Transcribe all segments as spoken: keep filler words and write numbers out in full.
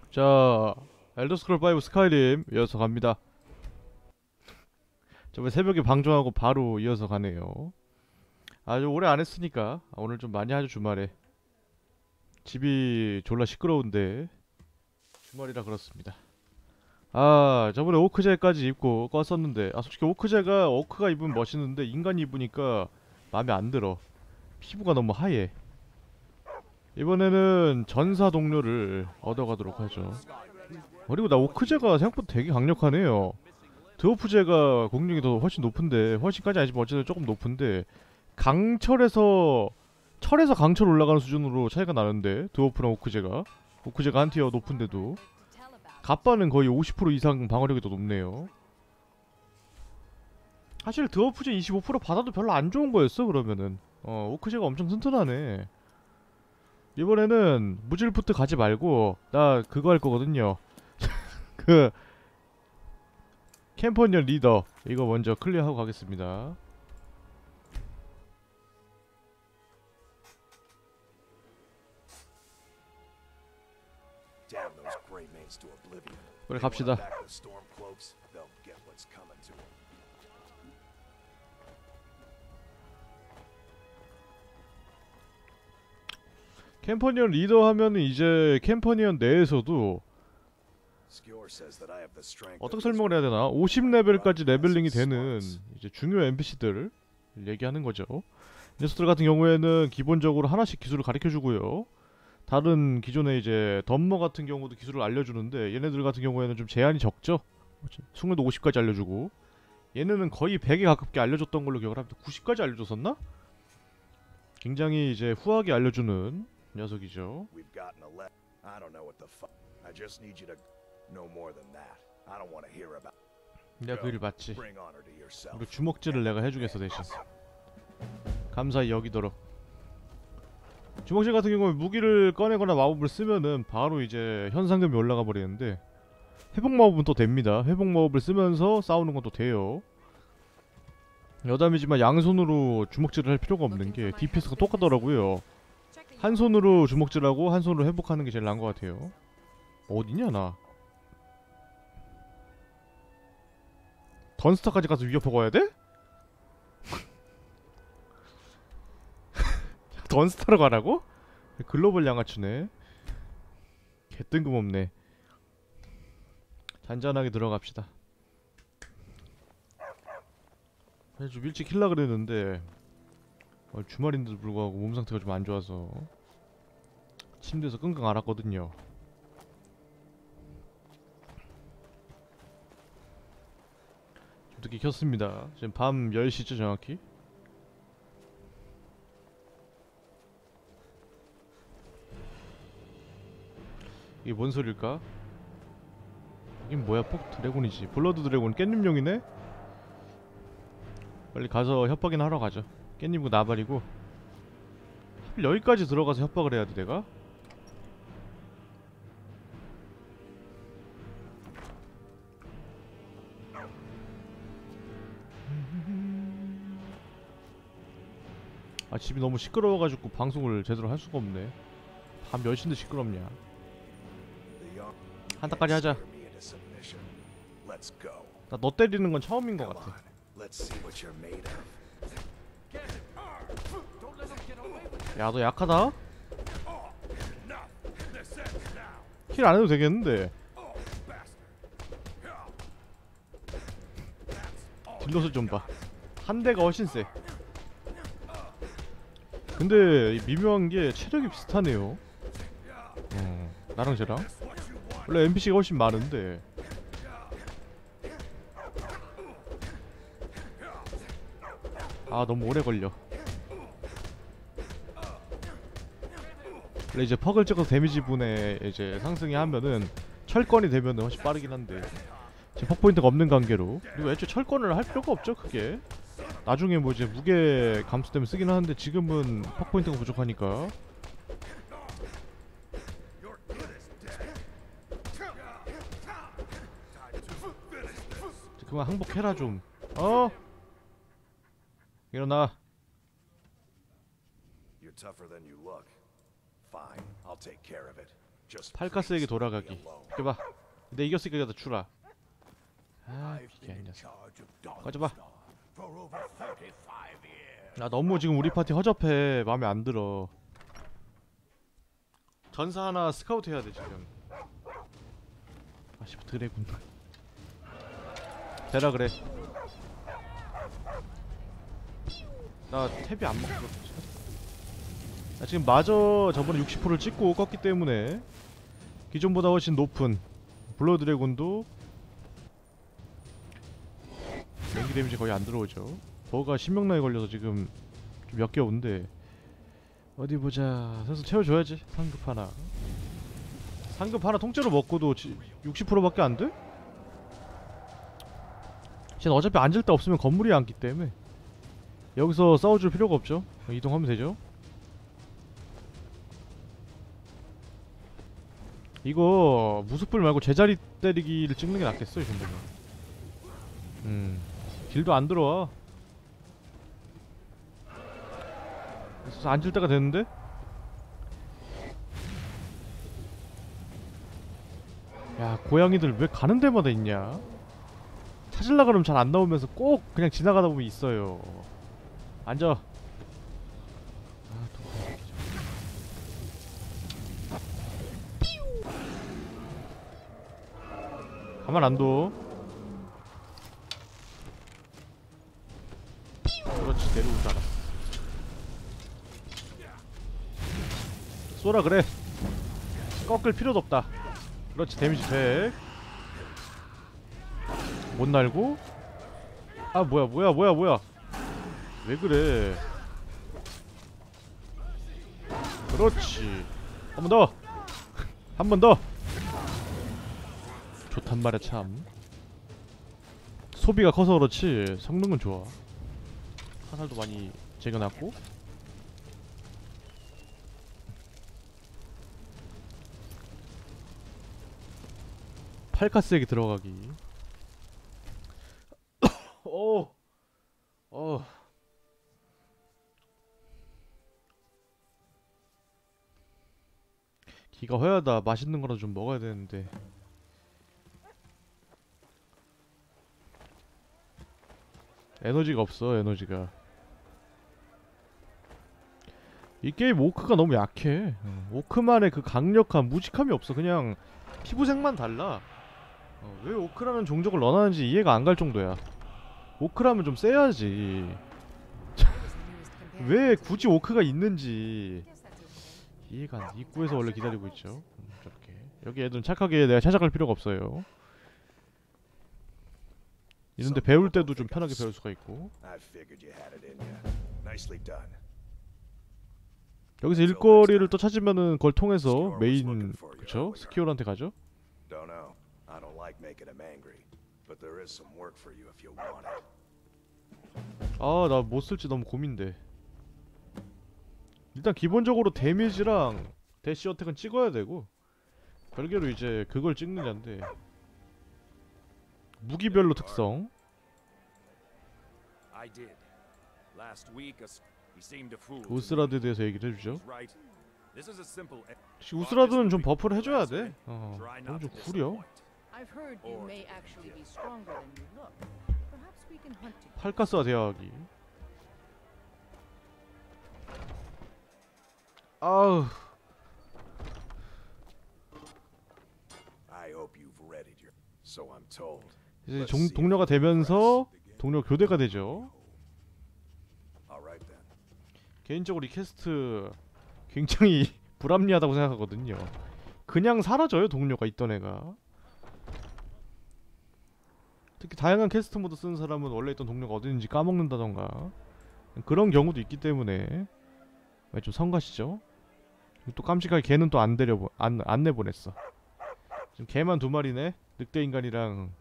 자, 엘더스크롤 파이브 스카이림 이어서 갑니다. 저번에 새벽에 방송하고 바로 이어서 가네요. 아주 오래 안 했으니까 오늘 좀 많이 하죠. 주말에 집이 졸라 시끄러운데 주말이라 그렇습니다. 아, 저번에 오크제까지 입고 껐었는데, 아 솔직히 오크제가 오크가 입으면 멋있는데 인간이 입으니까 마음에 안 들어. 피부가 너무 하얘. 이번에는 전사 동료를 얻어가도록 하죠. 그리고 나 오크제가 생각보다 되게 강력하네요. 드워프제가 공격이 더 훨씬 높은데, 훨씬까지 아니지만 어쨌든 조금 높은데, 강철에서 철에서 강철 올라가는 수준으로 차이가 나는데, 드워프랑 오크제가 오크제가 한 티어 높은데도 갑바는 거의 오십 퍼센트 이상 방어력이 더 높네요. 사실 드워프제 이십오 퍼센트 받아도 별로 안 좋은 거였어. 그러면은 어 오크제가 엄청 튼튼하네. 이번에는 무질푸트 가지 말고 나 그거 할 거거든요. 그 캠퍼니언 리더 이거 먼저 클리어하고 가겠습니다. 그래 갑시다. 캠퍼니언 리더 하면은 이제 캠퍼니언 내에서도 어떻게 설명을 해야 되나? 오십 레벨까지 레벨링이 되는 이제 중요 엔피씨들을 얘기하는 거죠. 녀석들 같은 경우에는 기본적으로 하나씩 기술을 가르쳐주고요. 다른 기존의 이제 덤머 같은 경우도 기술을 알려주는데 얘네들 같은 경우에는 좀 제한이 적죠. 숙련도 오십까지 알려주고, 얘네는 거의 백에 가깝게 알려줬던 걸로 기억을 합니다. 구십까지 알려줬었나? 굉장히 이제 후하게 알려주는 녀석이죠. 내가 그 일을 봤지. 우리 주먹질을 내가 해주겠어 대신. 감사히 여기도록. 주먹질 같은 경우는 무기를 꺼내거나 마법을 쓰면은 바로 이제 현상금이 올라가 버리는데, 회복 마법은 또 됩니다. 회복 마법을 쓰면서 싸우는 건 또 돼요. 여담이지만 양손으로 주먹질을 할 필요가 없는 게 디피에스가 똑같더라고요. 한 손으로 주먹질하고 한 손으로 회복하는 게 제일 나은 것 같아요. 어디냐 나. 던스타까지 가서 위협하고 와야 돼? 던스타로 가라고? 글로벌 양아치네. 개뜬금없네. 잔잔하게 들어갑시다. 좀 일찍 힐라 그랬는데 어, 주말인데도 불구하고 몸 상태가 좀 안 좋아서 침대에서 끙끙 앓았거든요. 어떻게 켰습니다. 지금 밤 열 시죠 정확히. 이게 뭔 소릴까? 이긴 뭐야? 폭 드래곤이지. 블러드 드래곤 깻잎용이네? 빨리 가서 협박이나 하러 가죠. 깻잎고 나발이고. 하필 여기까지 들어가서 협박을 해야 돼 내가? 아 집이 너무 시끄러워가지고 방송을 제대로 할 수가 없네. 밤 몇 시인데 시끄럽냐. 한타까지 하자. 나 너 때리는 건 처음인 것 같아. 야 너 약하다? 킬 안해도 되겠는데. 딜러스 좀봐. 한 대가 훨씬 세. 근데 미묘한게 체력이 비슷하네요. 어, 나랑 쟤랑 원래 엔피씨가 훨씬 많은데 아 너무 오래 걸려. 원래 이제 퍽을 찍어서 데미지 분에 이제 상승이 하면은 철권이 되면은 훨씬 빠르긴 한데 지금 퍽 포인트가 없는 관계로. 그리고 애초에 철권을 할 필요가 없죠 그게. 나중에 뭐 이제 무게 감소 때문에 쓰긴 하는데 지금은 퍽 포인트가 부족하니까. 그만 항복해라 좀. 어? 일어나. You're tougher than you look. Fine, I'll take care of it. 팔가스에게 돌아가기. 이봐. 내 이겼으니까 다 주라. 아, 비게 녀석. 꺼져봐. 아, 너무 지금 우리 파티 허접해. 마음에 안 들어. 전사 하나 스카우트 해야 돼 지금. 아씨, 드래곤. 되라 그래. 나 탭이 안 먹거든. 나 지금 마저 저번에 육십 퍼센트를 찍고 껐기 때문에 기존보다 훨씬 높은 블러 드래곤도 연기 데미지 거의 안 들어오죠. 버가 신명나게 걸려서 지금 좀 역겨운데 어디 보자. 그래서 채워줘야지. 상급 하나. 상급 하나 통째로 먹고도 육십 퍼센트밖에 안 돼? 쟤는 어차피 앉을 데 없으면 건물이 앉기 때문에 여기서 싸워줄 필요가 없죠. 이동하면 되죠. 이거 무습불 말고 제자리 때리기를 찍는 게 낫겠어 이 정도면. 음 딜도 안 들어와. 그래서 앉을 때가 됐는데? 야, 고양이들 왜 가는 데마다 있냐? 찾으려 그러면 잘 안 나오면서 꼭 그냥 지나가다 보면 있어요. 앉아. 아, 또 가만 안 둬. 그렇지, 내려올 줄 알았어. 쏘라 그래. 꺾을 필요도 없다. 그렇지, 데미지 백. 못 날고. 아, 뭐야 뭐야 뭐야 뭐야. 왜 그래. 그렇지. 한 번 더. 한 번 더. 좋단 말이야 참. 소비가 커서 그렇지 성능은 좋아. 화살도 많이 제거놨고. 팔카스에게 들어가기. 오. 어. 기가 허야다. 맛있는 거라도 좀 먹어야 되는데. 에너지가 없어. 에너지가. 이 게임 오크가 너무 약해. 어, 오크만의 그 강력한 무직함이 없어. 그냥 피부색만 달라. 어, 왜 오크라는 종족을 넣어놨는지 이해가 안 갈 정도야. 오크라면 좀 세야지. 왜 굳이 오크가 있는지 이해가 안 돼. 입구에서 원래 기다리고 있죠. 음, 저렇게. 여기 애들은 착하게 내가 찾아갈 필요가 없어요. 이런데 배울 때도 좀 편하게 배울 수가 있고. 여기서 일거리를 또 찾으면은 그걸 통해서 메인, 그쵸? 스키올한테 가죠? 아, 나 뭐 쓸지 너무 고민돼. 일단 기본적으로 데미지랑 대시 어택은 찍어야 되고 별개로 이제 그걸 찍느냐인데 무기별로 특성. 우스라드에 대해서 얘기를 해주죠. 혹시 우스라드는 좀 버프를 해줘야 돼. 어, 너무 좀 구려. 팔가스와 대화하기. 아우. 이제 종, 동료가 되면서 동료 교대가 되죠. 개인적으로 이 퀘스트 굉장히 불합리하다고 생각하거든요. 그냥 사라져요 동료가 있던 애가. 특히 다양한 퀘스트 모드 쓰는 사람은 원래 있던 동료가 어디 있는지 까먹는다던가 그런 경우도 있기 때문에 좀 성가시죠. 또 깜찍하게 걔는 또 안 데려보 안, 안 내보냈어. 지금 걔만 두 마리네. 늑대 인간이랑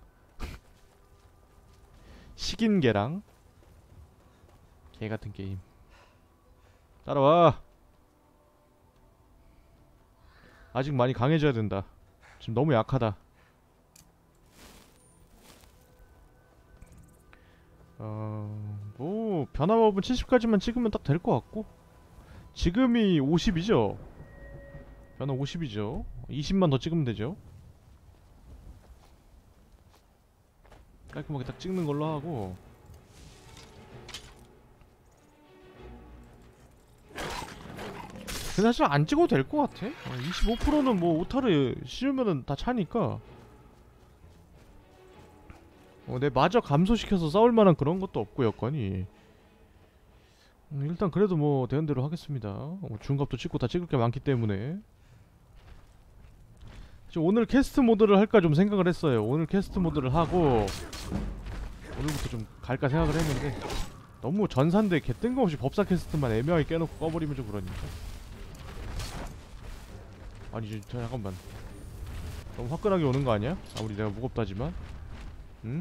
식인 개랑. 개 같은 게임. 따라와. 아직 많이 강해져야 된다. 지금 너무 약하다. 어... 뭐 변화법은 칠십까지만 찍으면 딱 될 것 같고 지금이 오십이죠? 변화 오십이죠. 이십만 더 찍으면 되죠. 깔끔하게 딱 찍는 걸로 하고. 근데 사실 안 찍어도 될 것 같아. 이십오 퍼센트는 뭐 오타를 씌우면은 다 차니까. 어, 내 마저 감소시켜서 싸울 만한 그런 것도 없고 여건이. 음, 일단 그래도 뭐 되는 대로 하겠습니다. 어, 중갑도 찍고 다 찍을 게 많기 때문에. 오늘 캐스트 모드를 할까 좀 생각을 했어요. 오늘 캐스트 모드를 하고 오늘부터 좀 갈까 생각을 했는데 너무 전산대 개 뜬금없이 법사 캐스트만 애매하게 깨놓고 꺼버리면 좀 그러니까. 아니 저 잠깐만, 너무 화끈하게 오는 거 아니야? 아무리 내가 무겁다지만. 응?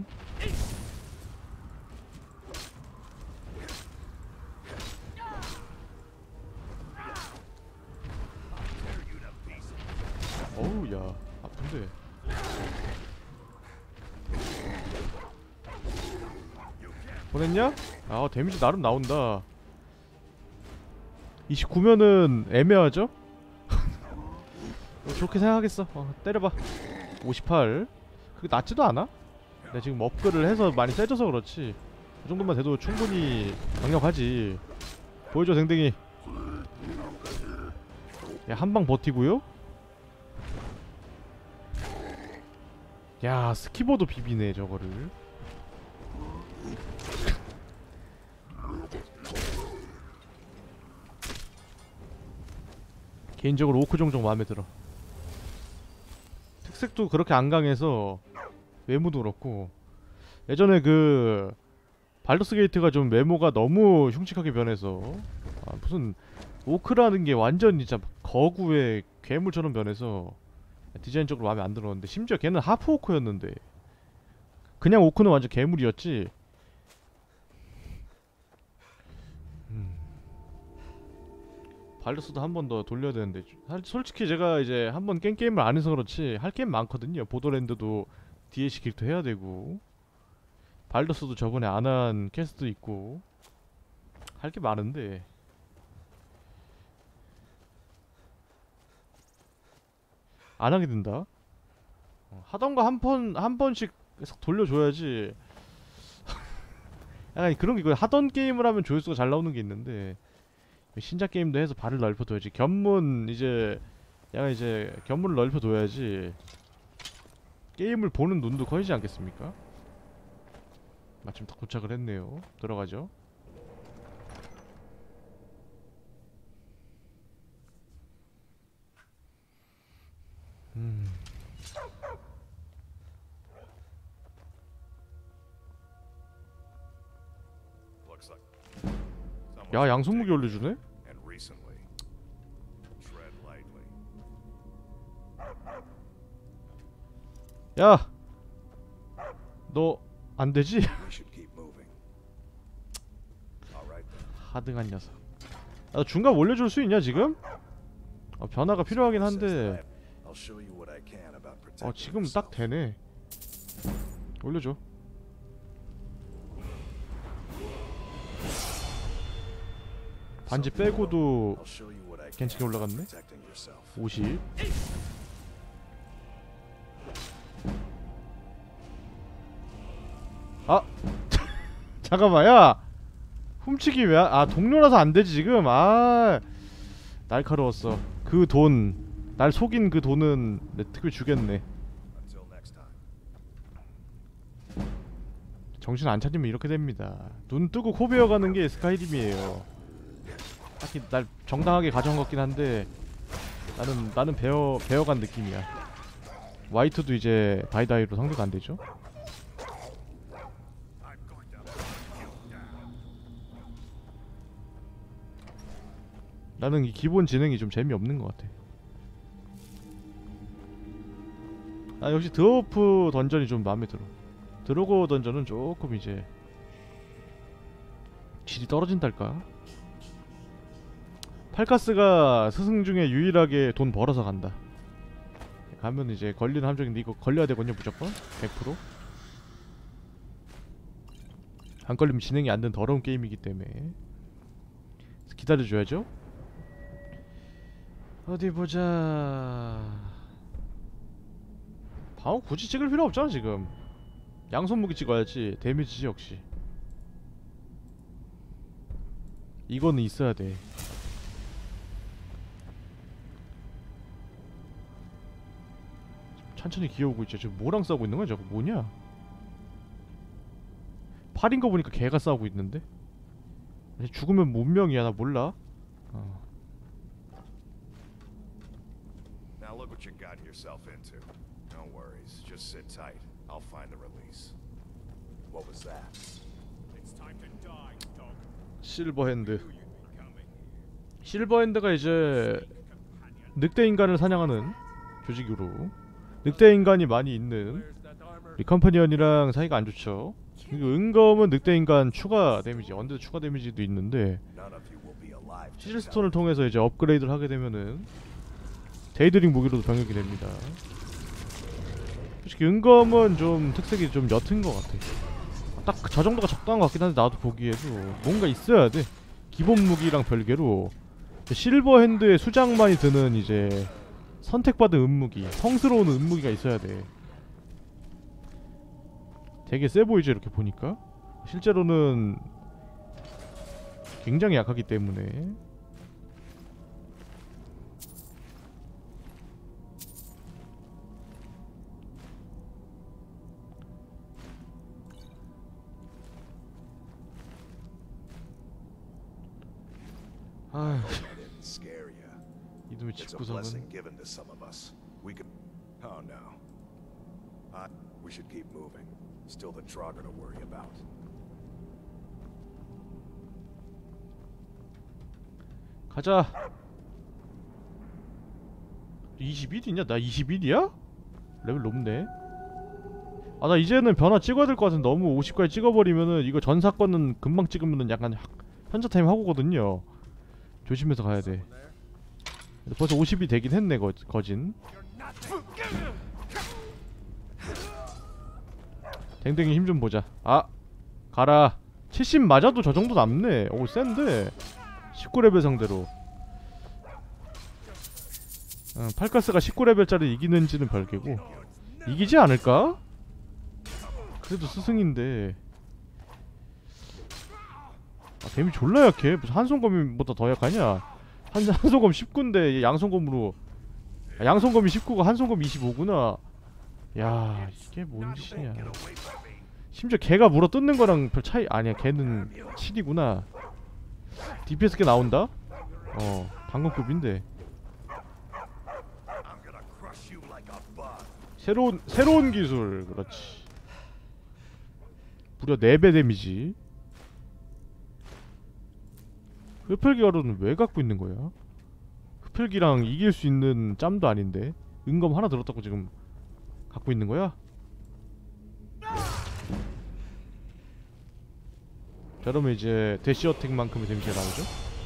어우 야 아픈데. 보냈냐? 아 데미지 나름 나온다. 이십구면은 애매하죠? 어, 좋게 생각하겠어. 어, 때려봐. 오십팔. 그게 낮지도 않아? 내가 지금 업글을 해서 많이 세져서 그렇지 그 정도만 돼도 충분히 강력하지. 보여줘 댕댕이. 야 한방 버티고요? 야 스키버도 비비네 저거를. 개인적으로 오크 종종 마음에 들어. 특색도 그렇게 안 강해서 외모도 그렇고. 예전에 그 발더스 게이트가 좀 외모가 너무 흉측하게 변해서 아, 무슨 오크라는 게 완전 진짜 거구의 괴물처럼 변해서 디자인적으로 마음에 안 들었는데, 심지어 걔는 하프 오크였는데 그냥 오크는 완전 괴물이었지. 음. 발더스도 한 번 더 돌려야 되는데 솔직히 제가 이제 한 번 깬 게임을 안 해서 그렇지 할 게임 많거든요. 보더랜드도 디엘씨 길도 해야 되고 발더스도 저번에 안 한 캐스도 있고 할 게 많은데. 안 하게 된다. 어, 하던가 한 번 한 번씩 계속 돌려줘야지. 약간 그런 게 있고, 하던 게임을 하면 조회수가 잘 나오는 게 있는데 신작 게임도 해서 발을 넓혀둬야지. 견문 이제 약간 이제 견문을 넓혀둬야지 게임을 보는 눈도 커지지 않겠습니까? 마침 딱 도착을 했네요. 들어가죠. 음. 야 양손무기 올려주네? 야! 너 안되지? 하등한 녀석. 아, 중갑 올려줄 수 있냐 지금? 어, 변화가 필요하긴 한데 어 지금 딱 되네. 올려줘. 반지 빼고도 괜찮게 올라갔네? 오십. 아! 잠깐만 야! 훔치기 왜? 아 동료라서 안되지 지금. 아 날카로웠어. 그 돈 날 속인 그 돈은 내 특별 주겠네. 정신 안 차리면 이렇게 됩니다. 눈 뜨고 코 베어가는 게 스카이림이에요. 딱히 날 정당하게 가져온 것 같긴 한데 나는 나는 베어 베어간 느낌이야. 화이트도 이제 다이다이로 상대가 안 되죠. 나는 이 기본 지능이 좀 재미없는 것 같아. 아 역시 드워프 던전이 좀 마음에 들어. 드로고 던전은 조금 이제 질이 떨어진달까? 팔카스가 스승 중에 유일하게 돈 벌어서 간다. 가면 이제 걸리는 함정인데 이거 걸려야 되거든요 무조건 백 퍼센트. 안 걸리면 진행이 안 된 더러운 게임이기 때문에 기다려줘야죠. 어디 보자. 방어 굳이 찍을 필요 없잖아 지금. 양손 무기 찍어야지. 데미지지 역시. 이거는 있어야 돼. 천천히 기어오고 있죠. 지금 뭐랑 싸우고 있는 거야 저거 뭐냐? 팔인 거 보니까 개가 싸우고 있는데? 죽으면 문명이야 나 몰라. 어. Now look what you got yourself into. No worries, just sit tight. I'll find the release. What was that? It's time to die, dog. 실버핸드. 실버핸드가 이제 늑대 인간을 사냥하는 조직으로 늑대 인간이 많이 있는 이 컴퍼니언이랑 사이가 안 좋죠. 그리고 은검은 늑대 인간 추가 데미지, 언데드 추가 데미지도 있는데 시즐스톤을 통해서 이제 업그레이드를 하게 되면은 데이드링 무기로도 병역이 됩니다. 솔직히 은검은 좀 특색이 좀 옅은 것 같아. 딱 저 정도가 적당한 것 같긴 한데 나도 보기에도 뭔가 있어야 돼. 기본 무기랑 별개로 실버핸드에 수장만이 드는 이제 선택받은 은무기, 성스러운 은무기가 있어야 돼. 되게 세 보이죠 이렇게 보니까. 실제로는 굉장히 약하기 때문에. 아, 이놈의 집구석은. Oh no. Uh, we should keep moving. Still the Draugr to worry about. 가자. 이십일 이냐? 나 이십일이야? 레벨 높네. 아, 나 이제는 변화 찍어야 될 것 같은데 너무 오십까지 찍어버리면은 이거 전 사건은 금방 찍으면은 약간 현자 타임 하고거든요. 조심해서 가야 돼. 벌써 오십이 되긴 했네 거, 거진. 댕댕이 힘 좀 보자. 아! 가라. 칠십 맞아도 저 정도 남네. 오 센데. 십구 레벨 상대로. 어, 팔카스가 십구 레벨짜리 이기는지는 별개고 이기지 않을까? 그래도 스승인데. 아, 데미 졸라 약해. 무슨 한손검보다 더 약하냐? 한, 한손검 십구인데 양손검으로 아, 양손검이 십구가 한손검 이십오구나. 야, 이게 뭔 짓이냐. 심지어 걔가 물어 뜯는 거랑 별 차이 아니야. 걔는 칠이구나. 디피에스 꽤 나온다? 어, 방금급인데. 새로운 새로운 기술. 그렇지. 무려 네 배 데미지. 흡혈기 가루는 왜 갖고 있는 거야? 흡혈기랑 이길 수 있는 짬도 아닌데. 은검 하나 들었다고 지금 갖고 있는 거야? 저러면 이제 대시 어택만큼의 데미지가 나오죠?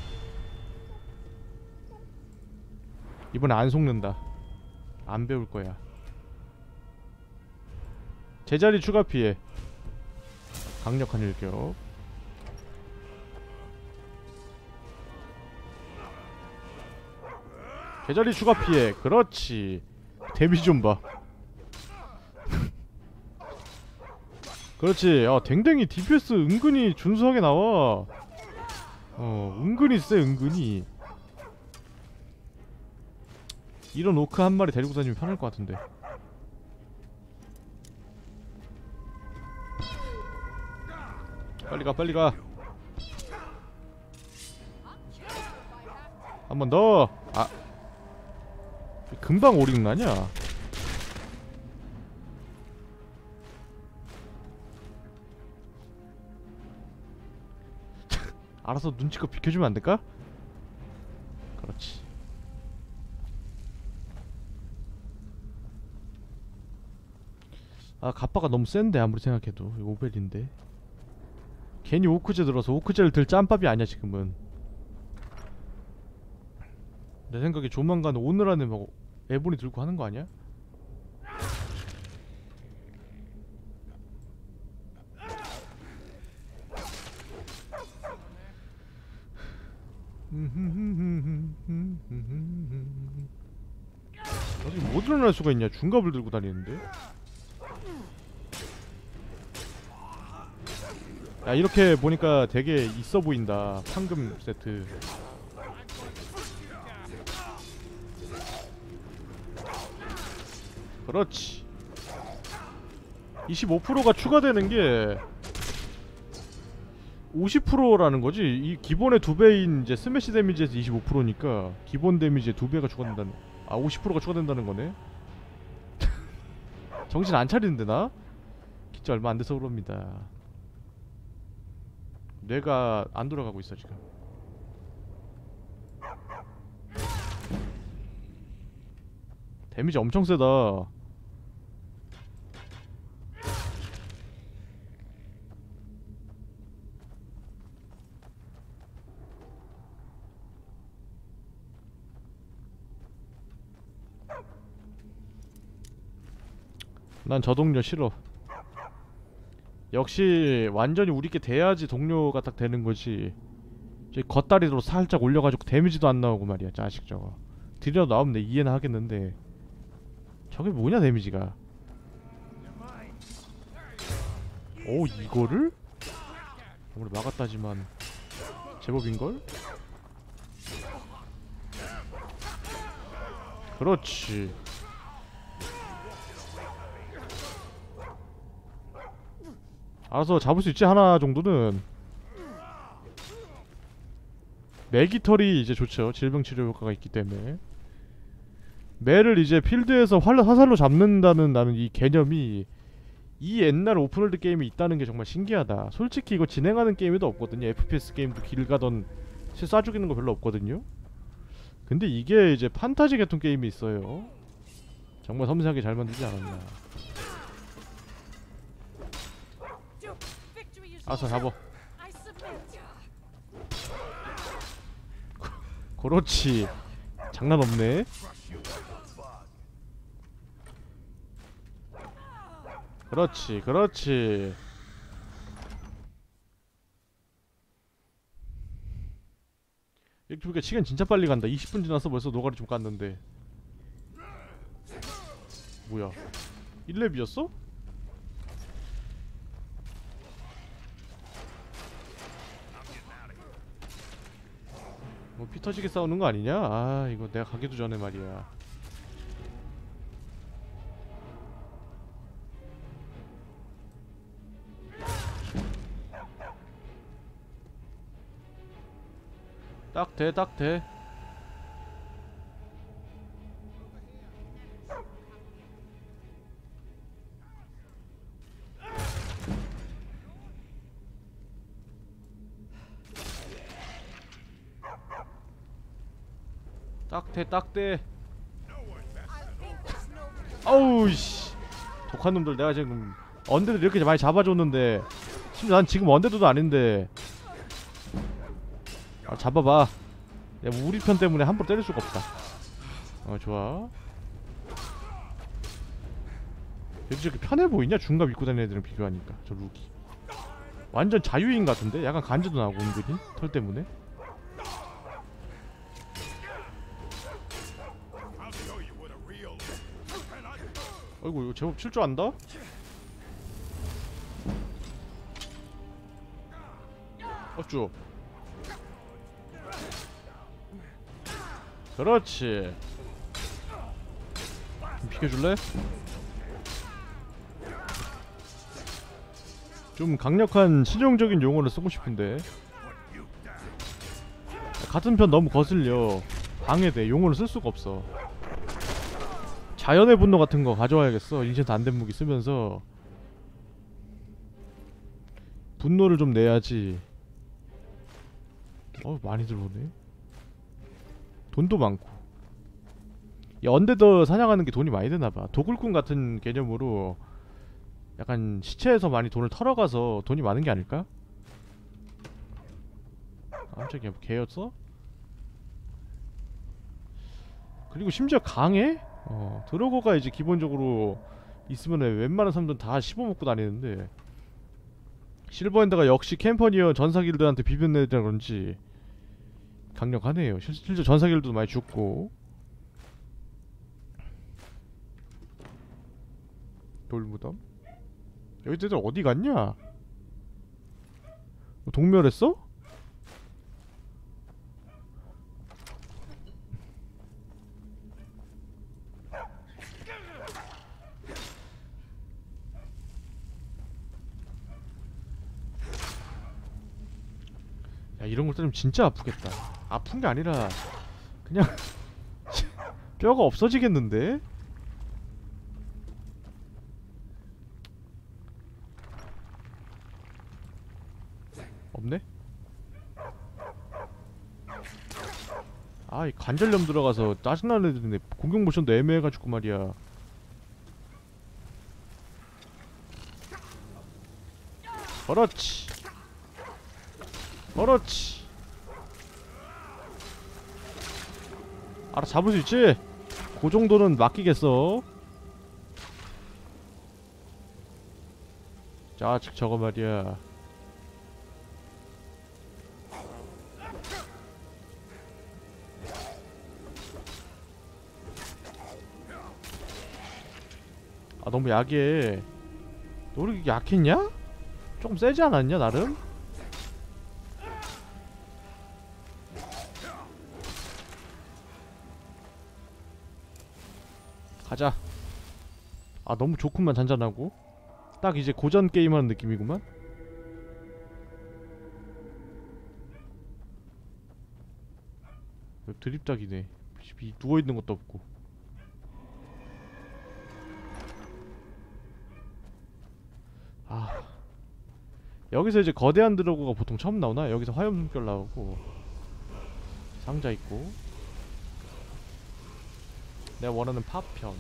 이번에 안 속는다. 안 배울 거야. 제자리 추가 피해. 강력한 일격. 제자리 추가 피해. 그렇지. 데미지 좀 봐. 그렇지. 아, 댕댕이 디피에스 은근히 준수하게 나와. 어, 은근히 쎄, 은근히. 이런 오크 한 마리 데리고 다니면 편할 것 같은데. 빨리 가, 빨리 가. 한 번 더. 아, 금방 오링 나냐? 알아서 눈치껏 비켜주면 안 될까? 그렇지. 아, 갑바가 너무 센데 아무리 생각해도. 이거 오벨인데. 괜히 오크제 들어서 오크제를 들 짬밥이 아니야 지금은. 내 생각에 조만간 오늘 안에 막 에본이 들고 하는 거 아니야? 어떻게 못 일어날 수가 있냐. 중갑을 들고 다니는데. 야, 이렇게 보니까 되게 있어 보인다. 황금 세트. 그렇지. 이십오 퍼센트가 추가되는 게 오십 퍼센트라는 거지. 이 기본의 두 배인 이제 스매시 데미지에서 이십오 퍼센트니까 기본 데미지의 두 배가 추가된다는. 아, 오십 퍼센트가 추가된다는 거네. 정신 안 차리는데 나? 진짜 얼마 안 돼서 그럽니다. 뇌가 안 돌아가고 있어 지금. 데미지 엄청 세다. 난 저 동료 싫어. 역시 완전히 우리께 돼야지 동료가 딱 되는 거지. 저 겉다리로 살짝 올려가지고 데미지도 안 나오고 말이야. 자식 저거. 딜이라도 나오면 내 이해는 하겠는데 저게 뭐냐 데미지가. 오, 이거를? 아무리 막았다지만 제법인걸? 그렇지. 알아서 잡을 수 있지. 하나 정도는. 매기털이 이제 좋죠. 질병치료 효과가 있기 때문에. 매를 이제 필드에서 활, 화살로 잡는다는 나는 이 개념이 이 옛날 오픈월드 게임이 있다는 게 정말 신기하다. 솔직히 이거 진행하는 게임에도 없거든요. 에프피에스 게임도 길 가던 쏴 죽이는 거 별로 없거든요. 근데 이게 이제 판타지 계통 게임이 있어요. 정말 섬세하게 잘 만들지 않았나. 알았어 잡어. 그렇지. 장난 없네. 그렇지 그렇지. 이렇게 보니까 시간 진짜 빨리 간다. 이십 분 지났어. 벌써 노가리 좀 깠는데. 뭐야, 일 렙이었어? 뭐 피 터지게 싸우는 거 아니냐? 아, 이거 내가 가기도 전에 말이야. 딱 돼, 딱 돼. 딱 돼, 딱 돼. 아우 씨. 독한 놈들. 내가 지금 언데드 이렇게 많이 잡아줬는데, 심지어 난 지금 언데드도 아닌데. 아, 잡아봐. 내가 우리 편 때문에 함부로 때릴 수가 없다. 어, 좋아. 얘도 저렇게 편해 보이냐? 중갑 입고 다니는 애들이랑 비교하니까. 저 룩이 완전 자유인 같은데? 약간 간지도 나고 은근히 털 때문에. 아이고, 이거 제법 칠 줄 안다? 어쭈. 그렇지. 좀 비켜줄래? 좀 강력한 실용적인 용어를 쓰고 싶은데 같은 편 너무 거슬려. 방해돼. 용어를 쓸 수가 없어. 자연의 분노 같은 거 가져와야겠어. 인챈트 안된 무기 쓰면서 분노를 좀 내야지. 어, 많이 들어오네. 돈도 많고. 이 언데드 사냥하는 게 돈이 많이 드나봐. 도굴꾼 같은 개념으로 약간 시체에서 많이 돈을 털어가서 돈이 많은 게 아닐까? 깜짝이야, 개였어? 그리고 심지어 강해? 어, 드로거가 이제 기본적으로 있으면 웬만한 사람들은 다 씹어먹고 다니는데, 실버핸드가 역시 캠퍼니언 전사길들한테 비벼내더라 그런지 강력하네요. 실, 실제 전사길도 많이 죽고. 돌무덤. 여기 애들 어디 갔냐? 동멸했어? 야, 이런 걸 때리면 진짜 아프겠다. 아픈 게 아니라 그냥 뼈가 없어지겠는데? 없네? 아, 이 관절염 들어가서 짜증나는 애들인데 공격 모션도 애매해가지고 말이야. 그렇지. 그렇지. 알아, 잡을 수 있지? 그 정도는 맡기겠어. 자, 즉 저거 말이야. 아, 너무 약해. 너 이렇게 약했냐? 조금 세지 않았냐, 나름? 가자. 아, 너무 좋구만, 잔잔하고. 딱 이제 고전 게임하는 느낌이구만. 드립작이네. 누워있는 것도 없고. 아, 여기서 이제 거대한 드래곤가 보통 처음 나오나? 여기서 화염 숨결 나오고 상자 있고. 내가 원하는 파편.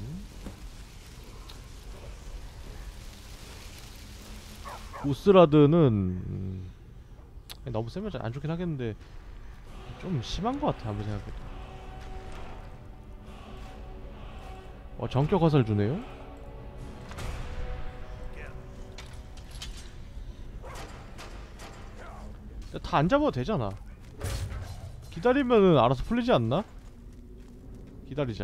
우스라드는 음, 너무 세면 안 좋긴 하겠는데 좀 심한 것 같아, 아무리 생각해도. 어, 전격 화살 주네요? 다 안 잡아도 되잖아. 기다리면은 알아서 풀리지 않나? 기다리자.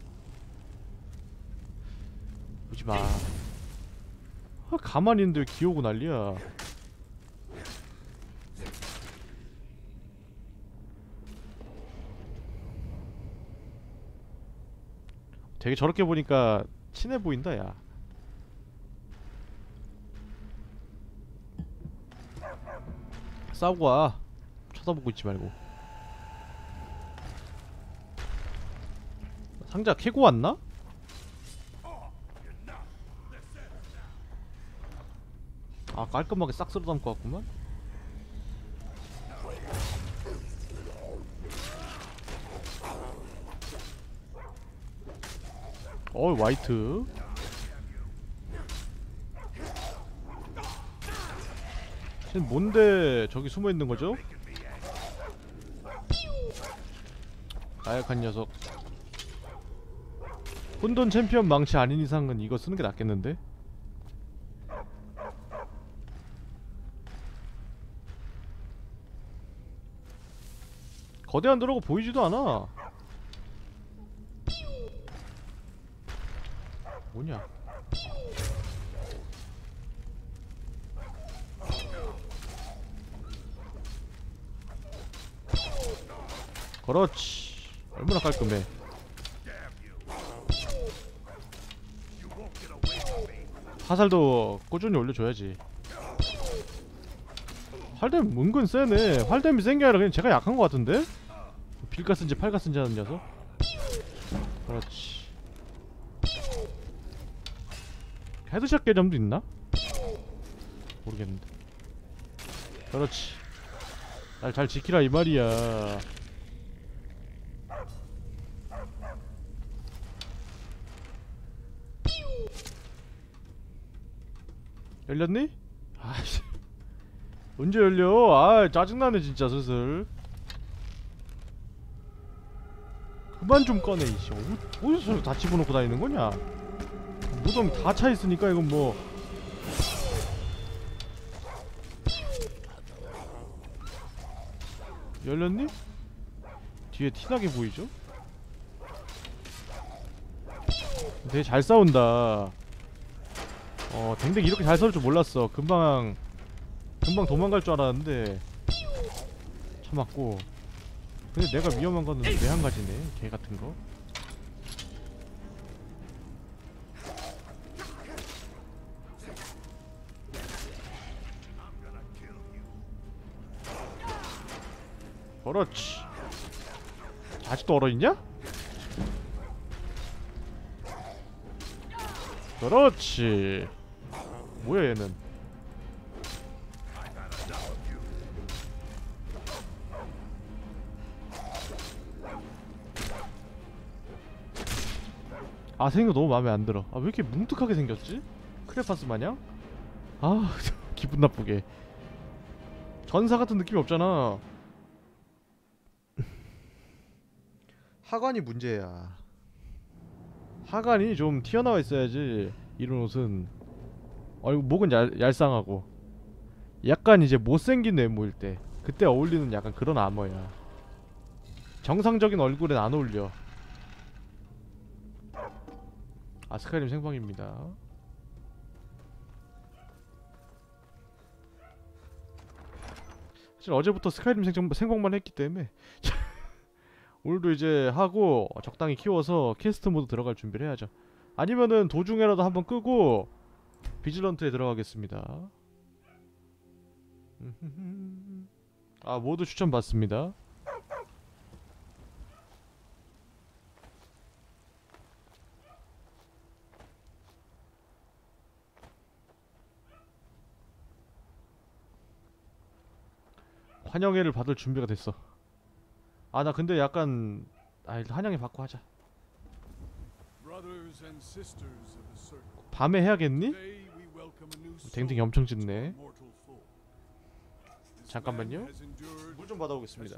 오지마. 아, 가만히 있는데 왜 기어오고 난리야. 되게 저렇게 보니까 친해 보인다, 야. 싸우고 와. 쳐다보고 있지 말고. 상자 캐고 왔나? 아, 깔끔하게 싹 쓸어 담고 왔구만. 어, 화이트. 쟤는 뭔데 저기 숨어있는 거죠? 나약한 녀석. 혼돈 챔피언 망치 아닌 이상은 이거 쓰는 게 낫겠는데? 거대한 드라고 보이지도 않아. 뭐냐? 그렇지. 얼마나 깔끔해. 화살도 꾸준히 올려줘야지. 활댐 은근 세네. 활댐이 센 게 아니라 그냥 제가 약한 거 같은데? 빌가스인지 팔가스인지 하는 녀석? 그렇지. 헤드샷 개념도 있나? 모르겠는데. 그렇지. 날 잘 지키라 이 말이야. 열렸니? 아씨, 언제 열려? 아, 짜증나네 진짜 슬슬. 그만 좀 꺼내 이씨. 어디서 다 집어넣고 다니는 거냐? 무덤 다 차 있으니까 이건 뭐. 열렸니? 뒤에 티나게 보이죠? 되게 잘 싸운다. 어 댕댕이 이렇게 잘 썰 줄 몰랐어. 금방 금방 도망갈 줄 알았는데 참았고. 근데 내가 위험한 거는 내 한 가지네. 개 같은 거. 그렇지. 아직도 얼어있냐? 그렇지. 뭐야 얘는. 아 생긴 거 너무 마음에 안 들어. 아 왜 이렇게 뭉툭하게 생겼지? 크레파스 마냥? 아 기분 나쁘게. 전사 같은 느낌이 없잖아. 하관이 문제야. 하관이 좀 튀어나와 있어야지. 이런 옷은 어 이거 목은 얄, 얄쌍하고 약간 이제 못생긴 외모일 때 그때 어울리는 약간 그런 아머야. 정상적인 얼굴엔 안 어울려. 아 스카이림 생방입니다. 사실 어제부터 스카이림 생방, 생방만 했기 때문에 오늘도 이제 하고 적당히 키워서 퀘스트 모드 들어갈 준비를 해야죠. 아니면은 도중에라도 한번 끄고 비질런트에 들어가겠습니다. 아 모두 추천 받습니다. 환영회를 받을 준비가 됐어. 아 나 근데 약간 아 일단 환영회 받고 하자. 밤에 해야겠니? 댕댕이 엄청 짖네. 잠깐만요. 물 좀 받아오겠습니다.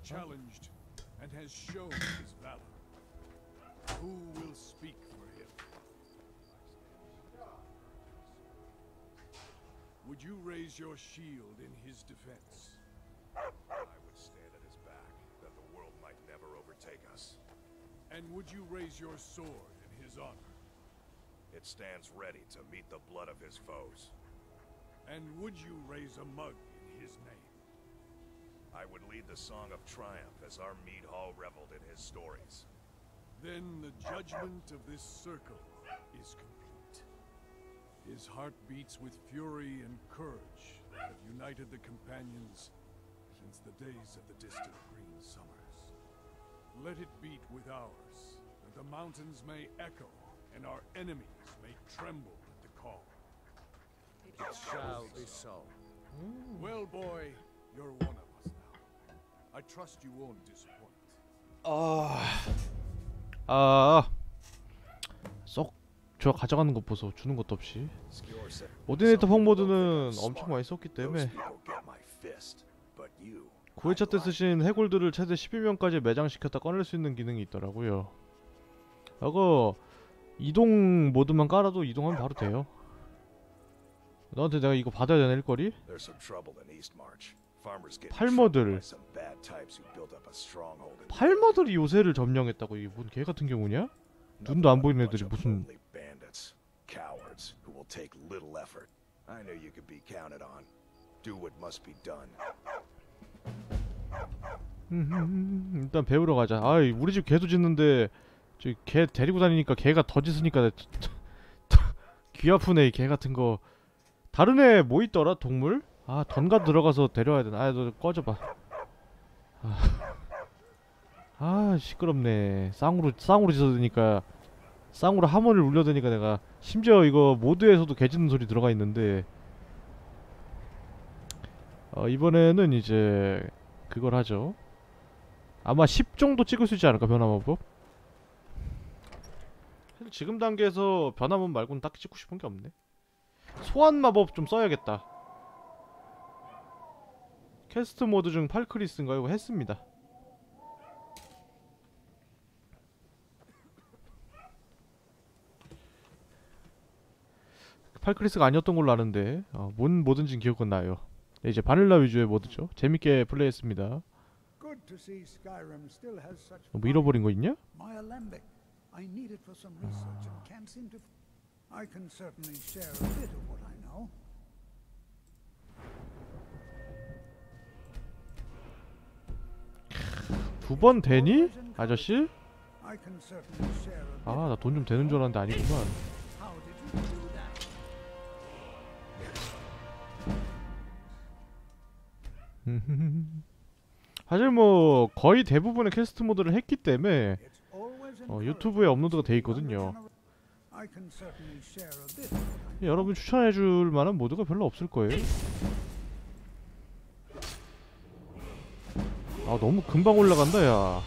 Would you raise your shield in his defense? I would stand at his back, that the world might never overtake us. And would you raise your sword in his honor? It stands ready to meet the blood of his foes. And would you raise a mug in his name? I would lead the song of triumph as our mead hall reveled in his stories. Then the judgment of this circle is complete. His heart beats with fury and courage that have united the companions since the days of the distant green summers. Let it beat with ours, that the mountains may echo and our enemies may tremble at the call. It shall be so. Well, boy, you're one of us now. I trust you won't disappoint. 아, 아, 쏙 저 가져가는 것 보소. 주는 것도 없이. 오디네이터 펑 모드는 엄청 많이 썼기 때문에 구 회차 때 쓰신 해골들을 최대 십이 명까지 매장시켰다 꺼낼 수 있는 기능이 있더라고요. 이거 이동 모드만 깔아도 이동하면 바로 돼요. 너한테 내가 이거 받아야 되나 일거리? 팔머들 팔머들이 요새를 점령했다고. 이게 뭔 개같은 경우냐? 눈도 안 보이는 애들이 무슨 cowards who will take little effort. I knew you could be counted on. Do what must be done. 일단 배우러 가자. 아, 우리 집 개도 짖는데 저 개 데리고 다니니까 개가 더 짖으니까 귀 아프네 이 개 같은 거. 다른 애 뭐 있더라 동물? 아 던가 들어가서 데려와야 되나? 아 너 꺼져봐. 아, 아 시끄럽네. 쌍으로 쌍으로 짖으니까. 쌍으로 하모니를 울려대니까 내가 심지어 이거 모드에서도 개 짖는 소리 들어가 있는데 어, 이번에는 이제 그걸 하죠. 아마 십 정도 찍을 수 있지 않을까 변화마법? 사실 지금 단계에서 변화마법 말고는 딱히 찍고 싶은 게 없네. 소환 마법 좀 써야겠다. 캐스트 모드 중 팔크리스인가 이거 했습니다. 팔크리스가 아니었던 걸로 아는데 어, 뭔 뭐든지 기억은 나요. 네, 이제 바닐라 위주의 모드죠. 재밌게 플레이했습니다. 뭐 잃어버린 거 있냐? I can certainly share a bit of what I know. 두 번 되니? 아저씨? I can certainly share a bit. 아, 나 돈 좀 되는 줄 알았는데 아니구만. How did you do that? 사실 뭐 거의 대부분의 퀘스트 모드를 했기 때문에 It's always 어, encouraging 유튜브에 업로드가 돼 to 있거든요. I can certainly share a bit of what I know. 여러분 추천해줄 만한 모드가 별로 없을 거예요. 아, 너무 금방 올라간다 야.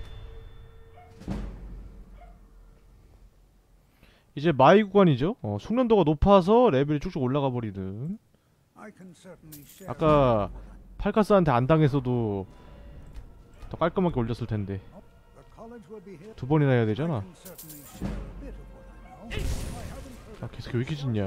이제 마이 구간이죠. 어, 숙련도가 높아서 레벨이 쭉쭉 올라가 버리는. I can certainly share 아까 팔카스한테 안 당했어도 더 깔끔하게 올렸을 텐데 the college will be here. 두 번이나 해야 I 되잖아. can certainly share a bit of what I know. I haven't heard 아, 계속 왜 이렇게 짖냐?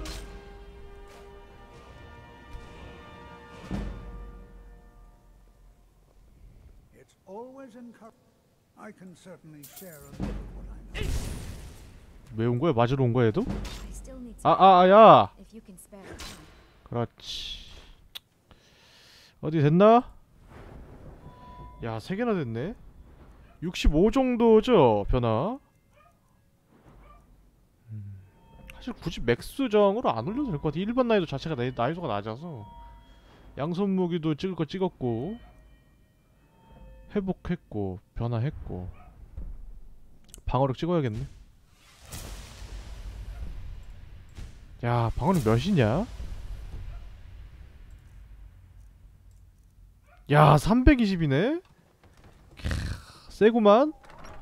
It's always encouraging. I can certainly share a bit of what I know. 왜 온 거야? 맞으러 온 거야 얘도? I still need 아, some 아, 아, 야! if you can spare a time. 그렇지. 어디 됐나? 야, 세 개나 됐네. 육십오 정도죠, 변화. 음, 사실 굳이 맥스정으로 안 올려도 될 것 같아. 일반 난이도 자체가 나이, 난이도가 낮아서. 양손 무기도 찍을 거 찍었고, 회복했고, 변화했고. 방어력 찍어야겠네. 야, 방어력 몇이냐? 야, 삼백이십이네? 세구만?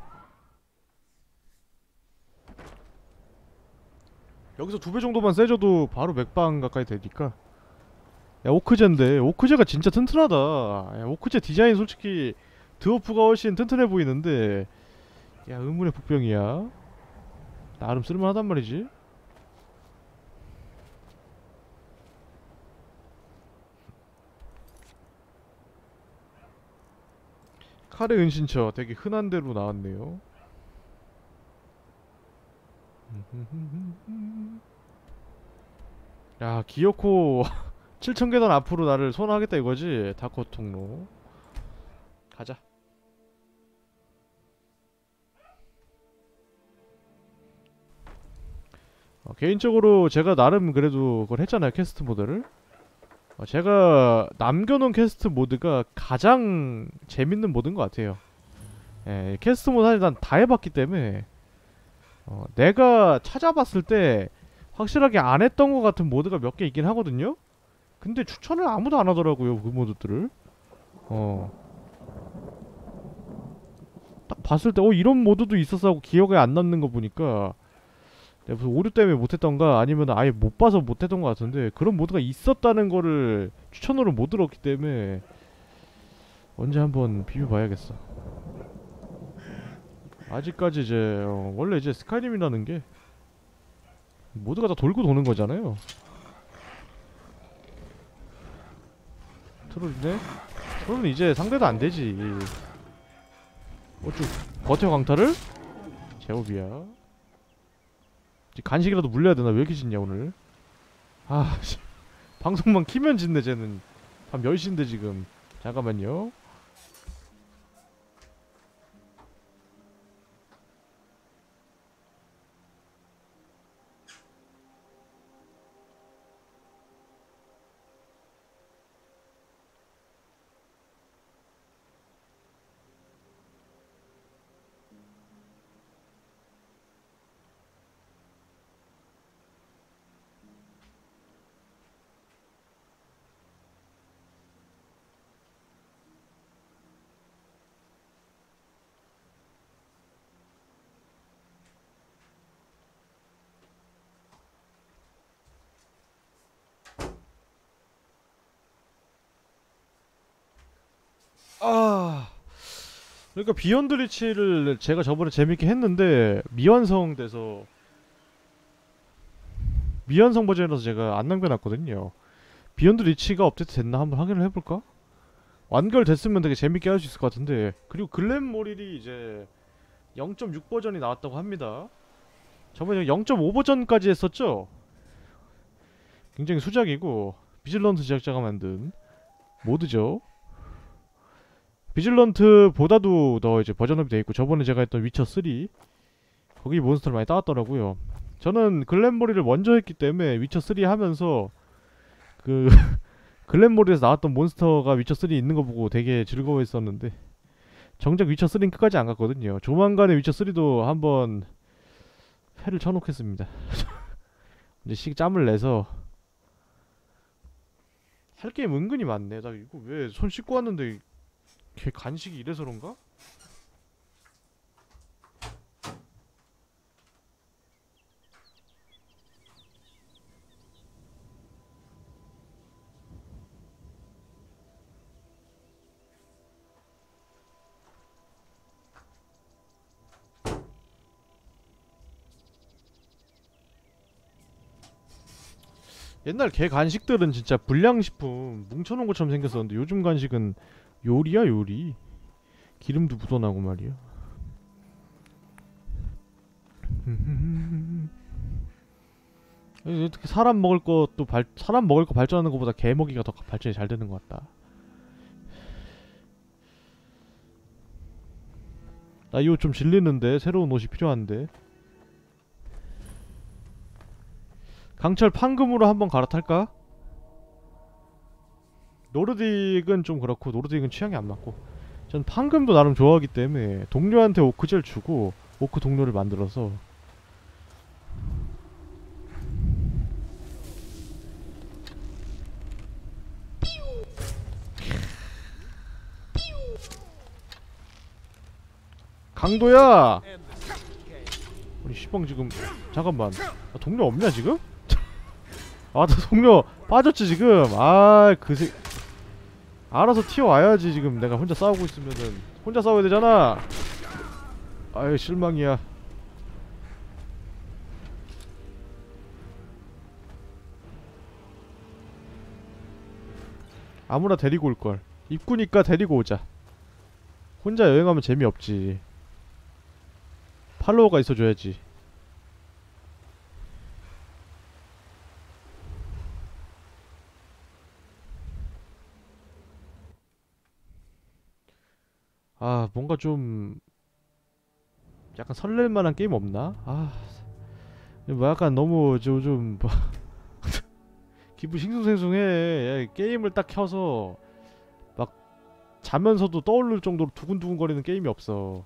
여기서 두 배 정도만 세져도 바로 맥방 가까이 되니까. 야, 오크제인데 오크제가 진짜 튼튼하다. 야, 오크제 디자인 솔직히 드워프가 훨씬 튼튼해 보이는데, 야, 의문의 복병이야. 나름 쓸만하단 말이지. 칼의 은신처 되게 흔한 대로 나왔네요. 야, 기어코 칠천 계단 앞으로 나를 소환하겠다 이거지? 다코 통로 가자. 어, 개인적으로 제가 나름 그래도 그걸 했잖아요, 퀘스트 모드를. 어, 제가 남겨놓은 퀘스트 모드가 가장 재밌는 모드인 것 같아요. 예, 퀘스트 모드 사실 난 다 해봤기 때문에 어, 내가 찾아봤을 때 확실하게 안 했던 것 같은 모드가 몇 개 있긴 하거든요. 근데 추천을 아무도 안 하더라고요, 그 모드들을. 어, 딱 봤을 때 어 이런 모드도 있었어 하고 기억에 안 남는 거 보니까 내가 무슨 오류 때문에 못했던가 아니면 아예 못 봐서 못했던 것 같은데, 그런 모드가 있었다는 거를 추천으로 못 들었기 때문에 언제 한번 비벼봐야겠어. 아직까지 이제 어, 원래 이제 스카이림이라는 게 모두가 다 돌고 도는 거잖아요. 트롤이네? 트롤은 이제 상대도 안 되지. 어쭈 버텨 강타를? 제법이야. 간식이라도 물려야 되나? 왜 이렇게 짖냐 오늘? 아, 씨. 방송만 키면 짖네 쟤는. 밤 열 시인데 지금. 잠깐만요. 아, 그러니까 비욘드 리치를 제가 저번에 재밌게 했는데 미완성돼서 미완성 버전이라서 제가 안 남겨놨거든요. 비욘드 리치가 업데이트 됐나 한번 확인을 해볼까? 완결됐으면 되게 재밌게 할 수 있을 것 같은데. 그리고 글렌 모릴이 이제 영 점 육 버전이 나왔다고 합니다. 저번에 영 점 오 버전까지 했었죠. 굉장히 수작이고 비질런트 제작자가 만든 모드죠. 비질런트보다도 더 이제 버전업이 돼 있고 저번에 제가 했던 위쳐 쓰리 거기 몬스터를 많이 따왔더라고요. 저는 글렌모리를 먼저 했기 때문에 위쳐 쓰리 하면서 그 글렌모리에서 나왔던 몬스터가 위쳐 쓰리 있는 거 보고 되게 즐거워했었는데 정작 위쳐 쓰리는 끝까지 안 갔거든요. 조만간에 위쳐 쓰리도 한번 회를 쳐놓겠습니다. 이제 시 짬을 내서 할 게임 은근히 많네. 나 이거 왜 손 씻고 왔는데 걔 간식이 이래서 그런가? 옛날 개 간식들은 진짜 불량식품 뭉쳐놓은 것처럼 생겼었는데 요즘 간식은 요리야 요리. 기름도 묻어나고 말이야. 어떻게 사람 먹을 것도 발 사람 먹을 거 발전하는 것보다 개 먹이가 더 발전이 잘 되는 것 같다. 나 이 옷 좀 질리는데 새로운 옷이 필요한데. 강철 판금으로 한번 갈아탈까? 노르딕은 좀 그렇고 노르딕은 취향이 안 맞고 전 판금도 나름 좋아하기 때문에 동료한테 오크젤 주고 오크 동료를 만들어서 강도야! 우리 시방 지금 잠깐만 아, 동료 없냐 지금? 아, 나 동료 빠졌지 지금. 아, 그새 알아서 튀어와야지. 지금 내가 혼자 싸우고 있으면은 혼자 싸워야 되잖아. 아유, 실망이야. 아무나 데리고 올걸. 입구니까 데리고 오자. 혼자 여행하면 재미없지. 팔로워가 있어줘야지. 아, 뭔가 좀 약간 설렐만한 게임 없나? 아, 뭐 약간 너무 좀 뭐 기분 싱숭생숭해. 야, 게임을 딱 켜서 막 자면서도 떠오를 정도로 두근두근거리는 게임이 없어.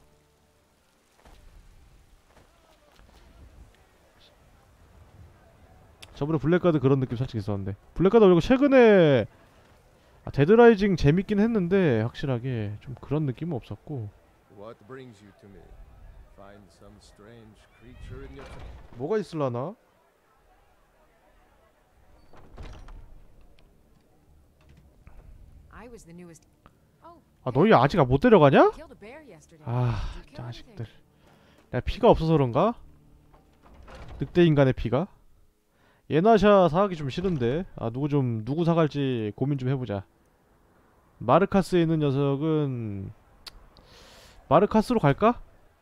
저번에 블랙가드 그런 느낌 살짝 있었는데 블랙가드 그리고 최근에 아, 데드라이징 재밌긴 했는데 확실하게 좀 그런 느낌은 없었고. What brings you to me? Find some strange creature in your town? 뭐가 있을라나? I was the newest. Oh, 아, 너희 아직 못 데려가냐? killed a bear yesterday. 아, Did you kill 자식들. anything? 내가 피가 없어서 그런가? 늑대 인간의 피가? 예나샤 사가기 좀 싫은데. 아, 누구 좀 누구 사갈지 고민 좀 해보자. 마르카스에 있는 녀석은 마르카스로 갈까?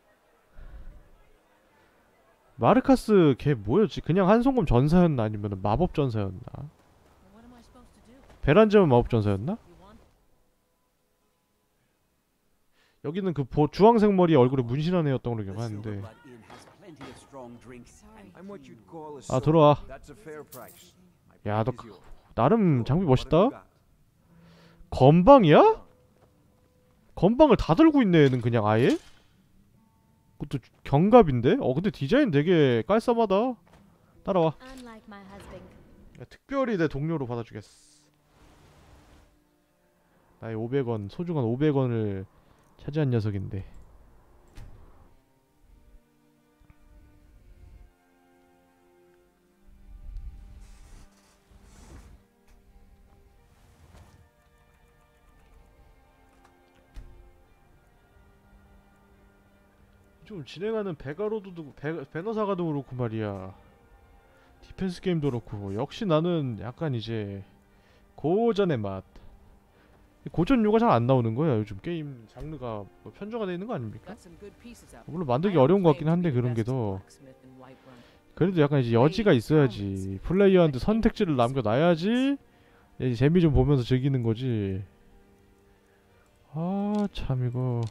마르카스 걔 뭐였지? 그냥 한송금 전사였나 아니면 마법 전사였나? What am I supposed to do? 베란제만 마법 전사였나? You want? 여기는 그 보, 주황색 머리에 얼굴에 문신한 애였던 걸로 기억하는데. Silverblood Inn has plenty of strong drinks. Sorry. I'm what you'd call a 아, silver. 들어와. That's a fair price. 야, 너 Is yours. 나름 장비 What have 멋있다. you got? 건방이야? 건방을 다 들고 있네 얘는 그냥 아예? 그것도 경갑인데? 어 근데 디자인 되게 깔쌈하다. 따라와. Unlike my husband. 야, 특별히 내 동료로 받아주겠어. 나의 오백 원 소중한 오백 원을 차지한 녀석인데. 좀 진행하는 베가로도 배, 배너사가도 그렇고 말이야. 디펜스 게임도 그렇고 역시 나는 약간 이제 고전의 맛. 고전류가 잘 안 나오는 거야 요즘 게임 장르가 뭐 편중화되어 있는 거 아닙니까? Got some good pieces up. 물론 만들기 I don't 어려운 것 같긴 claim to 한데 be the 그런 게 best 더 blacksmith in Whiterun. 그래도 약간 이제 여지가 있어야지. 플레이어한테 선택지를 남겨놔야지 이제 재미 좀 보면서 즐기는 거지. 아, 참 이거.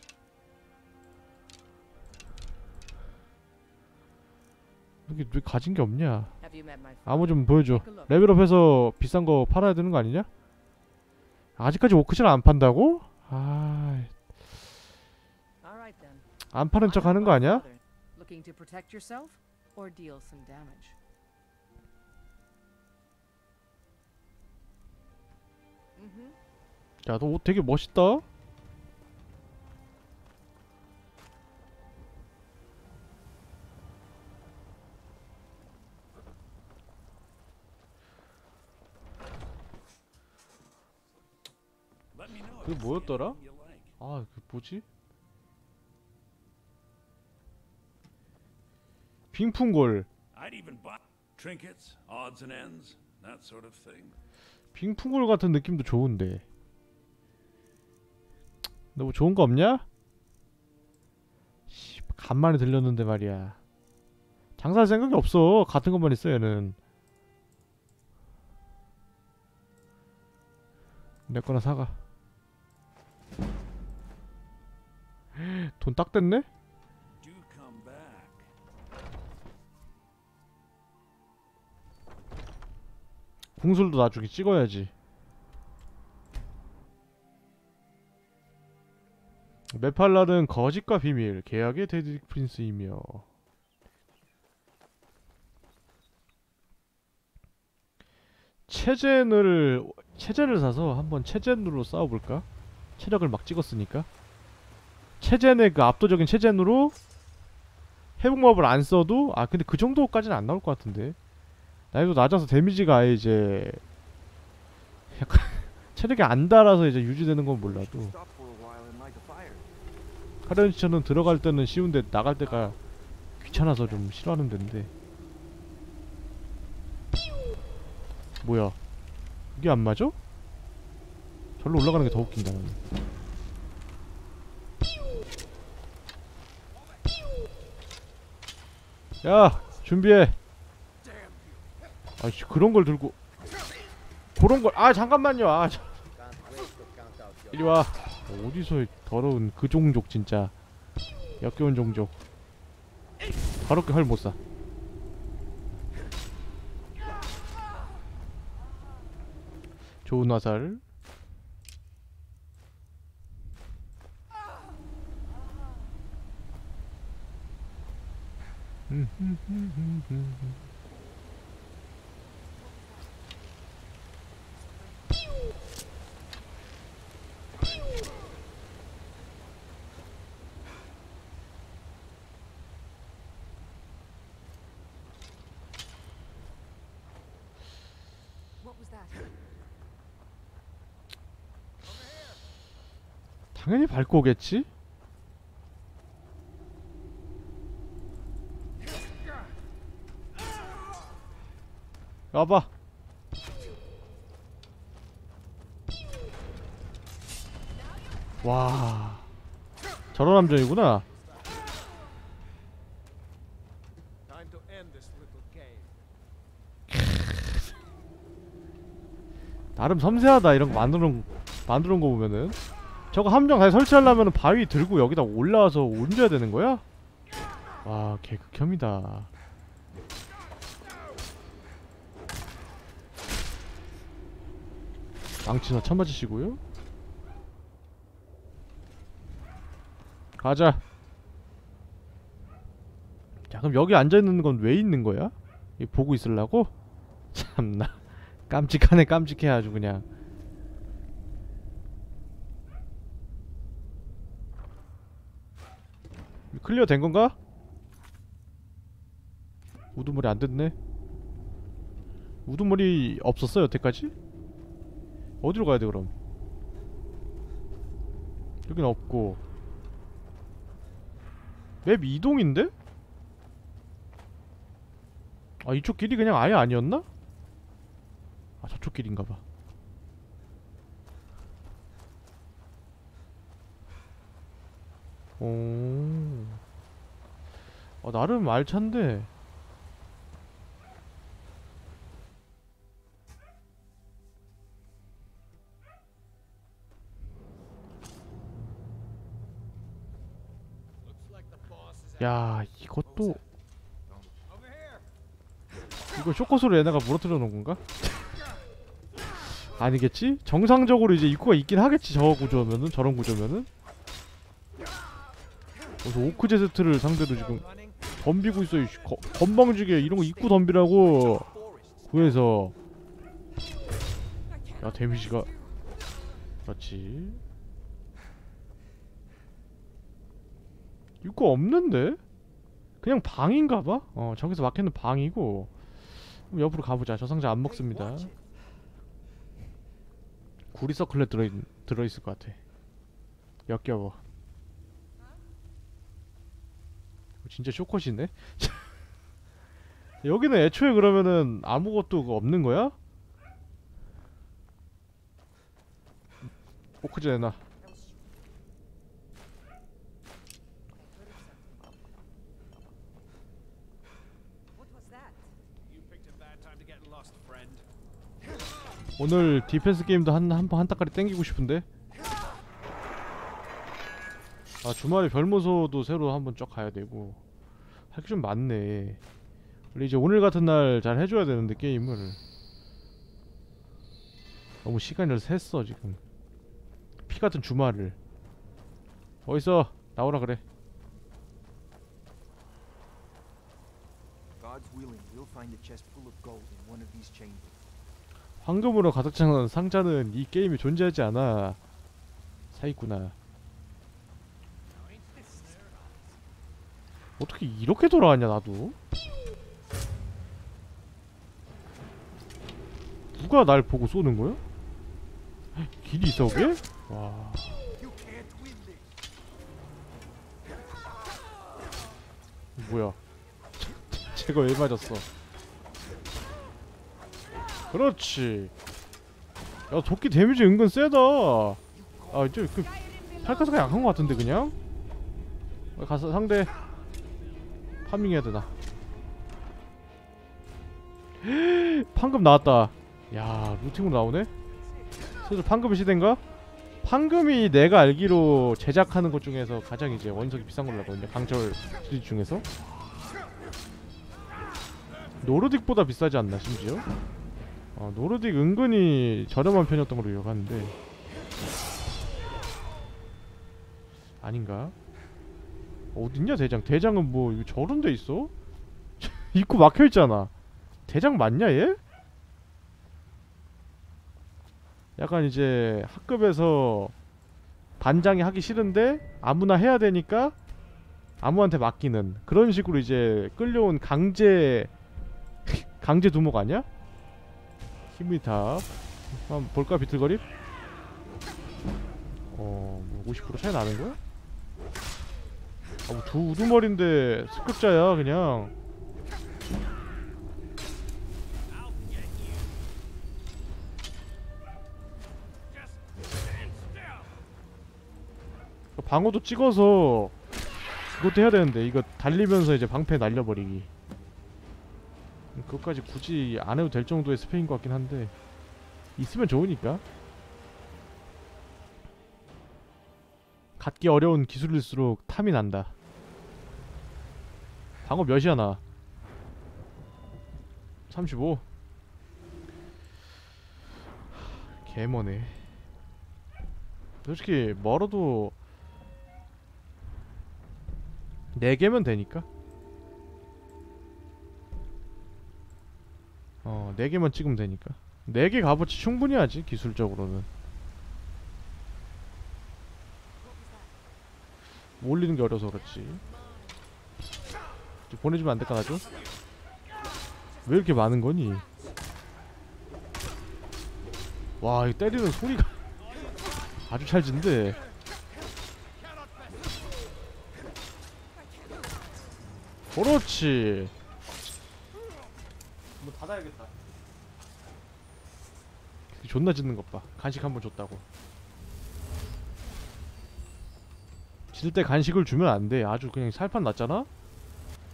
여기 왜 가진 게 없냐? Have you met my 아무 father? 좀 보여줘. Take a look. 레벨업해서 비싼 거 팔아야 되는 거 아니냐? 아직까지 워크실 안 판다고? 아, All right then. 안 파는 척 하는 거 아니야? Looking to protect yourself or deal some damage? Mhm. 야, 너 옷 되게 멋있다. Let me know if 그게 you see 뭐였더라? anything you like. 아, 그 뭐지? 빙풍골. I'd even buy trinkets, odds and ends, that sort of thing. 빙풍골 같은 느낌도 좋은데. 너 뭐 좋은 거 없냐? 씨, 간만에 들렸는데 말이야. 장사할 생각이 없어. 같은 것만 있어 얘는. 내 거나 사가. 돈 딱 됐네? Do come back. 궁술도 나중에 찍어야지. 메팔라는 거짓과 비밀, 계약의 데드릭 프린스이며 체젠을 체젠을 사서 한번 체젠으로 싸워볼까? 체력을 막 찍었으니까 체젠의 그 압도적인 체젠으로 회복마법을 안 써도 아 근데 그 정도까지는 안 나올 것 같은데 나이도 낮아서 데미지가 아예 이제 약간 체력이 안 달아서 이제 유지되는 건 몰라도 Stop for a while and light a fire. 카렌치처는 들어갈 때는 쉬운데 나갈 때가 귀찮아서 좀 싫어하는 데인데 뭐야 이게 안 맞아? 절로 올라가는 게 더 웃긴다 나는. 야 준비해. 아이씨 그런 걸 들고 그런 걸 아 잠깐만요. 아 저... 이리 와. 어디서 더러운 그 종족 진짜 역겨운 종족. 더럽게 활 못 쏴. 좋은 화살. What was that? 당연히 밟고 오겠지? 와봐. 와 저런 함정이구나. Time to end this little game. 나름 섬세하다 이런 거 만드는 만드는 거 보면은. 저거 함정 다시 설치하려면 바위 들고 여기다 올라와서 옮겨야 되는 거야? 와 개극혐이다. 망치나 쳐맞으시고요. 가자. 자 그럼 여기 앉아있는 건 왜 있는 거야? 이 보고 있으려고? 참나 깜찍하네 깜찍해 아주 그냥. 클리어 된 건가? 우두머리 안 됐네. 우두머리 없었어 여태까지? 어디로 가야 돼 그럼? 여긴 없고 맵 이동인데? 아 이쪽 길이 그냥 아예 아니었나? 아 저쪽 길인가봐. 오 어, 나름 알찬데. Looks like the boss is 야, 이것도 over here. 이거 쇼커스로 얘네가 무너뜨려 놓은 건가? 아니겠지? 정상적으로 이제 입구가 있긴 하겠지. 저 구조면은, 저런 구조면은. 그래서 오크 제스트를 상대로 지금 덤비고 있어. 이 거, 건방지게 이런 거 입구 덤비라고 구해서. 야, 데미지가 그렇지. 입구 없는데? 그냥 방인가봐? 어, 저기서 막혀있는 방이고. 그럼 옆으로 가보자. 저 상자 안 먹습니다. 구리 서클에 들어있, 들어있을 것 같아. 역겨워. 진짜 쇼컷이네? 여기는 애초에 그러면은 아무것도 없는 거야? 오크제 내놔. What was that? You picked a bad time to get lost, friend. 오늘 디펜스 게임도 한 한 번 한따까리 땡기고 싶은데. 아, 주말에 별모소도 새로 한번 쫙 가야 되고 할 게 좀 많네. 원래 이제 오늘 같은 날 잘 해줘야 되는데 게임을 너무 시간을 샜어 지금. 피 같은 주말을. 어딨어? 나오라 그래. God's willing, we'll find a chest full of gold in one of these chambers. 황금으로 가득 찬 상자는 이 게임에 존재하지 않아. 사있구나. 어떻게 이렇게 돌아왔냐 나도. 누가 날 보고 쏘는 거야? 길이 있어 그게? 와. 뭐야? 제가 왜 맞았어? 그렇지. 야, 도끼 데미지 은근 세다. 아, 이제 그 팔카스가 약한 것 같은데 그냥? 가서 상대 파밍해야 되나? 판금 나왔다. 야, 루팅으로 나오네? 슬슬 판금 시대인가? 판금이 내가 알기로 제작하는 것 중에서 가장 이제 원석이 비싼 걸로 알고 있는데, 강철 시리즈 중에서 노르딕보다 비싸지 않나 심지어? 어, 노르딕 은근히 저렴한 편이었던 걸로 기억하는데 아닌가? 어딨냐 대장? 대장은 뭐 이거 저런 데 있어? 입구 막혀있잖아. 대장 맞냐 얘? 약간 이제 학급에서 반장이 하기 싫은데 아무나 해야 되니까 아무한테 맡기는 그런 식으로 이제 끌려온 강제 강제 두목 아니야? 힘의 탑 한번 볼까 비틀거림? 어... 뭐 오십 퍼센트 차이 나는 거야? 아, 뭐 두 우두머리인데 습격자야 그냥. 방어도 찍어서 그것도 해야 되는데 이거 달리면서 이제 방패 날려버리기. 그것까지 굳이 안 해도 될 정도의 스펙인 것 같긴 한데 있으면 좋으니까. 갖기 어려운 기술일수록 탐이 난다. 방어 몇이야 나? 삼십오? 개머네. 솔직히 멀어도 네 개면 되니까. 어, 네 개만 찍으면 되니까. 네 개 값어치 충분히 하지 기술적으로는. 올리는 게 어려서 그렇지. 좀 보내주면 안 될까 나죠? 왜 이렇게 많은 거니? 와, 이 때리는 소리가 아주 찰진데. 그렇지. 뭐 닫아야겠다. 존나 짖는 것 봐. 간식 한 번 줬다고. 짖을 때 간식을 주면 안 돼. 아주 그냥 살판 났잖아?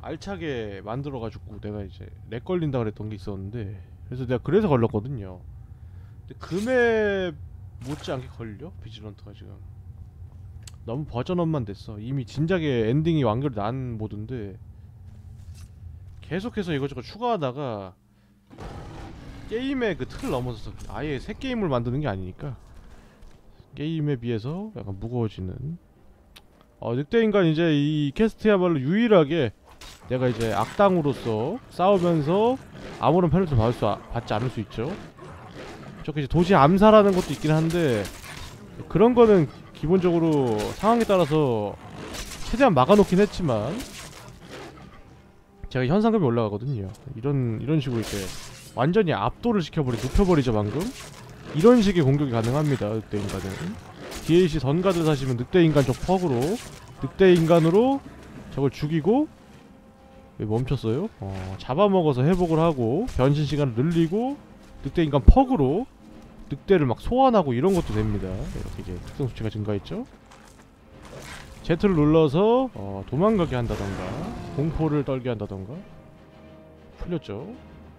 알차게 만들어가지고 내가 이제 렉 걸린다 그랬던 게 있었는데, 그래서 내가 그래서 걸렸거든요. 근데 금에 못지않게 걸려? 비질런트가 지금 너무 버전업만 됐어. 이미 진작에 엔딩이 완결이 난 모드인데 계속해서 이것저것 추가하다가 게임의 그 틀을 넘어서서 아예 새 게임을 만드는 게 아니니까 게임에 비해서 약간 무거워지는. 어, 늑대인간 이제 이 퀘스트야말로 유일하게 내가 이제 악당으로서 싸우면서 아무런 페널티를 받을 수, 아, 받지 않을 수 있죠. 저렇게 이제 도시 암살하는 것도 있긴 한데 그런 거는 기본적으로 상황에 따라서 최대한 막아놓긴 했지만 제가 현상금이 올라가거든요. 이런 이런 식으로 이렇게 완전히 압도를 시켜버리, 눕혀버리죠 방금. 이런 식의 공격이 가능합니다. 늑대인간은 디엘씨 던가드 사시면 늑대인간 쪽 퍽으로 늑대인간으로 저걸 죽이고. 왜 멈췄어요? 어, 잡아먹어서 회복을 하고 변신 시간을 늘리고 늑대인간 퍽으로 늑대를 막 소환하고 이런 것도 됩니다. 이렇게 이제 특성 수치가 증가했죠. Z를 눌러서 어, 도망가게 한다던가 공포를 떨게 한다던가. 풀렸죠.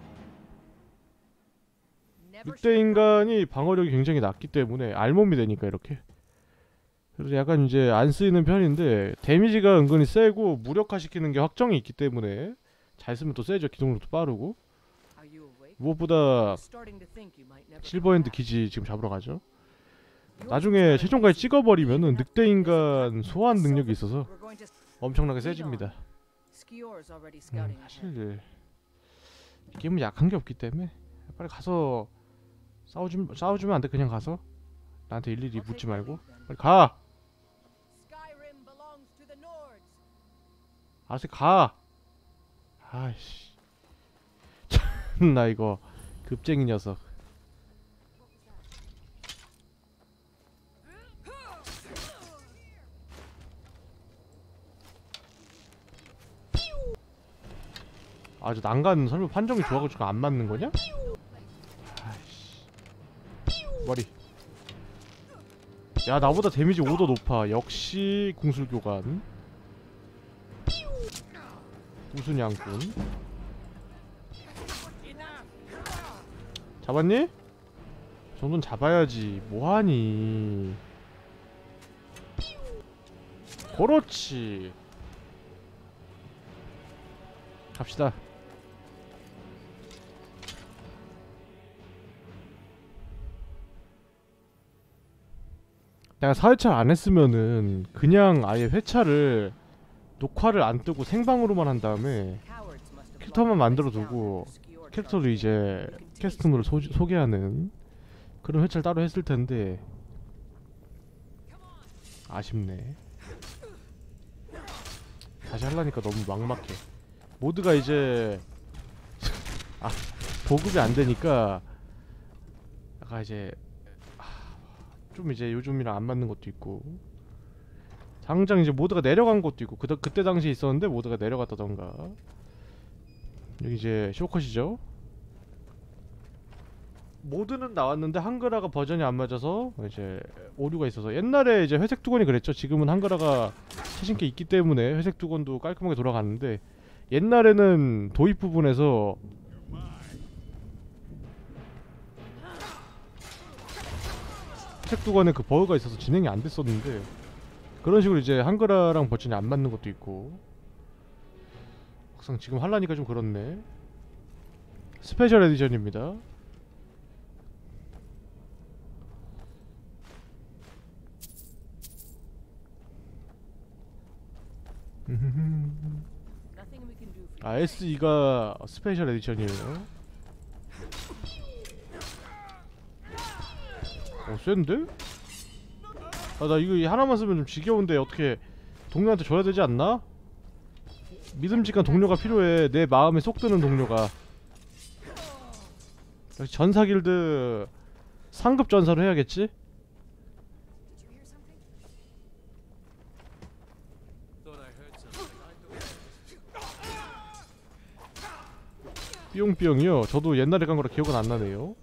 늑대인간이 방어력이 굉장히 낮기 때문에 알몸이 되니까 이렇게. 그래서 약간 이제 안 쓰이는 편인데 데미지가 은근히 세고 무력화시키는 게 확정이 있기 때문에 잘 쓰면 또 세죠. 기동력도 빠르고. 무엇보다 실버핸드 기지 지금 잡으러 가죠. 나중에 최종까지 찍어버리면은 늑대인간 소환 능력이 있어서 엄청나게 세집니다. 음, 사실 이 게임은 약한 게 없기 때문에 빨리 가서 싸워주, 싸워주면 안 돼. 그냥 가서 나한테 일일이 묻지 말고 빨리 가. 알았어 가. 아이씨 나 이거 급쟁이 녀석. 아, 저 난간 설마 판정이 좋아가지고 안 맞는 거냐? 아이씨. 머리. 야, 나보다 데미지 오 더 높아. 역시 궁술교관. 우순양꾼. 잡았니? 정도는 잡아야지. 뭐하니? 그렇지. 갑시다. 내가 사 회차 안 했으면은 그냥 아예 회차를 녹화를 안 뜨고 생방으로만 한 다음에 캐릭터만 만들어 두고 캐릭터도 이제 캐스팅으로 소, 소개하는 그런 회차를 따로 했을 텐데 아쉽네. 다시 하려니까 너무 막막해. 모드가 이제 아, 보급이 안 되니까 약간 이제 좀 이제 요즘이랑 안 맞는 것도 있고 당장 이제 모드가 내려간 것도 있고 그, 그때 당시에 있었는데 모드가 내려갔다던가. 여기 이제 쇼컷이죠. 모드는 나왔는데 한글화가 버전이 안 맞아서 이제 오류가 있어서 옛날에 이제 회색 두건이 그랬죠. 지금은 한글화가 최신 게 있기 때문에 회색 두건도 깔끔하게 돌아가는데 옛날에는 도입 부분에서 회색 두건에 그 버그가 있어서 진행이 안 됐었는데 그런 식으로 이제 한글화랑 버전이 안 맞는 것도 있고 막상 지금 하려니까 좀 그렇네. 스페셜 에디션입니다. 아 에스이가 스페셜 에디션이에요. 어 센데? 아 나 이거 하나만 쓰면 좀 지겨운데 어떻게 동료한테 줘야 되지 않나? 믿음직한 동료가 필요해. 내 마음에 쏙 드는 동료가. 역시 전사길드 상급 전사로 해야겠지? 삐용삐용이요? 저도 옛날에 간 거라 기억은 안 나네요.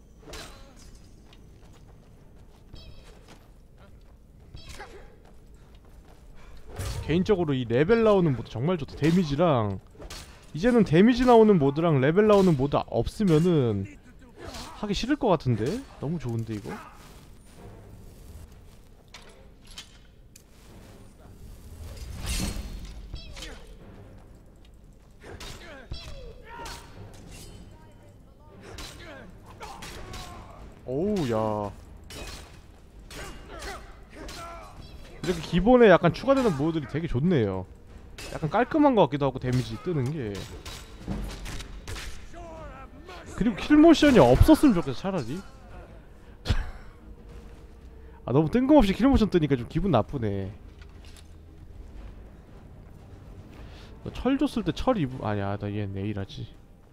개인적으로 이 레벨 나오는 모드 정말 좋다. 데미지랑 이제는 데미지 나오는 모드랑 레벨 나오는 모드 없으면은 하기 싫을 것 같은데? 너무 좋은데 이거? 오우 야 이렇게 기본에 약간 추가되는 모드들이 되게 좋네요. 약간 깔끔한 것 같기도 하고 데미지 뜨는 게. 그리고 킬모션이 없었으면 좋겠어 차라리. 아 너무 뜬금없이 킬모션 뜨니까 좀 기분 나쁘네. 철 줬을 때 철 입.. 아니야 나 얘 내일 하지.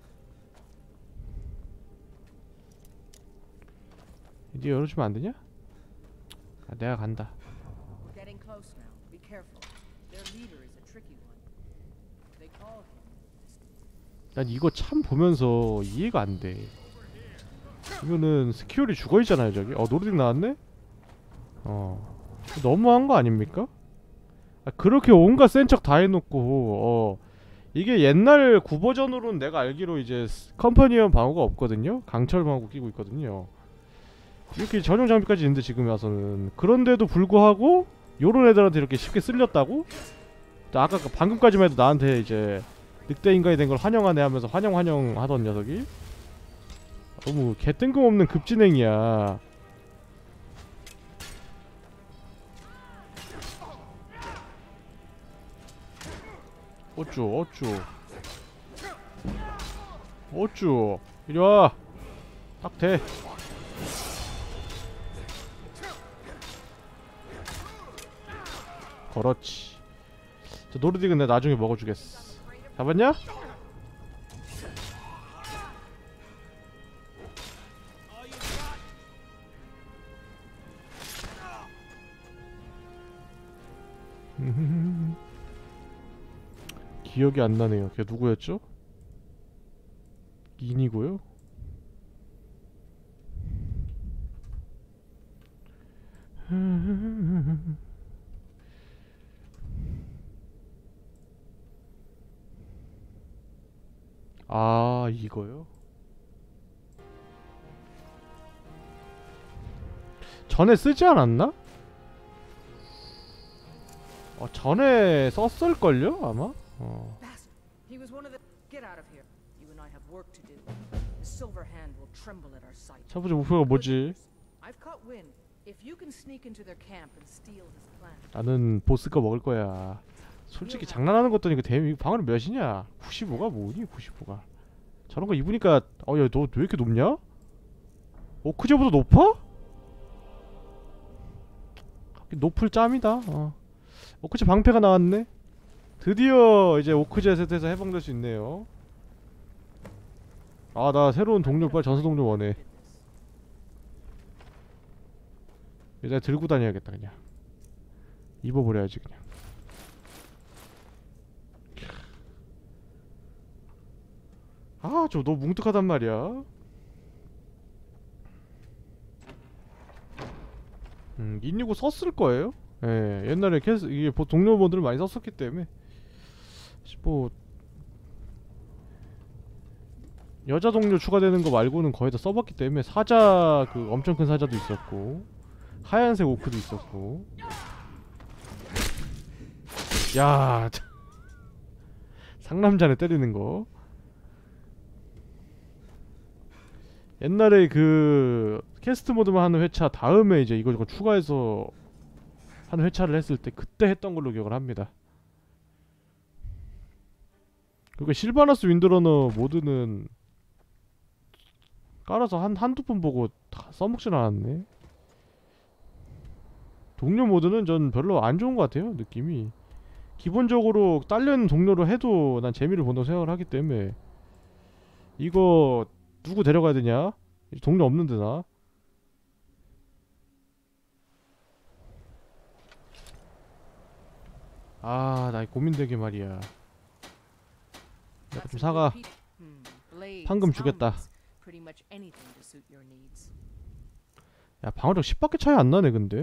이제 열어주면 안 되냐? 아, 내가 간다. We're getting close now. Be careful. Their leader is a tricky one. They call him. 난 이거 참 보면서 이해가 안 돼. 이거는 스키올이 죽어있잖아요 저기. 어 노르딕 나왔네? 어 너무한 거 아닙니까? 아, 그렇게 온갖 센 척 다 해놓고 어 이게 옛날 구 버전으로는 내가 알기로 이제 컴퍼니언 방어가 없거든요? 강철 방어 끼고 있거든요. 이렇게 전용 장비까지 있는데 지금 와서는. 그런데도 불구하고 요런 애들한테 이렇게 쉽게 쓸렸다고? 아까 방금까지만 해도 나한테 이제 늑대 인간이 된 걸 환영하네 하면서 환영 환영 하던 녀석이 너무 개 뜬금없는 급진행이야. 어쭈 어쭈 어쭈 이리와 딱 대. 그렇지. 저 노르딕은 내가 나중에 먹어주겠어. 잡았냐? 기억이 안 나네요. 걔 누구였죠? 인이고요. 아 이거요? 전에 쓰지 않았나? 어 전에 썼을걸요 아마? 어. Bastard. He was one of the. Get out of here. You and I have work to do. The Silver Hand will tremble at our sight. 첫 번째 목표가 뭐지? I've caught wind. If you can sneak into their camp and steal his plan. 나는 보스가 먹을 거야. 솔직히 장난하는 것도 아니고 데미 방어는 몇이냐? 구십오가 뭐니? 구십오가 저런 거 입으니까 어 야 너 왜 이렇게 높냐? 오크제보다 높아? 높을 짬이다. 어. 오크제 방패가 나왔네. 드디어 이제 오크제 세트에서 해방될 수 있네요. 아 나 새로운 동료 빨리 전설 동료 원해. 내가 들고 다녀야겠다 그냥. 입어버려야지 그냥. 아 저 너무 뭉툭하단 말이야. 음 인이고 썼을 거예요. 예 옛날에 캐스 이게 동료 모드를 많이 썼었기 때문에 뭐 여자 동료 추가되는 거 말고는 거의 다 써봤기 때문에 사자 그 엄청 큰 사자도 있었고 하얀색 오크도 있었고. 야 상남자네 때리는 거. 옛날에 그 캐스트 모드만 하는 회차 다음에 이제 이거 저거 추가해서 하는 회차를 했을 때 그때 했던 걸로 기억을 합니다. 그리고 실바나스 윈드러너 모드는 깔아서 한 한두 번 보고 다 써먹진 않았네. 동료 모드는 전 별로 안 좋은 것 같아요 느낌이. 기본적으로 딸려있는 동료로 해도 난 재미를 본다고 생각을 하기 때문에. 이거 누구 데려가야 되냐? 동료 없는데 나. 아, 나 고민되게 말이야. 내가 좀 사가. Hmm. Blades, 방금 주겠다. helmets, pretty much anything to suit your needs. 야, 방어력 십밖에 차이 안 나네 근데.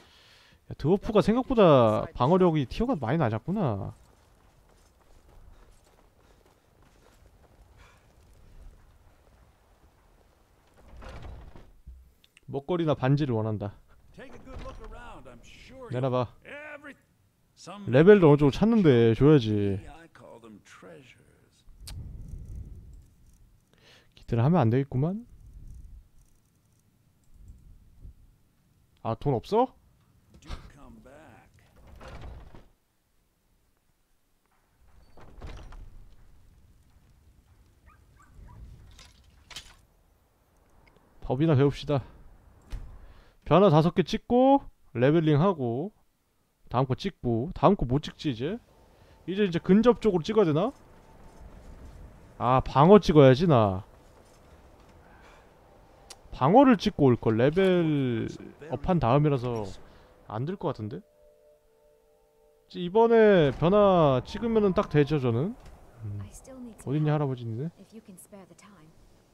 야, 드워프가 생각보다 방어력이 티어가 많이 낮았구나. 먹거리나 반지를 원한다. Take a good look around. I'm sure you'll 내놔봐. every some 레벨도 어느 정도 찾는데 줘야지. I call them treasures. 기대를 하면 안 되겠구만. 아, 돈 없어? Do come back. 법이나 배웁시다. 변화 다섯 개 찍고 레벨링하고 다음 거 찍고 다음 거 뭐 찍지 이제? 이제 이제 근접 쪽으로 찍어야 되나? 아, 방어 찍어야지 나. 방어를 찍고 올걸. 레벨 업한 다음이라서 안 될 것 같은데? 이번에 변화 찍으면은 딱 되죠 저는. 음. I still need some 어딨냐 help, 할아버지인데? if you can spare the time.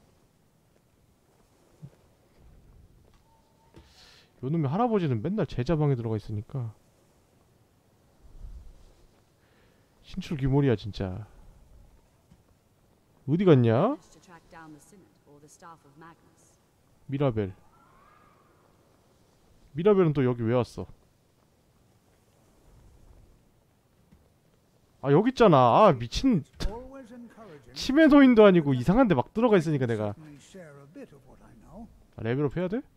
요놈의 할아버지는 맨날 제자방에 들어가 있으니까 신출 귀몰이야 진짜. 어디 갔냐? managed to track down the synod or the staff of Magnus. 미라벨. 미라벨은 또 여기 왜 왔어? 아, 여기 있잖아. 아, 미친. Always encouraging. 치매노인도 아니고 이상한 데 막 들어가 있으니까 내가. Certainly share a bit of what I know. 아, 레벨업 해야 돼?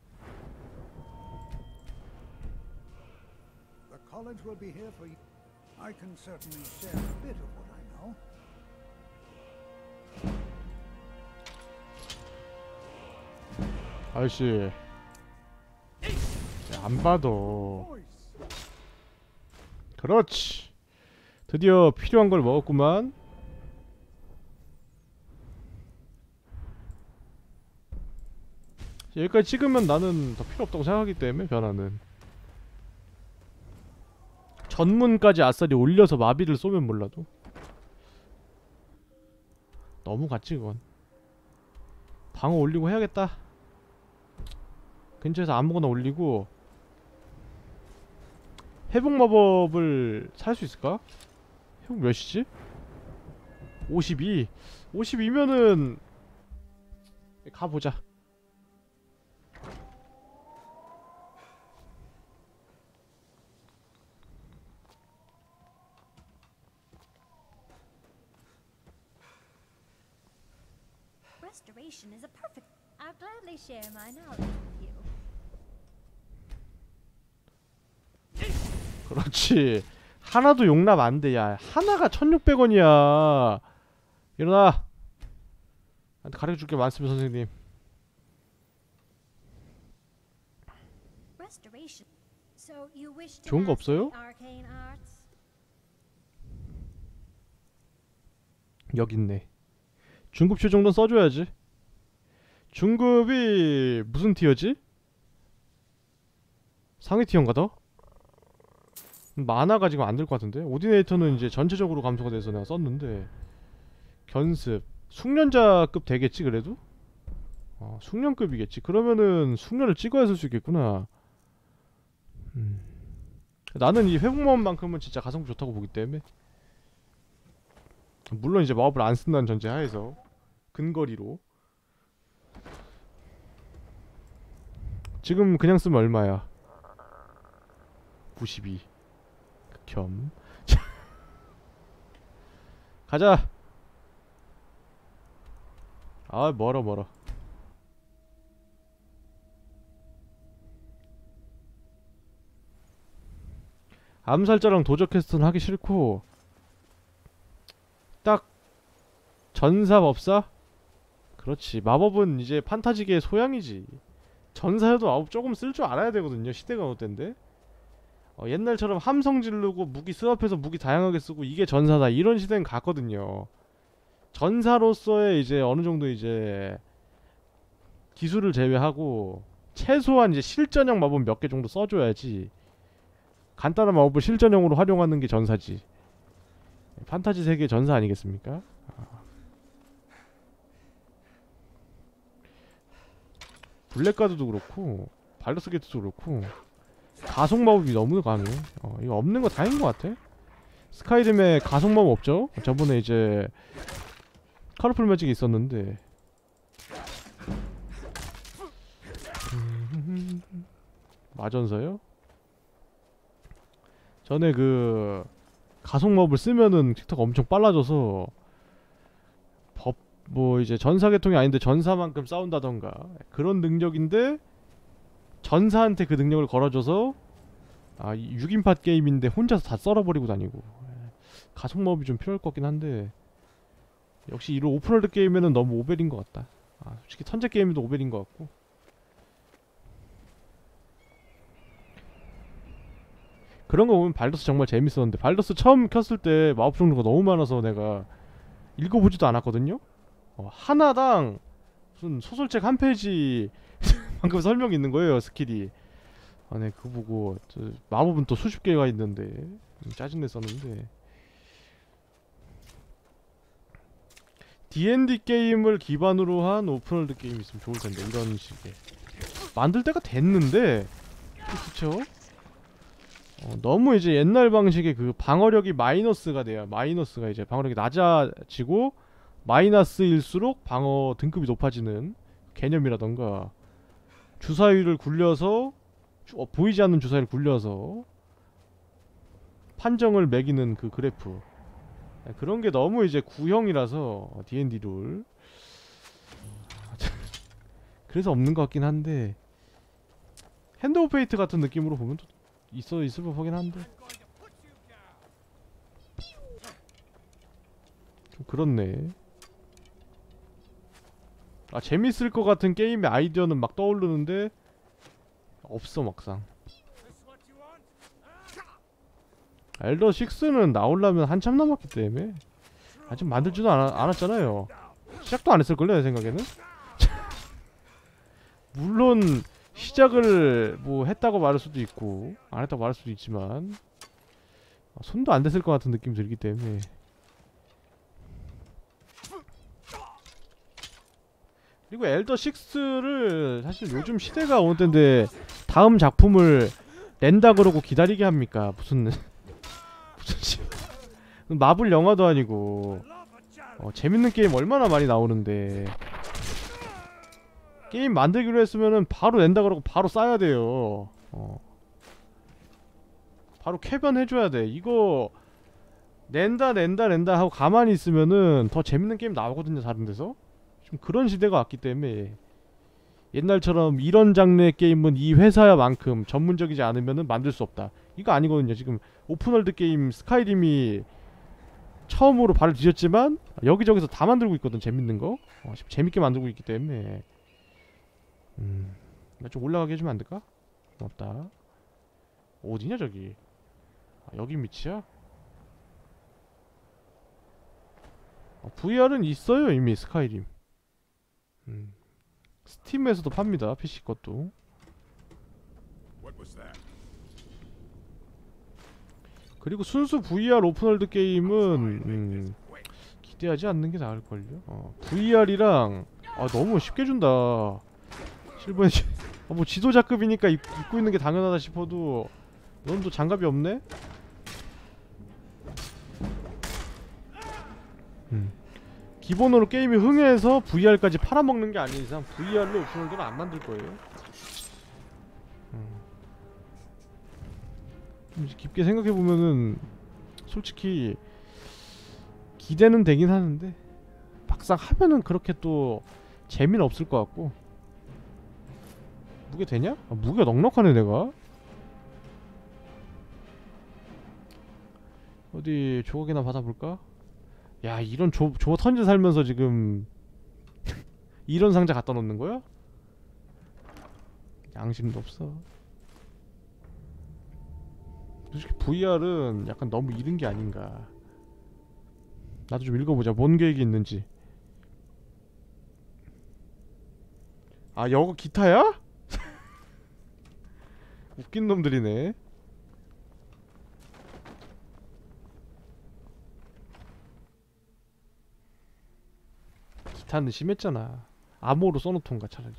The college will be here for you. I can certainly share a bit of what I know. 아저씨. 야, 안 봐도. 그렇지. 드디어 필요한 걸 먹었구만. 여기까지 찍으면 나는 더 필요 없다고 생각하기 때문에 변화는. 전문까지 아싸리 올려서 마비를 쏘면 몰라도. 너무 같지 그건. 방어 올리고 해야겠다. 근처에서 아무거나 올리고. 회복 마법을 살 수 있을까? 회복 몇이지? 오십이. 오십이면은 가보자. Restoration is a perfect. I'll gladly share my knowledge with you. 그렇지. 하나도 용납 안 돼. 야, 하나가 천육백 원이야. 일어나. 나한테 가르쳐줄 게 많습니다, 선생님. Restoration. So you wish to 좋은 거 master 없어요? the arcane arts? 여기 있네. 중급표 정도는 써줘야지. 중급이 무슨 티어지? 상위 티어인가 더? 만화가 지금 안 될 것 같은데? 오디네이터는 이제 전체적으로 감소가 돼서 내가 썼는데. 견습 숙련자급 되겠지 그래도? 어, 숙련급이겠지. 그러면은 숙련을 찍어야 쓸 수 있겠구나. 음. 나는 이 회복마법만큼은 진짜 가성비 좋다고 보기 때문에. 물론 이제 마법을 안 쓴다는 전제 하에서 근거리로. 지금 그냥 쓰면 얼마야? 구십이. 극혐. 가자. 아, 멀어 멀어. 암살자랑 도적 퀘스트는 하기 싫고 딱 전사법사? 그렇지. 마법은 이제 판타지계의 소양이지. 전사여도 마법 조금 쓸 줄 알아야 되거든요. 시대가 어느 때인데. 어, 옛날처럼 함성 지르고 무기 스왑해서 무기 다양하게 쓰고 이게 전사다 이런 시대는 갔거든요. 전사로서의 이제 어느 정도 이제 기술을 제외하고 최소한 이제 실전형 마법 몇 개 정도 써줘야지. 간단한 마법을 실전형으로 활용하는 게 전사지. 판타지 세계의 전사 아니겠습니까? 아. 블랙가드도 그렇고 발더스 게이트도 그렇고 가속 마법이 너무 강해. 어, 이거 없는 거 다행인 것 같아. 스카이림에 가속 마법 없죠? 저번에 이제 카르풀 매직이 있었는데. 마전사요? 전에 그 가속몹을 쓰면은 틱톡 엄청 빨라져서 법 뭐 이제 전사 계통이 아닌데 전사만큼 싸운다던가 그런 능력인데 전사한테 그 능력을 걸어줘서 아 육 인팟 게임인데 혼자서 다 썰어버리고 다니고 가속몹이 좀 필요할 것 같긴 한데 역시 이런 오픈월드 게임에는 너무 오벨인 것 같다. 아 솔직히 턴제 게임도 오벨인 것 같고 그런 거 보면 발더스 정말 재밌었는데 발더스 처음 켰을 때 마법 종류가 너무 많아서 내가 읽어보지도 않았거든요. 어, 하나당 무슨 소설책 한 페이지 방금 설명 있는 거예요 스킬이. 아, 네 그거 보고 저, 마법은 또 수십 개가 있는데 좀 짜증냈었는데 디앤디 게임을 기반으로 한 오픈월드 게임이 있으면 좋을 텐데 이런 식의 만들 때가 됐는데 그쵸? 어, 너무 이제 옛날 방식의 그 방어력이 마이너스가 돼요. 마이너스가 이제 방어력이 낮아지고 마이너스일수록 방어 등급이 높아지는 개념이라던가 주사위를 굴려서 주, 어, 보이지 않는 주사위를 굴려서 판정을 매기는 그 그래프 그런 게 너무 이제 구형이라서 디앤디 룰 그래서 없는 것 같긴 한데 핸드 오브 페이트 같은 느낌으로 보면 또 있어 있을 법하긴 한데 좀 그렇네. 아 재밌을 것 같은 게임의 아이디어는 막 떠오르는데 없어 막상. 엘더 식스는 나오려면 한참 남았기 때문에 아직 만들지도 않아, 않았잖아요. 시작도 안 했을걸요 내 생각에는. 물론 시작을 뭐 했다고 말할 수도 있고 안 했다고 말할 수도 있지만 손도 안 댔을 것 같은 느낌이 들기 때문에 그리고 엘더 식스를 사실 요즘 시대가 어느 때인데 다음 작품을 낸다 그러고 기다리게 합니까? 무슨 무슨 씨 마블 영화도 아니고 어, 재밌는 게임 얼마나 많이 나오는데 게임 만들기로 했으면은 바로 낸다 그러고 바로 싸야 돼요. 어. 바로 쾌변해줘야 돼. 이거 낸다 낸다 낸다 하고 가만히 있으면은 더 재밌는 게임 나오거든요 다른 데서. 좀 그런 시대가 왔기 때문에 옛날처럼 이런 장르의 게임은 이 회사만큼 전문적이지 않으면은 만들 수 없다. 이거 아니거든요. 지금 오픈월드 게임 스카이림이 처음으로 발을 뒤졌지만 여기저기서 다 만들고 있거든. 재밌는 거. 어, 재밌게 만들고 있기 때문에 음... 나 좀 올라가게 해주면 안될까? 고맙다. 어디냐 저기. 아, 여기 밑이야? 어, 브이알은 있어요 이미 스카이림. 음. 스팀에서도 팝니다 피씨 것도. 그리고 순수 브이알 오픈월드 게임은 음, 기대하지 않는 게 나을걸요. 어, 브이알이랑 아 너무 쉽게 준다. 실버에 아, 뭐 지도자급이니까 입, 입고 있는 게 당연하다 싶어도 넌 또 장갑이 없네? 음. 기본으로 게임이 흥해서 브이알까지 팔아먹는 게 아닌 이상 브이알로 오픈월드는 안 만들 거예요. 음. 좀 깊게 생각해보면은 솔직히 기대는 되긴 하는데 막상 하면은 그렇게 또 재미는 없을 것 같고. 무게 되냐? 아, 무게가 넉넉하네 내가. 어디 조각이나 받아볼까? 야 이런 조, 조 턴제 살면서 지금 이런 상자 갖다 놓는 거야? 양심도 없어. 솔직히 브이알은 약간 너무 이른 게 아닌가. 나도 좀 읽어보자. 뭔 계획이 있는지. 아 여거 기타야? 웃긴 놈들이네. 기타는 심했잖아. 암호로 써놓던가 차라리.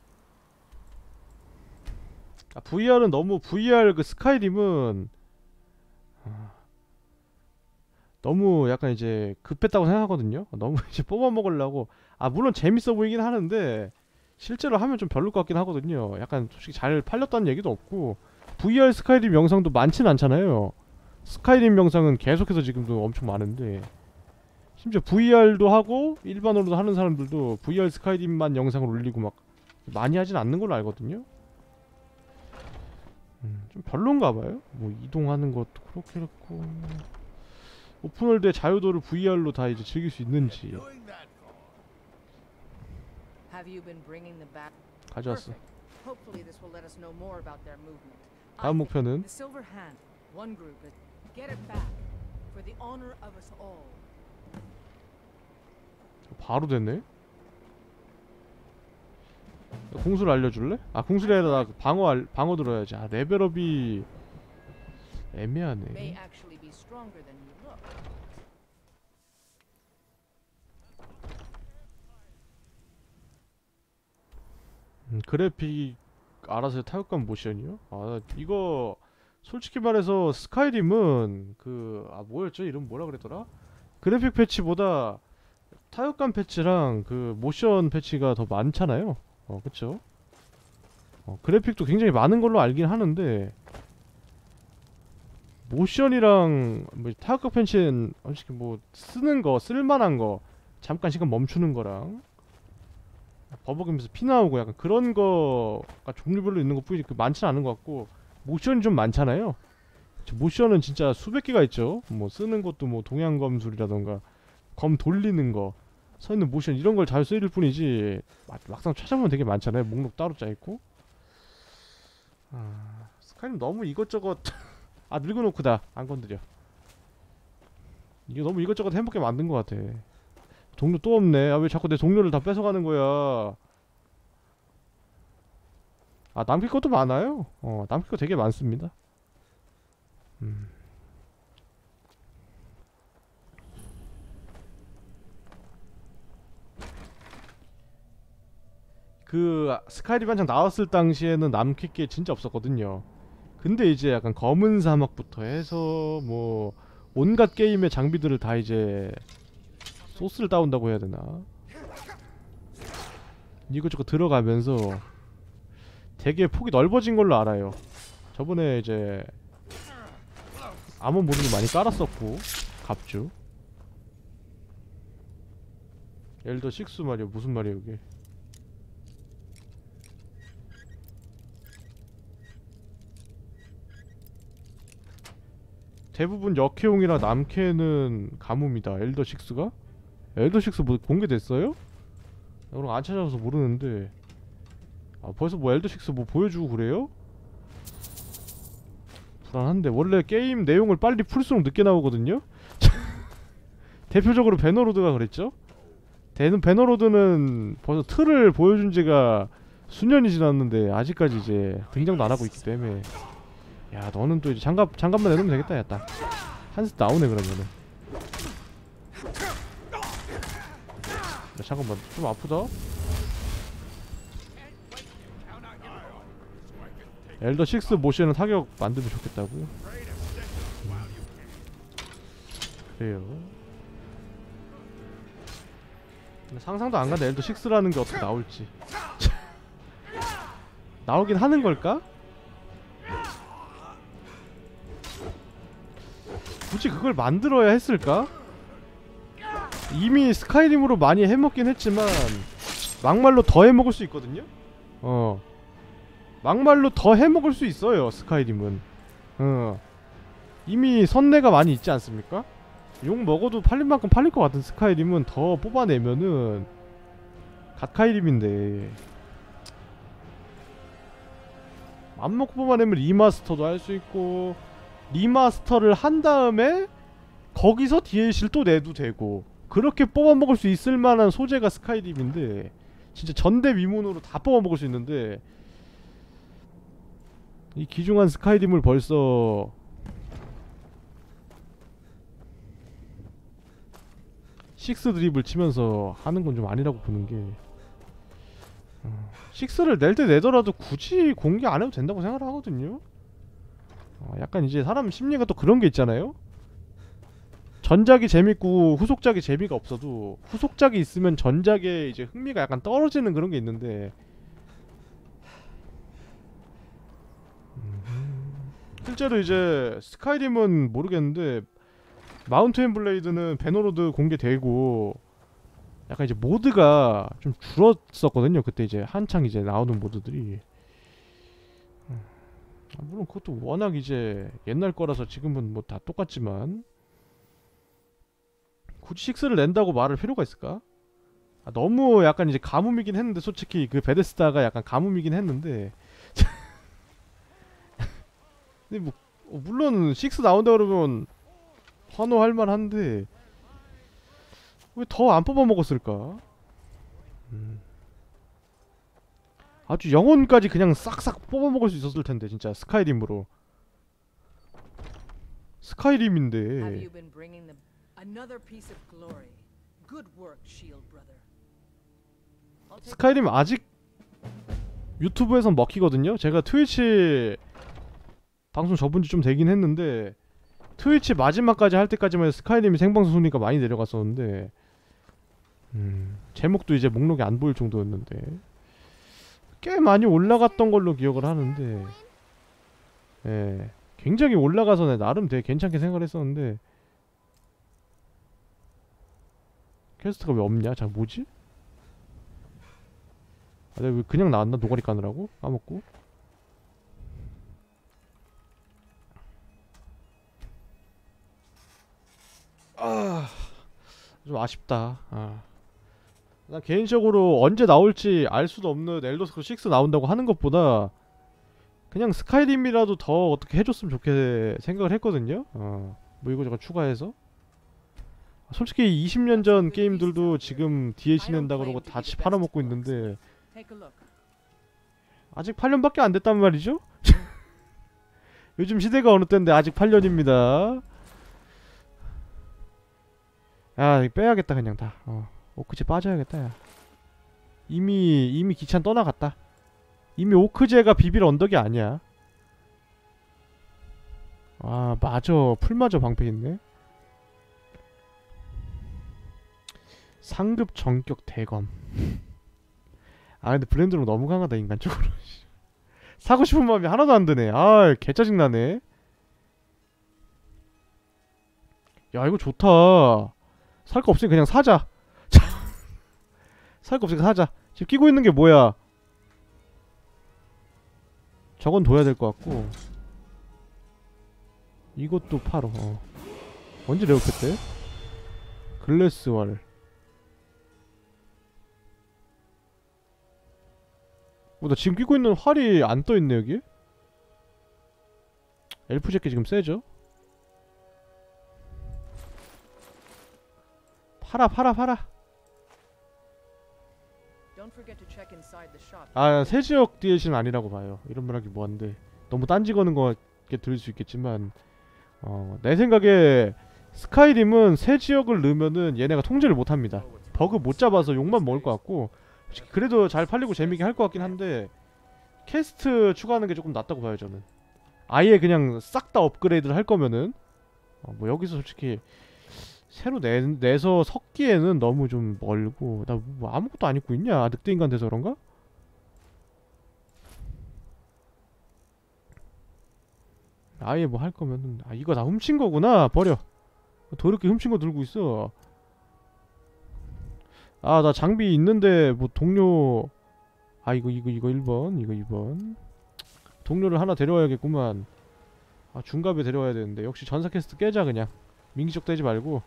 아, 브이알은 너무 브이알 그 스카이림은 아, 너무 약간 이제 급했다고 생각하거든요. 너무 이제 뽑아먹으려고. 아 물론 재밌어 보이긴 하는데 실제로 하면 좀 별로 것 같긴 하거든요. 약간 솔직히 잘 팔렸다는 얘기도 없고 브이알 스카이림 영상도 많진 않잖아요. 스카이림 영상은 계속해서 지금도 엄청 많은데 심지어 브이알도 하고 일반으로도 하는 사람들도 브이알 스카이림만 영상을 올리고 막 많이 하진 않는 걸로 알거든요. 음, 좀 별론가봐요. 뭐 이동하는 것도 그렇게 했고 오픈월드의 자유도를 브이알로 다 이제 즐길 수 있는지 Doing that for? Have you been bringing them back? 가져왔어. Perfect. Hopefully this will let us know more about their movement. I 다음 think 목표는 the Silver Hand, one group is get it back for the honor of us all. 바로 됐네. 공수를 알려줄래? 아 공수를 해라. 나 방어 알, 방어 들어야지. 아 레벨업이 May 애매하네. actually be stronger than you look. 음, 그래픽 알아서 타격감 모션이요? 아 이거 솔직히 말해서 스카이림은 그 아 뭐였죠? 이름 뭐라 그랬더라? 그래픽 패치보다 타격감 패치랑 그 모션 패치가 더 많잖아요. 어 그쵸? 어, 그래픽도 굉장히 많은 걸로 알긴 하는데 모션이랑 뭐 타격감 패치는 솔직히 뭐 쓰는 거 쓸만한 거 잠깐 시간 멈추는 거랑 버벅이면서 피 나오고 약간 그런 거가 종류별로 있는 것뿐이지 그 많지는 않은 것 같고 모션이 좀 많잖아요. 모션은 진짜 수백 개가 있죠. 뭐 쓰는 것도 뭐 동양검술이라던가 검 돌리는 거 서있는 모션 이런 걸 잘 쓰일 뿐이지 막, 막상 찾아보면 되게 많잖아요. 목록 따로 짜있고. 아, 스카이림 너무 이것저것 아 늙어놓고다 안 건드려. 이게 너무 이것저것 해먹게 만든 것 같아. 동료 또 없네. 아 왜 자꾸 내 동료를 다 뺏어가는 거야. 아 남길 것도 많아요. 어 남길 거 되게 많습니다. 음. 그 스카이림 한창 나왔을 당시에는 남길 게 진짜 없었거든요. 근데 이제 약간 검은 사막부터 해서 뭐 온갖 게임의 장비들을 다 이제 소스를 따온다고 해야 되나? 이것저것 들어가면서 되게 폭이 넓어진 걸로 알아요. 저번에 이제 암호 모드도 많이 깔았었고 갑주 엘더 식스 말이야. 무슨 말이야 이게. 대부분 역해용이라 남캐는 가뭄이다. 엘더 식스가? 엘더 식스 뭐 공개됐어요? 그런 거 안 찾아서 모르는데 아 벌써 뭐 엘더 식스 뭐 보여주고 그래요? 불안한데 원래 게임 내용을 빨리 풀수록 늦게 나오거든요? 대표적으로 배너로드가 그랬죠? 대는 배너로드는 벌써 틀을 보여준 지가 수년이 지났는데 아직까지 이제 등장도 안 하고 있기 때문에 야 너는 또 이제 장갑 장갑만 내놓으면 되겠다. 야 딱 한스 나오네 그러면은. 야 잠깐만 좀 아프다. 엘더 식스 모션은 타격 만들면 좋겠다고. 그래요. 근데 상상도 안 간다. 엘더 식스라는 게 어떻게 나올지. 나오긴 하는 걸까? 굳이 그걸 만들어야 했을까? 이미 스카이림으로 많이 해먹긴 했지만 막말로 더 해먹을 수 있거든요? 어 막말로 더 해먹을 수 있어요 스카이림은. 어 이미 선내가 많이 있지 않습니까? 욕 먹어도 팔릴 만큼 팔릴 것 같은 스카이림은 더 뽑아내면은 갓카이림인데 맘먹고 뽑아내면 리마스터도 할 수 있고 리마스터를 한 다음에 거기서 디엘씨를 또 내도 되고 그렇게 뽑아먹을 수 있을 만한 소재가 스카이림인데 진짜 전대미문으로 다 뽑아먹을 수 있는데 이 귀중한 스카이림을 벌써 식스 드립을 치면서 하는 건 좀 아니라고 보는 게 어, 식스를 낼 때 내더라도 굳이 공개 안 해도 된다고 생각을 하거든요. 어, 약간 이제 사람 심리가 또 그런 게 있잖아요. 전작이 재밌고 후속작이 재미가 없어도 후속작이 있으면 전작에 이제 흥미가 약간 떨어지는 그런 게 있는데 실제로 이제 스카이림은 모르겠는데 마운트 앤 블레이드는 배너로드 공개되고 약간 이제 모드가 좀 줄었었거든요. 그때 이제 한창 이제 나오는 모드들이. 음, 물론 그것도 워낙 이제 옛날 거라서 지금은 뭐 다 똑같지만 굳이 식스를 낸다고 말할 필요가 있을까? 아, 너무 약간 이제 가뭄이긴 했는데 솔직히 그 베데스다가 약간 가뭄이긴 했는데 근데 뭐 어, 물론 식스 나온다 그러면 환호할 만한데 왜 더 안 뽑아 먹었을까? 음. 아주 영혼까지 그냥 싹싹 뽑아 먹을 수 있었을 텐데 진짜 스카이림으로. Have 스카이림인데 you been bringing them another piece of glory? Good work, Shield brother. I'll take 스카이림 아직 유튜브에선 먹히거든요. 제가 트위치 방송 접은 지 좀 되긴 했는데 트위치 마지막까지 할 때까지만 해도 스카이림이 생방송 순위가 많이 내려갔었는데 음, 제목도 이제 목록에 안 보일 정도였는데 꽤 많이 올라갔던 걸로 기억을 하는데 예, 굉장히 올라가서 나름 되게 괜찮게 생각을 했었는데 퀘스트가 왜 없냐? 자 뭐지? 아, 내가 왜 그냥 나왔나? 노가리 까느라고? 까먹고 아, 좀 아쉽다. 아. 난 개인적으로 언제 나올지 알 수도 없는 엘더 스크롤 식스 나온다고 하는 것보다 그냥 스카이림이라도 더 어떻게 해줬으면 좋게 생각을 했거든요. 어, 뭐 이거저거 추가해서 솔직히 이십 년 전 게임들도 지금 디엘씨 낸다 그러고 다 팔아먹고 있는데 take a look. 아직 팔 년밖에 안 됐단 말이죠? 요즘 시대가 어느 때인데 아직 팔 년입니다. 야 이거 빼야겠다 그냥 다. 어. 오크제 빠져야겠다 야. 이미 이미 기찬 떠나갔다. 이미 오크제가 비빌 언덕이 아니야. 아 맞아 풀마저 방패있네. 상급 정격 대검. 아 근데 브랜드로 너무 강하다 인간적으로. 사고 싶은 마음이 하나도 안 드네. 아 개짜증나네. 야 이거 좋다. 살 거 없으니 그냥 사자. 살 거 없으니까 사자. 지금 끼고 있는 게 뭐야? 저건 둬야 될 것 같고 이것도 팔어. 어. 언제 레오패 때? 글래스왈. 어, 나 지금 끼고 있는 활이 안 떠있네 여기? 엘프 제끼 지금 세죠? 팔아 팔아 팔아. Don't forget to check inside the shop. 아 새지역 디엘씨는 아니라고 봐요. 이런 말 하기 뭐한데 너무 딴지 거는 거 같게 들릴 수 있겠지만 어, 내 생각에 스카이림은 새지역을 넣으면은 얘네가 통제를 못합니다. 버그 못 잡아서 욕만 먹을 것 같고 그래도 잘 팔리고 재밌게 할 것 같긴 한데 캐스트 추가하는 게 조금 낫다고 봐요 저는. 아예 그냥 싹 다 업그레이드를 할 거면은 어, 뭐 여기서 솔직히 새로 내, 내서 섞기에는 너무 좀 멀고 나 뭐 아무것도 안 입고 있냐? 늑대인간 돼서 그런가? 아예 뭐 할 거면은 아 이거 다 훔친 거구나. 버려. 더럽게 훔친 거 들고 있어. 아 나 장비 있는데 뭐 동료 아 이거 이거 이거 일 번 이거 이 번 동료를 하나 데려와야겠구만. 아 중갑에 데려와야 되는데 역시 전사 퀘스트 깨자 그냥. 민기적 되지 말고.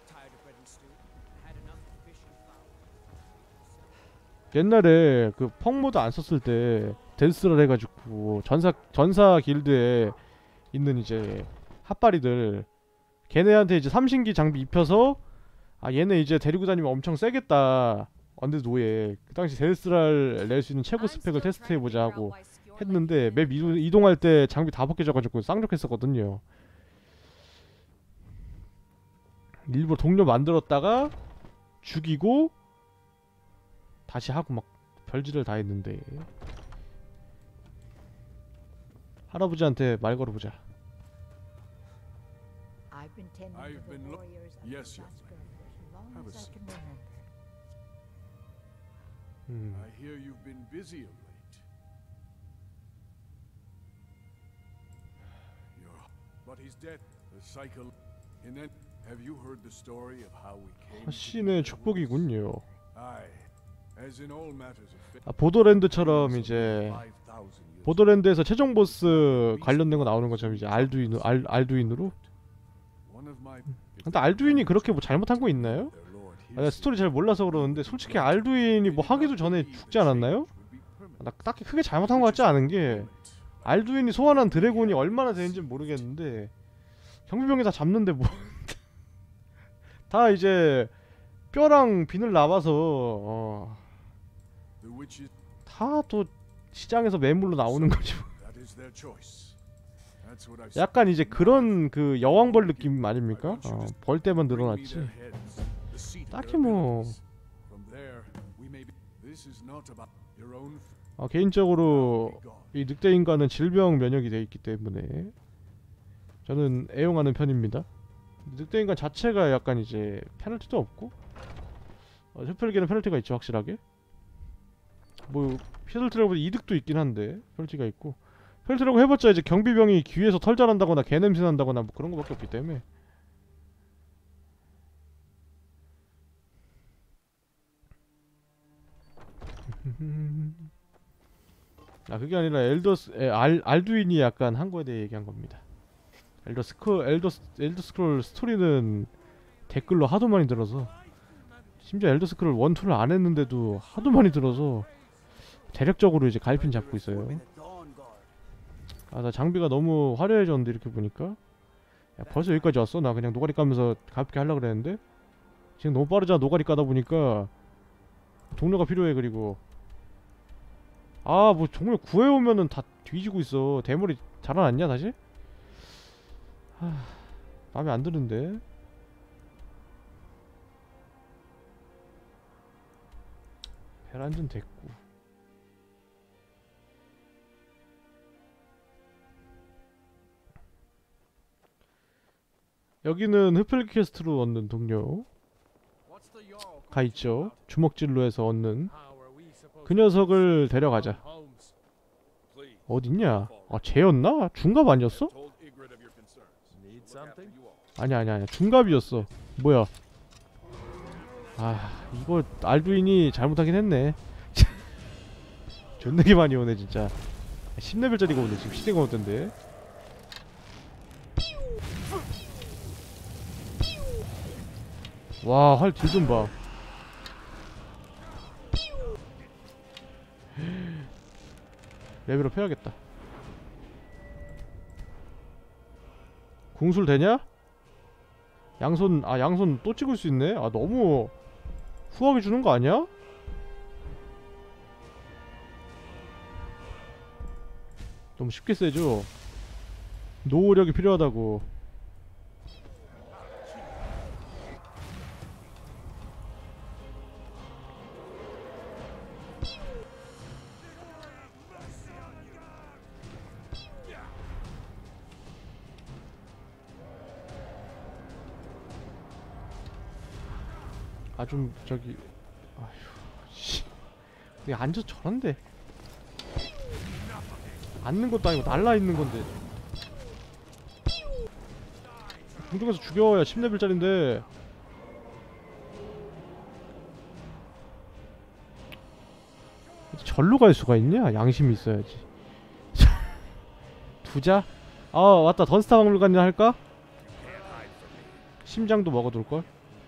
옛날에 그 펑모드 안 썼을 때 댄스를 해가지고 전사 전사 길드에 있는 이제 핫바리들 걔네한테 이제 삼신기 장비 입혀서 아 얘네 이제 데리고 다니면 엄청 세겠다. 언제 노예 그 당시 델스랄 낼 수 있는 최고 스펙을 테스트해보자 하고 했는데 맵 이동, 이동할 때 장비 다 벗겨져가지고 쌍욕했었거든요. 일부러 동료 만들었다가 죽이고 다시 하고 막 별짓을 다 했는데 할아버지한테 말 걸어보자. I've been tending I've to the been lo- warriors of Yes, the young Basker for as long Have a as I seat. can remember. 음. I hear you've been busy of late. But he's dead. The cycle. And then, have you heard the story of how we came? 신의 축복이군요. Aye. As in all matters of faith. 아, 보더랜드처럼 이제 보더랜드에서 최종 보스 관련된 거 나오는 것처럼 이제 알두인 알 알두인으로. 근데 알두인이 그렇게 뭐 잘못한 거 있나요? 아, 내가 스토리 잘 몰라서 그러는데 솔직히 알두인이 뭐 하기도 전에 죽지 않았나요? 나 딱히 크게 잘못한 거 같지 않은 게 알두인이 소환한 드래곤이 얼마나 되는지 모르겠는데 경비병이 다 잡는데 뭐 다 이제 뼈랑 비늘 남아서 어, 다 또 시장에서 매물로 나오는 거죠. 약간 이제 그런 그 여왕벌 느낌 아닙니까? 어, 벌 때만 늘어났지. 딱히 뭐 어, 개인적으로 이 늑대 인간은 질병 면역이 돼 있기 때문에 저는 애용하는 편입니다. 늑대 인간 자체가 약간 이제 페널티도 없고 어, 흡혈기는 페널티가 있죠 확실하게. 뭐 피들트라고 이득도 있긴 한데 페널티가 있고 페널티라고 해봤자 이제 경비병이 귀에서 털 자란다거나 개냄새 난다거나 뭐 그런 거밖에 없기 때문에. 아 그게 아니라 엘더스 에, 알 알두인이 약간 한 거에 대해 얘기한 겁니다. 엘더 스크 엘더 엘더 스크롤 스토리는 댓글로 하도 많이 들어서 심지어 엘더 스크롤 일, 이를 안 했는데도 하도 많이 들어서 대략적으로 이제 갈핀 잡고 있어요. 아 나 장비가 너무 화려해졌는데 이렇게 보니까 야 벌써 여기까지 왔어? 나 그냥 노가리 까면서 가볍게 하려고 그랬는데 지금 너무 빠르잖아. 노가리 까다 보니까 동료가 필요해. 그리고 아 뭐 종료 구해오면은 다 뒤지고 있어. 대머리 자라났냐 다시? 하... 마음에 안 드는데. 베란전 됐고 여기는 흡혈 퀘스트로 얻는 동료 가 있죠. 주먹질로 해서 얻는 그 녀석을 데려가자. 어딨냐? 아 쟤였나? 중갑 아니었어? 아니야 아니야 아니야 중갑이었어. 뭐야? 아 이거 알두인이 잘못하긴 했네. 존나게 많이 오네 진짜. 십 레벨짜리가 오네 지금. 시대가 어떤데? 와 활 딜 좀 봐. 레벨업 해야겠다. 궁술 되냐? 양손 아 양손 또 찍을 수 있네? 아 너무 후하게 주는 거 아니야? 너무 쉽게 세죠? 노력이 필요하다고. 아 좀 저기 아휴 씨 근데 앉아서 저런데 앉는 것도 아니고 날라있는 건데 공중에서 죽여야 십 레벨짜린데 절로 갈 수가 있냐? 양심이 있어야지. 두자? 아 맞다 던스타 박물관이나 할까? 심장도 먹어둘걸?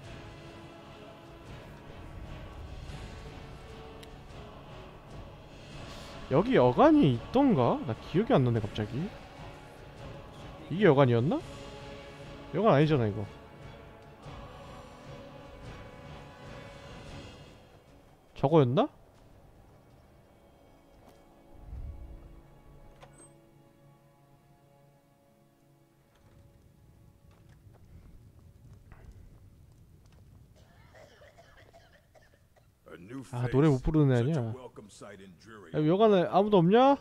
여기 여관이 있던가? 나 기억이 안 나네 갑자기. 이게 여관이었나? 여관 아니잖아 이거. 저거였나? 아 노래 못 부르는 애 아니야. 야, 여관에 아무도 없냐?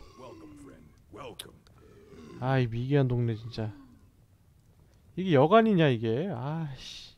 아이 미개한 동네 진짜. 이게 여관이냐 이게. 아씨.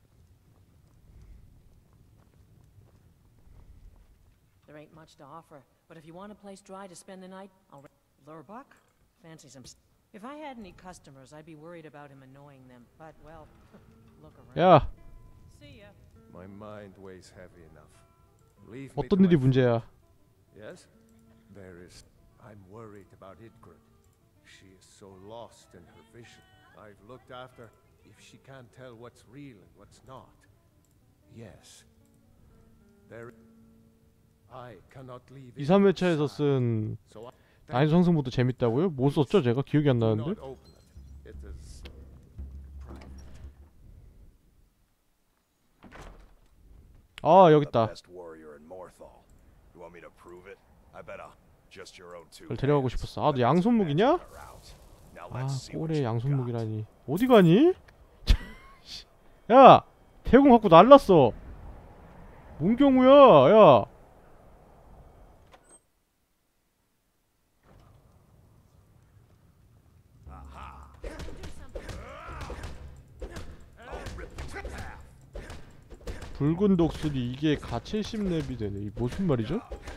There ain't much to offer, but if you want a place dry to spend the night, I'll Lurbuck? Fancy some If I had any customers, I'd be worried about him annoying them. But well, look around. 야, See ya. My mind weighs heavy enough. Leave me 어떤 to 일이 my 문제야? Yes? There is. I'm worried about Idgrid. She is so lost in her vision. I've looked after. If she can't tell what's real and what's not. Yes. There. I cannot leave. 이, 삼 회차에서 쓴 So I 난이도 상승모드 재밌다고요? 뭐 썼죠? 제가 기억이 안 do 나는데. not open it. It is private. 아, 여기 The 있다. best warrior in Morthal. You want me to prove it? I bet I'll just your own two. 그걸 데려가고 hands. 싶었어. 아, 너 Let this 양손무기냐? magic her out. Now 아, let's see what 꼬레 you got. 양손무기라니. 어디 가니? 야, 대공 갖고 날랐어. 뭔 경우야? 야. 붉은 독수리 이게 가 칠십 렙이 되네. 이 무슨 말이죠?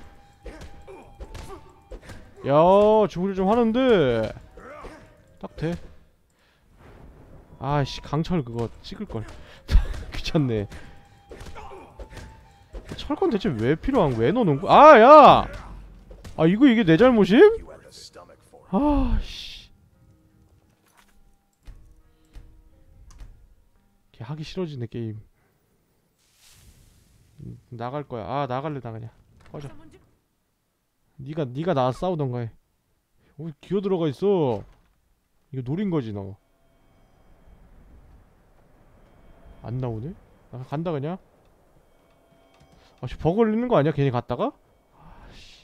야, 주문이 좀 하는데 딱 돼. 아씨, 강철 그거 찍을걸. 귀찮네. 철권 대체 왜 필요한 거야? 왜 넣어놓은 거야? 아, 야! 아, 이거 이게 내 잘못임? You have the stomach for it. 아, 씨. 걔 하기 싫어지네, 게임. 음, 나갈 거야. 아, 나갈래, 나 그냥. 꺼져. 니가, 니가 나와 싸우던가 해. 어, 기어 들어가 있어. 이거 노린 거지, 너. 안 나오네? 나 간다, 그냥. 아, 씨, 버그 걸리는 거 아니야? 괜히 갔다가? 아씨.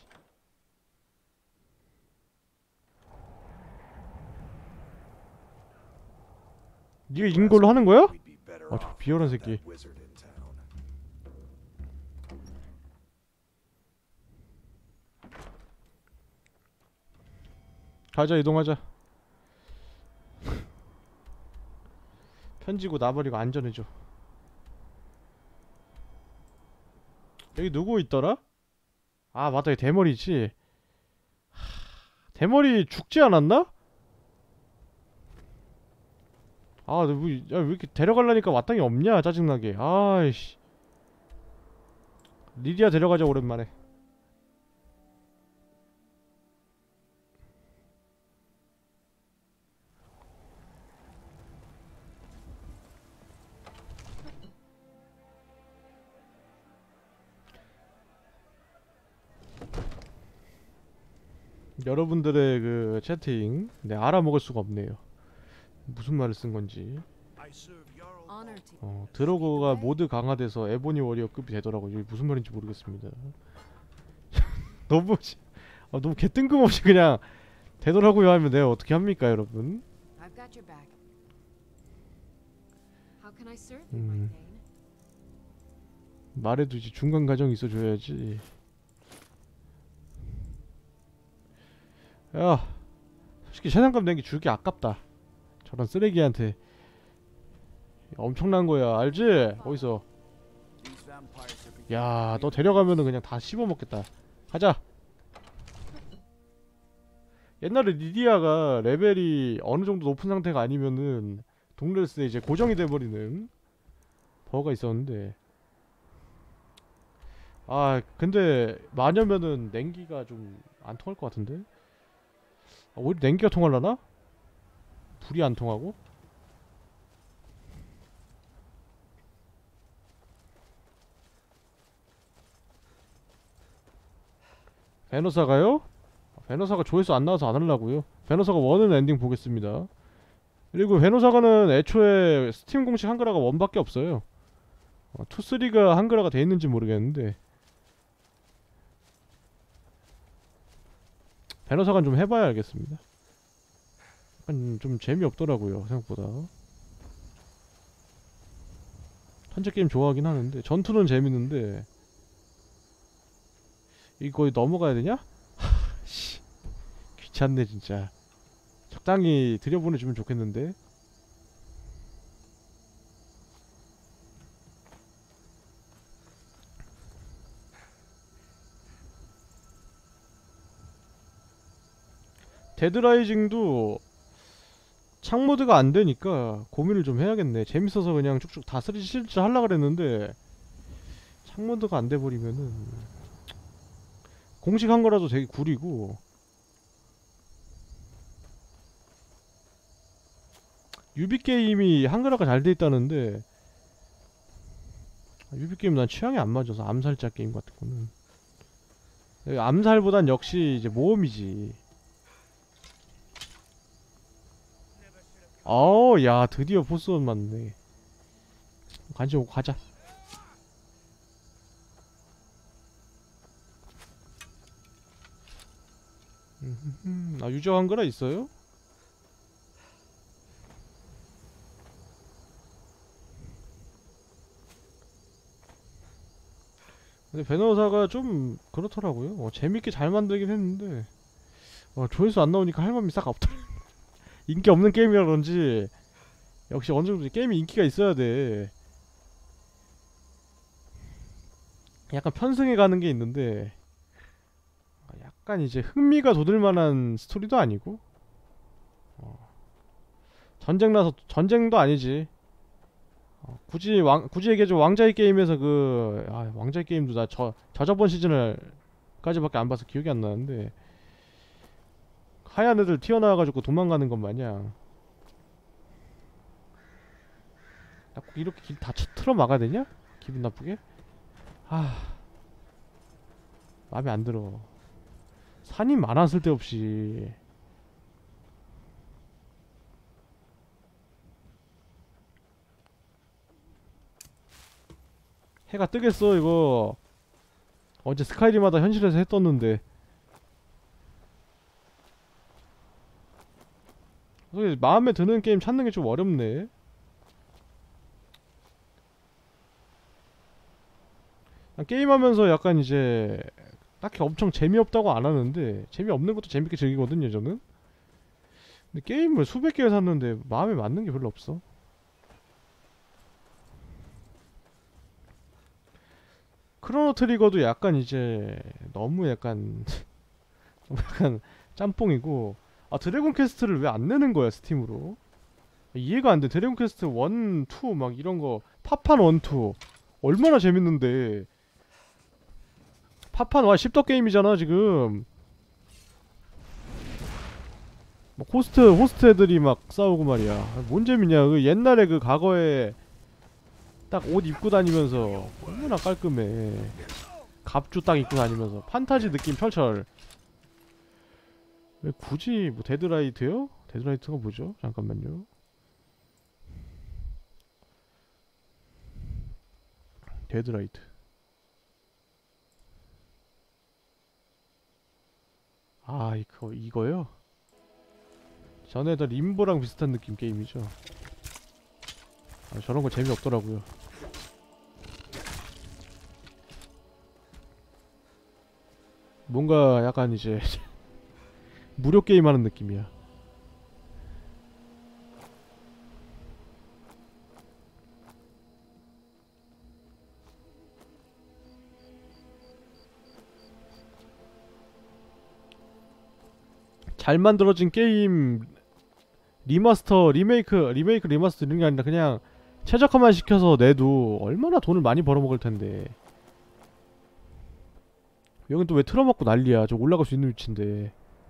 니가 이긴 걸로 하는 거야? We'd be better 아, 저 off 비열한 without 새끼. that wizard in town. 가자, 이동하자. 편지고 나버리고 안전해줘. 여기 누구 있더라? 아, 맞다, 여기 대머리지. 하, 대머리 죽지 않았나? 아, 너 뭐, 야, 왜 이렇게 데려가려니까 마땅히 없냐? 짜증나게. 아이씨. 리디아 데려가자, 오랜만에. 여러분들의 그 채팅 네, 알아먹을 수가 없네요. 무슨 말을 쓴 건지. I serve Jarl Honor to 어, 드로고가 모드 강화돼서 에보니 워리어급이 되더라고요. 이게 무슨 말인지 모르겠습니다. 너무 지- 아, 너무 개 뜬금없이 그냥 되더라고요 하면 내가 어떻게 합니까, 여러분? I've got your back. How can I serve you, my 음. Thane? 말해도 이제 중간 과정이 있어줘야지. 야, 솔직히 세상감 낸 게 줄게 아깝다. 저런 쓰레기한테 엄청난 거야, 알지? 어디서? These vampires are beginning 야, 너 데려가면은 그냥 다 씹어먹겠다. 가자. 옛날에 리디아가 레벨이 어느 정도 높은 상태가 아니면은 동레스에 이제 고정이 돼버리는 버거가 있었는데. 아, 근데 마녀면은 냉기가 좀 안 통할 것 같은데? 아, 오히려 냉기가 통하려나? 불이 안 통하고? 베너사가요? 베너사가 조회수 안 나와서 안 하려고요. 베너사가 원은 엔딩 보겠습니다. 그리고 베너사가는 애초에 스팀 공식 한글화가 원밖에 없어요. 어, 투, 쓰리가 한글화가 돼 있는지 모르겠는데 베너사가는 좀 해봐야 알겠습니다. 약간 좀 재미없더라고요, 생각보다. 현재 게임 좋아하긴 하는데 전투는 재밌는데 이거 거의 넘어가야 되냐? 씨, 귀찮네 진짜. 적당히 들여보내주면 좋겠는데. 데드라이징도 창모드가 안 되니까 고민을 좀 해야겠네. 재밌어서 그냥 쭉쭉 다 쓰리 실질 하려고 그랬는데 창모드가 안 돼버리면은 공식 한 거라도 되게 구리고 유비게임이 한글화가 잘 돼 있다는데 유비게임 난 취향이 안 맞아서 암살자 게임 같은 거는 암살보단 역시 이제 모험이지. 어우 야 드디어 보스원 맞네. 관심 오고 가자. 음, 아 유저 한글화 있어요? 근데 베너사가 좀 그렇더라고요. 어, 재밌게 잘 만들긴 했는데 어, 조회수 안 나오니까 할 마음이 싹 없더라. 인기 없는 게임이라 그런지 역시 어느 정도 게임이 인기가 있어야 돼. 약간 편승해 가는 게 있는데 약간 이제 흥미가 돋을 만한 스토리도 아니고 어. 전쟁 나서 전쟁도 아니지. 어, 굳이 왕 굳이 얘기해줘. 왕자의 게임에서 그 아, 왕자의 게임도 나 저 저저번 시즌을 까지밖에 안 봐서 기억이 안 나는데 하얀 애들 튀어나와가지고 도망가는 것 마냥 나 꼭 이렇게 길 다 틀어 막아야 되냐? 기분 나쁘게? 아 마음에 안 들어. 산이 많아 쓸데없이. 해가 뜨겠어 이거. 어제 스카이림하다 현실에서 해 떴는데 마음에 드는 게임 찾는 게 좀 어렵네. 게임하면서 약간 이제 딱히 엄청 재미없다고 안 하는데 재미없는 것도 재밌게 즐기거든요 저는. 근데 게임을 수백 개를 샀는데 마음에 맞는 게 별로 없어. 크로노 트리거도 약간 이제 너무 약간 너무 약간 짬뽕이고. 아 드래곤 퀘스트를 왜 안 내는 거야 스팀으로? 이해가 안 돼. 드래곤 퀘스트 일, 이 막 이런 거 파판 일, 이 얼마나 재밌는데. 파판 와 십덕 게임이잖아 지금. 막 호스트 호스트 애들이 막 싸우고 말이야. 뭔 재밌냐. 그 옛날에 그 과거에 딱 옷 입고 다니면서 얼마나 깔끔해. 갑주 딱 입고 다니면서 판타지 느낌 철철. 왜 굳이 뭐 데드라이트요? 데드라이트가 뭐죠? 잠깐만요. 데드라이트. 아 이거 이거요? 전에 더 림보랑 비슷한 느낌 게임이죠. 아, 저런 거 재미없더라고요. 뭔가 약간 이제 무료 게임 하는 느낌이야. 잘 만들어진 게임 리마스터, 리메이크, 리메이크 리마스터 이런 게 아니라 그냥 최적화만 시켜서 내도 얼마나 돈을 많이 벌어먹을 텐데. 여긴 또 왜 틀어먹고 난리야. 저 올라갈 수 있는 위치인데.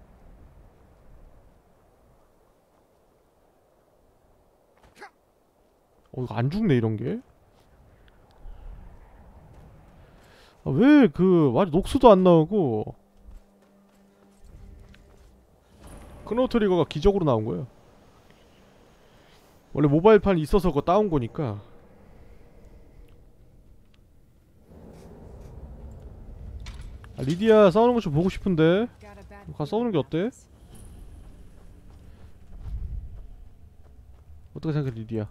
어 이거 안 죽네 이런게. 아, 왜 그 완전 녹수도 안 나오고 크로노 트리거가 기적으로 나온 거예요. 원래 모바일판 있어서 그거 따온 거니까. 아, 리디아 싸우는 거 좀 보고 싶은데. 가서 싸우는 게 어때? 어떻게 생각해 리디아?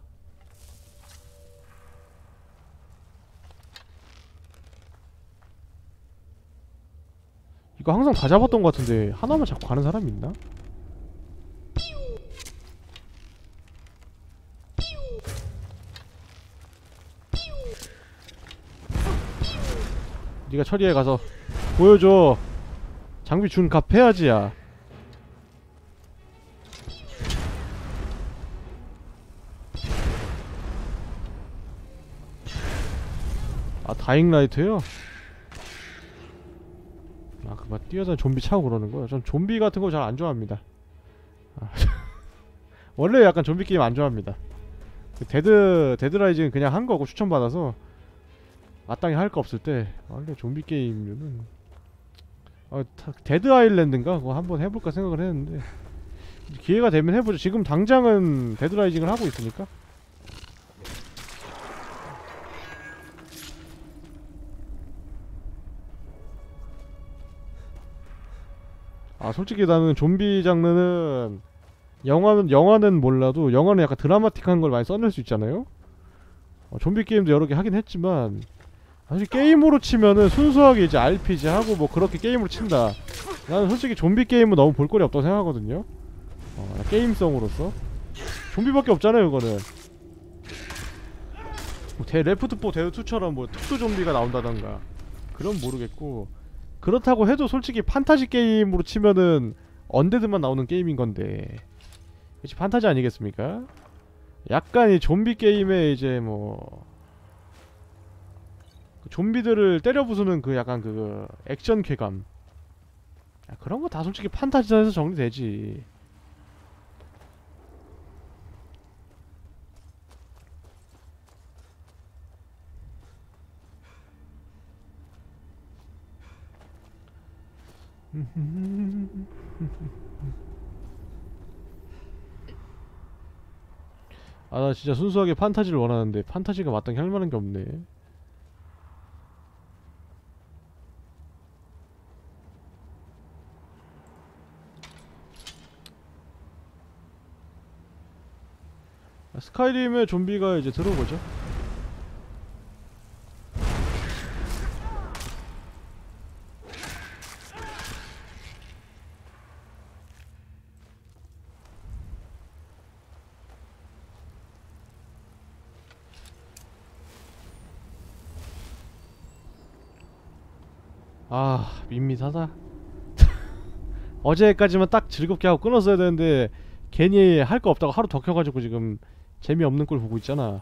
이거 항상 다 잡았던 것 같은데 하나만 자꾸 가는 사람이 있나? 니가 처리해 가서 보여줘. 장비 준 값 해야지 야. 다잉라이트요? 아 그거 뛰어다니 좀비 차고 그러는 거야. 전 좀비 같은 거 잘 안 좋아합니다. 아, 원래 약간 좀비 게임 안 좋아합니다. 그 데드 데드라이징은 그냥 한 거고 추천받아서 마땅히 할 거 없을 때 원래 좀비 게임류는 어, 타, 데드 아일랜드인가 그거 한번 해볼까 생각을 했는데 기회가 되면 해보죠. 지금 당장은 데드라이징을 하고 있으니까. 아 솔직히 나는 좀비 장르는 영화는 영화는 몰라도 영화는 약간 드라마틱한 걸 많이 써낼 수 있잖아요. 어, 좀비 게임도 여러 개 하긴 했지만 사실 게임으로 치면은 순수하게 이제 알피지 하고 뭐 그렇게 게임으로 친다. 나는 솔직히 좀비 게임은 너무 볼거리 없다고 생각하거든요. 어, 게임성으로서 좀비밖에 없잖아요 이거는. 뭐 대 레프트 포 데드 투처럼 뭐 특수 좀비가 나온다던가 그건 모르겠고, 그렇다고 해도 솔직히 판타지 게임으로 치면은 언데드만 나오는 게임인 건데 역시 판타지 아니겠습니까? 약간 이 좀비 게임에 이제 뭐 그 좀비들을 때려 부수는 그 약간 그 액션 쾌감, 야, 그런 거 다 솔직히 판타지에서 정리되지. 아 나 진짜 순수하게 판타지를 원하는데 판타지가 마땅히 할만한 게 없네. 아, 스카이림의 좀비가 이제 들어보죠. 아 밋밋하다. 어제까지만 딱 즐겁게 하고 끊었어야 되는데 괜히 할 거 없다고 하루 더 켜가지고 지금 재미없는 꼴 보고 있잖아.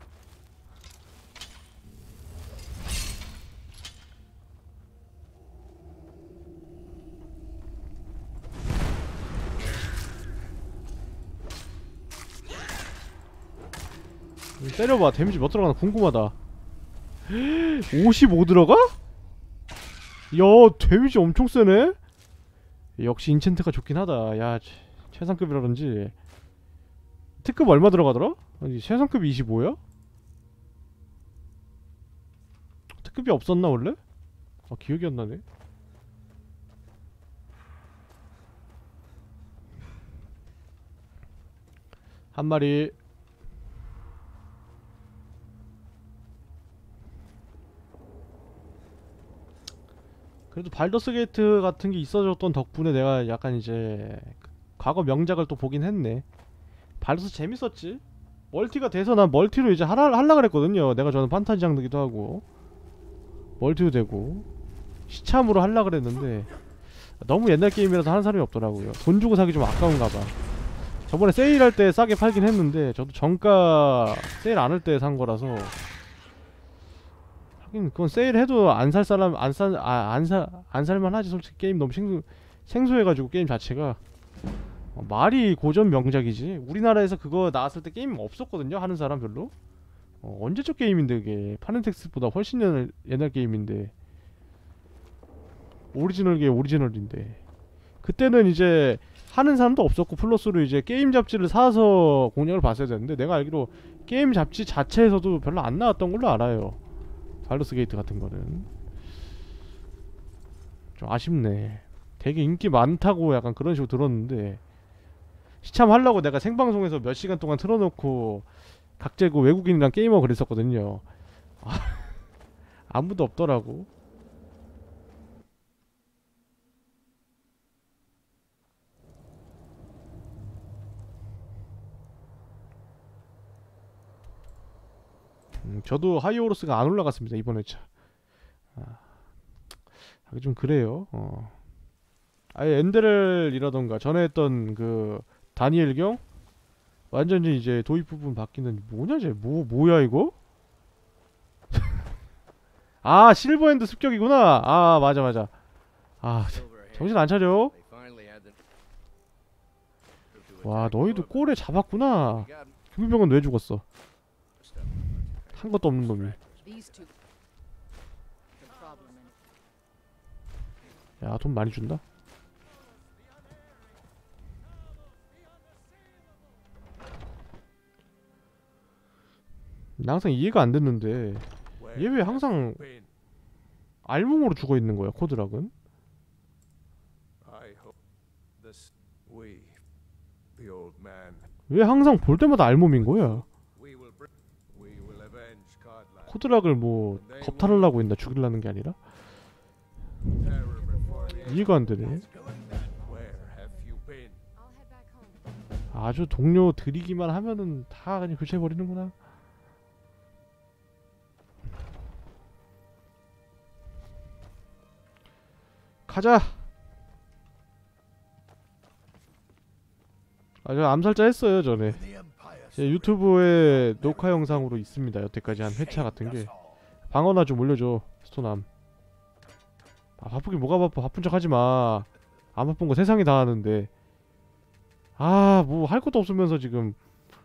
때려봐. 데미지 몇 들어가나 궁금하다. 오십오 들어가? 야 데미지 엄청 세네? 역시 인챈트가 좋긴 하다. 야 최, 최상급이라든지. 특급 얼마 들어가더라? 아니 최상급이 이십오야? 특급이 없었나 원래? 아 기억이 안 나네. 한 마리. 그래도 발더스 게이트 같은 게 있어졌던 덕분에 내가 약간 이제 과거 명작을 또 보긴 했네. 발더스 재밌었지. 멀티가 돼서 난 멀티로 이제 하라, 할라 그랬거든요. 내가 좋아하는 판타지 장르기도 하고 멀티도 되고 시참으로 할라 그랬는데 너무 옛날 게임이라서 하는 사람이 없더라고요. 돈 주고 사기 좀 아까운가봐. 저번에 세일할 때 싸게 팔긴 했는데 저도 정가 세일 안 할 때 산 거라서. 그건 세일해도 안 살 사람 안 살 아 안 사 안 살만 하지. 솔직히 게임 너무 생소 생소해가지고 게임 자체가 어, 말이 고전 명작이지. 우리나라에서 그거 나왔을 때 게임 없었거든요. 하는 사람 별로. 어, 언제적 게임인데 그게 파넨텍스보다 훨씬 옛날, 옛날 게임인데 오리지널 게 오리지널인데 그때는 이제 하는 사람도 없었고 플러스로 이제 게임 잡지를 사서 공략을 봤어야 되는데 내가 알기로 게임 잡지 자체에서도 별로 안 나왔던 걸로 알아요. 발더스 게이트 같은 거는 좀 아쉽네. 되게 인기 많다고 약간 그런 식으로 들었는데 시참하려고 내가 생방송에서 몇 시간 동안 틀어놓고 각재고 외국인이랑 게임하고 그랬었거든요. 아, 아무도 없더라고. 음, 저도 하이오로스가 안 올라갔습니다 이번 회차. 아, 좀 그래요. 어. 아예 엔데렐이라던가 전에 했던 그 다니엘경 완전히 이제 도입 부분 바뀌는 뭐냐 쟤 뭐 뭐야 이거? 아 실버핸드 습격이구나. 아 맞아 맞아. 아 정신 안 차려. 와 너희도 꼴에 잡았구나. 김유병은 왜 죽었어? 한 것도 없는 놈이. These two. The problem in 야 돈 많이 준다. 나 항상 이해가 안 됐는데 얘 왜 항상 알몸으로 죽어 있는 거야 코드락은? I hope this we the old man 왜 항상 볼 때마다 알몸인 거야? we will bring we will avenge Godland. 코드락을 뭐 겁탈하려고 했나 죽이려는 게 아니라? Terror before the 이해가 안 되네. Where have you been? I'll head back home. 아주 동료 들이기만 하면은 다 그냥 교체해버리는구나. 가자. 아, 저 암살자 했어요 전에. 제 유튜브에 녹화 영상으로 있습니다. 여태까지 한 회차 같은 게. 방어나 좀 올려줘 스토남. 아 바쁘긴 뭐가 바빠. 바쁜 척 하지마. 안 바쁜 거 세상이 다 하는데. 아 뭐 할 것도 없으면서 지금.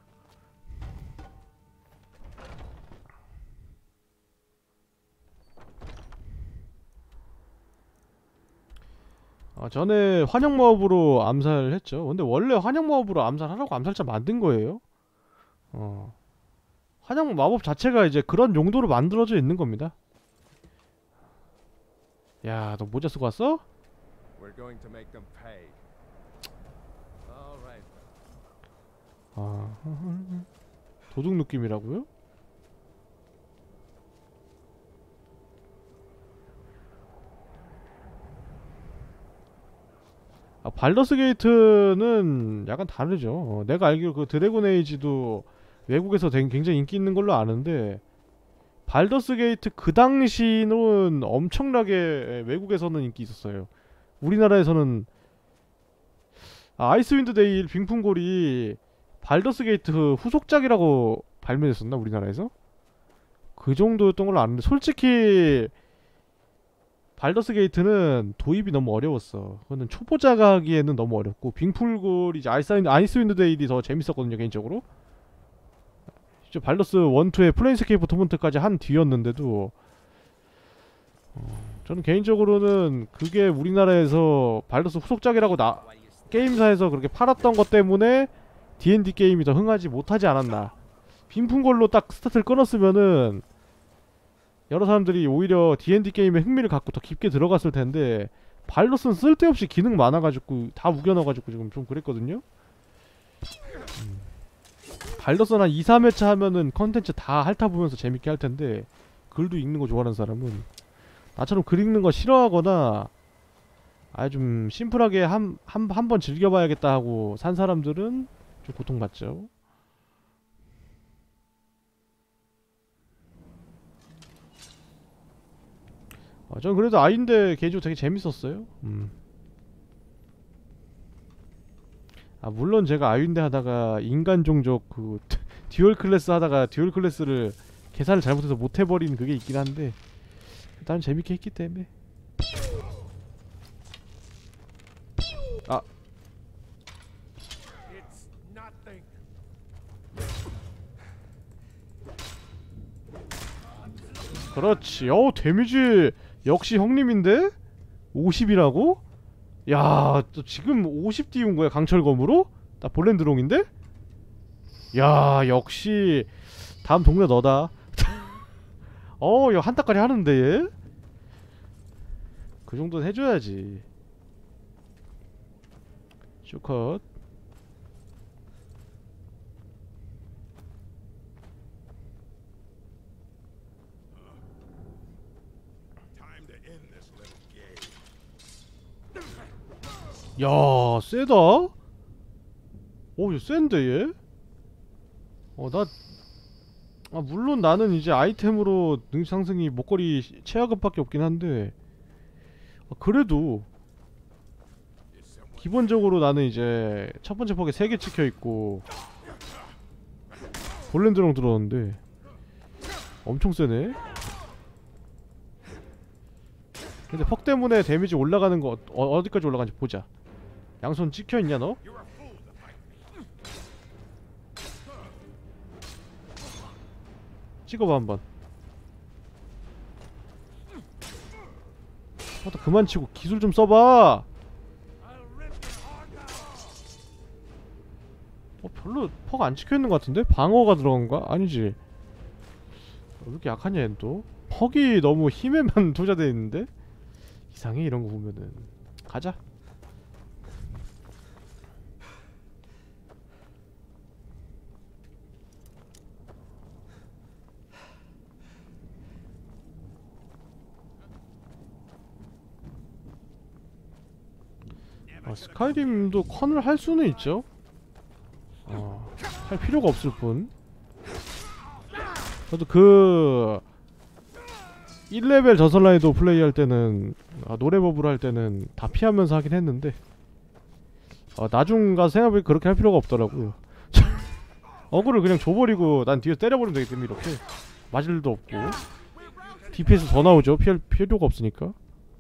아, 전에 환영마법으로 암살했죠. 근데 원래 환영마법으로 암살하라고 암살자 만든 거예요. 어. 환영마법 자체가 이제 그런 용도로 만들어져 있는 겁니다. 야, 너 모자 쓰고 왔어? We're going to make them pay. All right. 아, 도둑 느낌이라고요? 아, 발더스 게이트는 약간 다르죠. 어, 내가 알기로 그 드래곤 에이지도 외국에서 되게 굉장히 인기 있는 걸로 아는데 발더스 게이트 그 당시는 엄청나게 외국에서는 인기 있었어요. 우리나라에서는 아, 아이스윈드 데일 빙풍골이 발더스 게이트 후속작이라고 발매됐었나 우리나라에서? 그 정도였던 걸로 아는데 솔직히 발더스 게이트는 도입이 너무 어려웠어. 그거는 초보자가 하기에는 너무 어렵고 빙풀골이 이제 아이스윈드, 아이스윈드 데일이 더 재밌었거든요 개인적으로. 이제 발더스 일, 이의 플레인스케이프 토먼트까지 한 뒤였는데도 어, 저는 개인적으로는 그게 우리나라에서 발더스 후속작이라고 나 게임사에서 그렇게 팔았던 것 때문에 디앤디 게임이 더 흥하지 못하지 않았나. 빙풍골로 딱 스타트를 끊었으면은 여러 사람들이 오히려 디앤디 게임에 흥미를 갖고 더 깊게 들어갔을 텐데 발더스는 쓸데없이 기능 많아가지고 다 우겨넣어가지고 지금 좀 그랬거든요. 음. 발더스는 한 이, 삼 회차 하면은 컨텐츠 다 핥아보면서 재밌게 할 텐데 글도 읽는 거 좋아하는 사람은 나처럼 글 읽는 거 싫어하거나 아예 좀 심플하게 한, 한, 한 번 즐겨봐야겠다 하고 산 사람들은 좀 고통받죠. 아, 전 그래도 아인데 개인적으로 되게 재밌었어요. 음. 아 물론 제가 아윈데 하다가 인간 종족 그 듀얼 클래스 하다가 듀얼 클래스를 계산을 잘못해서 못 해버린 그게 있긴 한데 일단 재밌게 했기 때문에. 아 It's nothing. 그렇지. 어우 데미지 역시 형님인데? 오십이라고? 야, 또 지금 오십 띄운 거야 강철검으로? 나 볼렌드롱인데? 야, 역시 다음 동네 너다. 어, 야 한타까지 하는데 얘? 그 정도는 해줘야지. 쇼컷. Time to end this little game. 야, 세다? 어, 얘 센데 얘? 어, 나 아, 물론 나는 이제 아이템으로 능력 상승이 목걸이 최하급밖에 없긴 한데 아, 그래도 기본적으로 나는 이제 첫 번째 퍽에 세 개 찍혀있고 볼렌드랑 들어왔는데 엄청 세네? 근데 퍽 때문에 데미지 올라가는 거 어, 어디까지 올라가는지 보자. 양손 찍혀있냐 너? 찍어봐 한번. 어, 나 그만 치고 기술 좀 써봐. 어, 별로 퍽 안 찍혀있는 것 같은데? 방어가 들어간가? 아니지. 왜 이렇게 약하냐 얘는 또. 퍽이 너무 힘에만 투자되어 있는데? 이상해 이런 거 보면은. 가자. 아, 스카이림도 컨을 할 수는 있죠. 어, 할 필요가 없을 뿐. 저도 그 일 레벨 저설라이도 플레이할 때는 아, 노래버블 할 때는 다 피하면서 하긴 했는데 아, 나중 가서 생각해보니 그렇게 할 필요가 없더라고요. 어그를 그냥 줘버리고 난 뒤에서 때려버리면 되기 때문에 이렇게 맞을 일도 없고 디피에스 더 나오죠. 피할 필요가 없으니까.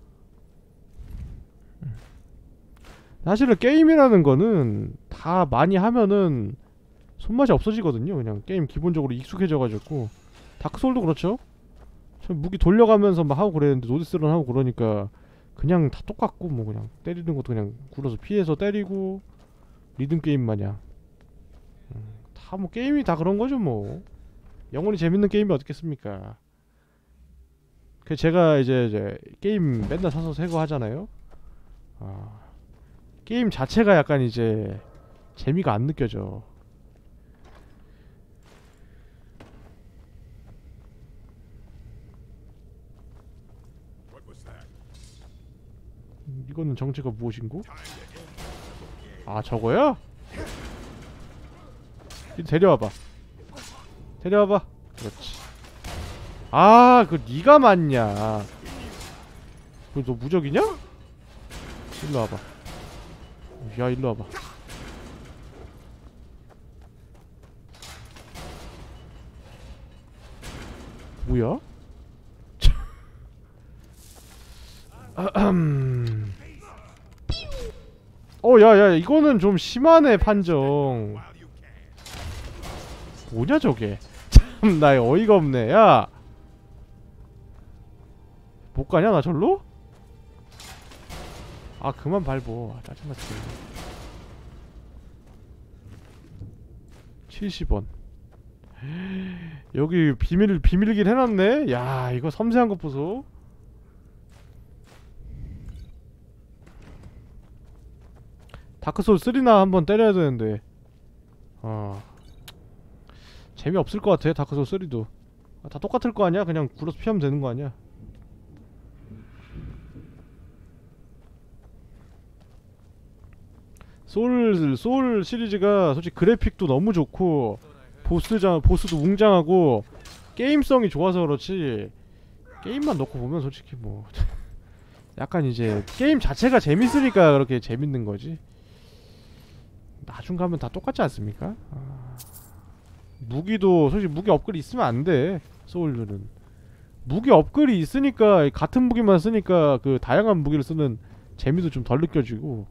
사실은 게임이라는 거는 다 많이 하면은 손맛이 없어지거든요. 그냥 게임 기본적으로 익숙해져가지고. 다크소울도 그렇죠. 저 무기 돌려가면서 막 하고 그랬는데 노디스런 하고 그러니까 그냥 다 똑같고 뭐 그냥 때리는 것도 그냥 굴러서 피해서 때리고 리듬 게임 마냥 음, 다 뭐 게임이 다 그런 거죠 뭐. 영원히 재밌는 게임이 어떻겠습니까. 그 제가 이제, 이제 게임 맨날 사서 새거 하잖아요. 아, 게임 자체가 약간 이제 재미가 안 느껴져. 이거는 정체가 무엇인고? 아 저거야? 데려와봐. 데려와봐. 그렇지. 아 그 니가 맞냐. 그 너 무적이냐? 일로 와봐. 야 일로 와봐. 뭐야? 어 야야 이거는 좀 심하네 판정. 뭐냐 저게. 참 나 어이가 없네. 야 못가냐 나 절로? 아 그만 밟어. 아, 짜증나 진짜. 칠십 원. 여기 비밀 비밀길 해놨네. 야 이거 섬세한 것 보소. 다크소울 쓰리나 한번 때려야 되는데 어 재미없을 것 같아. 다크소울 쓰리도 아, 다 똑같을 거 아니야? 그냥 굴러서 피하면 되는 거 아니야? 소울, 소울 시리즈가 솔직히 그래픽도 너무 좋고 보스장, 보스도 웅장하고 게임성이 좋아서 그렇지 게임만 놓고 보면 솔직히 뭐 약간 이제 게임 자체가 재밌으니까 그렇게 재밌는 거지. 나중 가면 다 똑같지 않습니까? 아... 무기도 솔직히 무기 업글이 있으면 안 돼. 소울들은 무기 업글이 있으니까 같은 무기만 쓰니까 그 다양한 무기를 쓰는 재미도 좀 덜 느껴지고.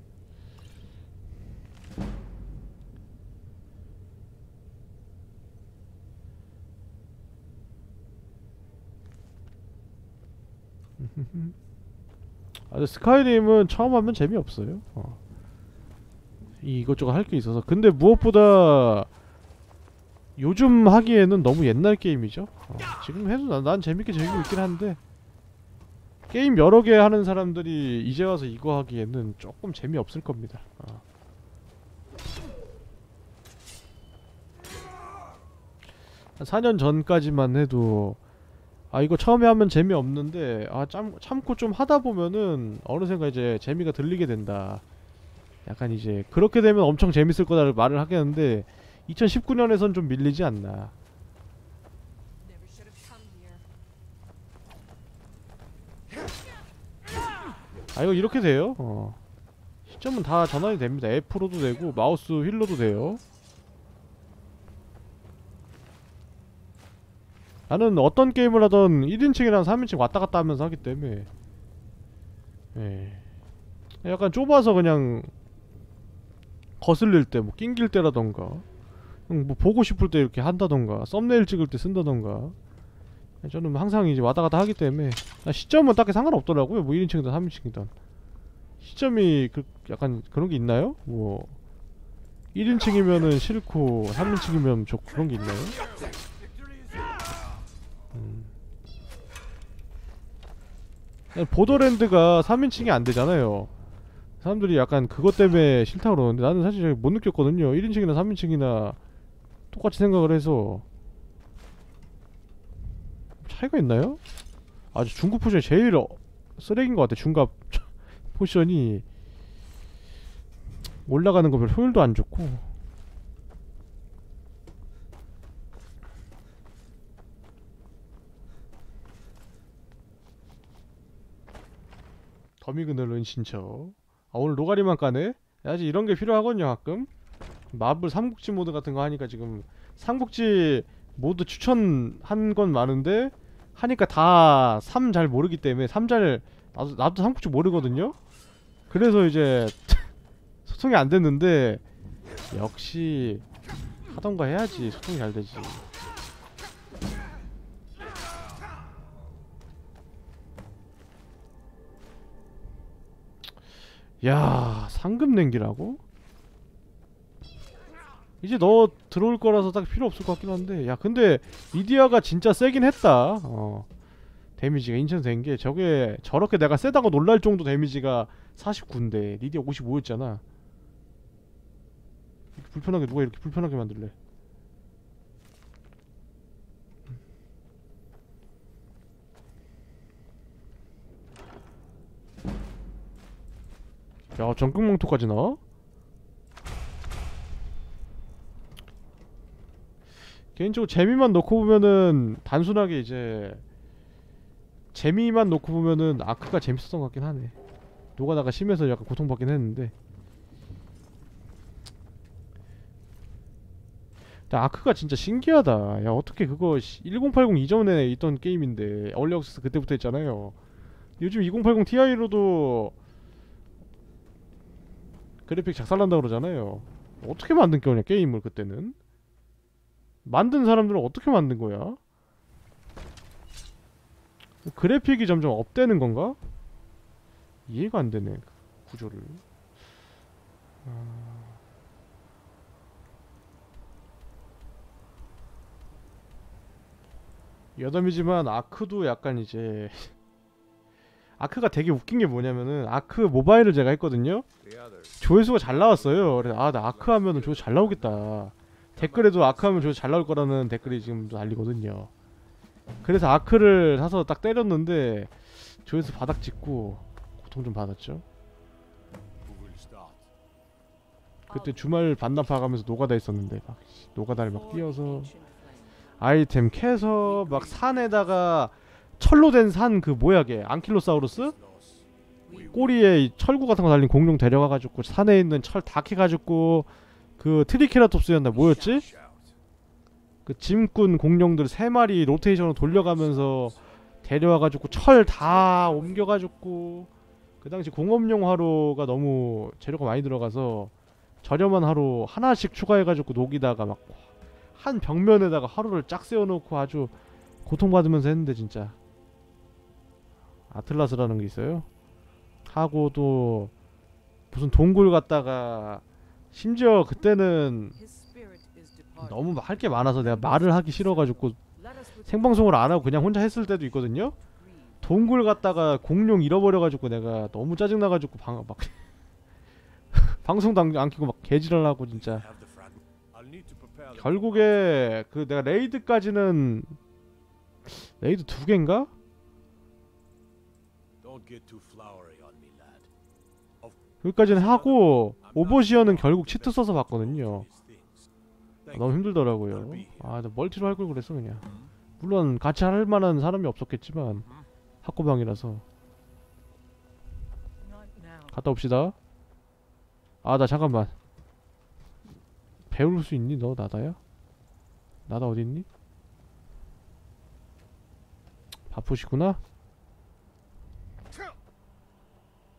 아, 근데 스카이림은 처음 하면 재미없어요. 어. 이것저것 할 게 있어서. 근데 무엇보다 요즘 하기에는 너무 옛날 게임이죠. 어. 지금 해도 난, 난 재밌게 즐기고 있긴 한데 게임 여러 개 하는 사람들이 이제 와서 이거 하기에는 조금 재미없을 겁니다. 어. 한 사 년 전까지만 해도 아 이거 처음에 하면 재미없는데 아 참, 참고 좀 하다보면은 어느샌가 이제 재미가 들리게 된다. 약간 이제 그렇게 되면 엄청 재밌을 거다를 말을 하겠는데 이천십구 년에선 좀 밀리지 않나. 아 이거 이렇게 돼요. 어. 시점은 다 전환이 됩니다. F로도 되고 마우스 휠로도 돼요. 나는 어떤 게임을 하던 일 인칭이랑 삼 인칭 왔다갔다 하면서 하기 때문에 예. 약간 좁아서 그냥 거슬릴 때, 뭐 낑길 때라던가, 음, 뭐 보고 싶을 때 이렇게 한다던가, 썸네일 찍을 때 쓴다던가. 저는 항상 이제 왔다 갔다 하기 때문에 시점은 딱히 상관없더라고요. 뭐 일 인칭이든 삼 인칭이든 시점이 그 약간 그런 게 있나요? 뭐 일 인칭이면은 싫고 삼 인칭이면 좋고 그런 게 있나요? 음. 보더랜드가 삼 인칭이 안 되잖아요. 사람들이 약간 그것 때문에 싫다고 그러는데 나는 사실 못 느꼈거든요. 일 인칭이나 삼 인칭이나 똑같이 생각을 해서. 차이가 있나요? 아주 중급 포션이 제일 어, 쓰레기인 것 같아. 중갑 포션이 올라가는 거 별로 효율도 안 좋고. 더미 그늘은 신청. 아, 오늘 노가리만 까네? 아직 이런 게 필요하거든요. 가끔 마블 삼국지 모드 같은 거 하니까 지금 삼국지 모드 추천한 건 많은데 하니까 다 삼 잘 모르기 때문에 삼 잘 나도 나도 삼국지 모르거든요. 그래서 이제 소통이 안 됐는데 역시 하던가 해야지 소통이 잘 되지. 야, 상급 냉기라고? 이제 너 들어올 거라서 딱 필요 없을 것 같긴 한데. 야, 근데 리디아가 진짜 세긴 했다. 어, 데미지가 인천된 게 저게 저렇게 내가 세다고 놀랄 정도 데미지가 사십구인데 리디아 오십오였잖아. 불편하게 누가 이렇게 불편하게 만들래? 야, 전극망토까지 나와? 개인적으로 재미만 놓고 보면은 단순하게 이제 재미만 놓고 보면은 아크가 재밌었던 것 같긴 하네. 노가다가 심해서 약간 고통받긴 했는데. 근데 아크가 진짜 신기하다. 야, 어떻게 그거 천팔십 이전에 있던 게임인데 얼리 액세스 그때부터 했잖아요. 요즘 이천팔십 티아이로도 그래픽 작살난다 그러잖아요. 어떻게 만든 거냐 게임을. 그때는 만든 사람들은 어떻게 만든 거야? 그래픽이 점점 업되는 건가? 이해가 안 되네, 구조를. 아... 여담이지만 아크도 약간 이제 아크가 되게 웃긴 게 뭐냐면은 아크 모바일을 제가 했거든요. 조회수가 잘 나왔어요. 그래서 아, 나 아크 하면은 조회수 잘 나오겠다. 댓글에도 아크 하면 조회수 잘 나올 거라는 댓글이 지금 달리거든요. 그래서 아크를 사서 딱 때렸는데 조회수 바닥 찍고 고통 좀 받았죠. 그때 주말 반납하가면서 노가다 했었는데 막 노가다를 막 뛰어서 아이템 캐서 막 산에다가 철로 된 산 그 뭐야 걔 앙킬로사우루스? 꼬리에 철구 같은 거 달린 공룡 데려가가지고 산에 있는 철 다 캐가지고 그 트리케라톱스였나 뭐였지? 그 짐꾼 공룡들 세 마리 로테이션으로 돌려가면서 데려와가지고 철 다 옮겨가지고. 그 당시 공업용 화로가 너무 재료가 많이 들어가서 저렴한 화로 하나씩 추가해가지고 녹이다가 막 한 벽면에다가 화로를 쫙 세워놓고 아주 고통받으면서 했는데 진짜. 아틀라스라는 게 있어요. 하고 또 무슨 동굴 갔다가 심지어 그때는 너무 할 게 많아서 내가 말을 하기 싫어가지고 생방송을 안 하고 그냥 혼자 했을 때도 있거든요. 동굴 갔다가 공룡 잃어버려가지고 내가 너무 짜증나가지고 방, 막 방송도 안 켜고 막 개지랄하고 진짜. 결국에 그 내가 레이드까지는 레이드 두 개인가? 여기까지는 하고 오버시어는 결국 치트 써서 봤거든요. 아, 너무 힘들더라고요. 아, 나 멀티로 할 걸 그랬어 그냥. 물론 같이 할 만한 사람이 없었겠지만 학고방이라서. 갔다 옵시다. 아, 나 잠깐만. 배울 수 있니 너? 나다야? 나다 어딨니? 바쁘시구나?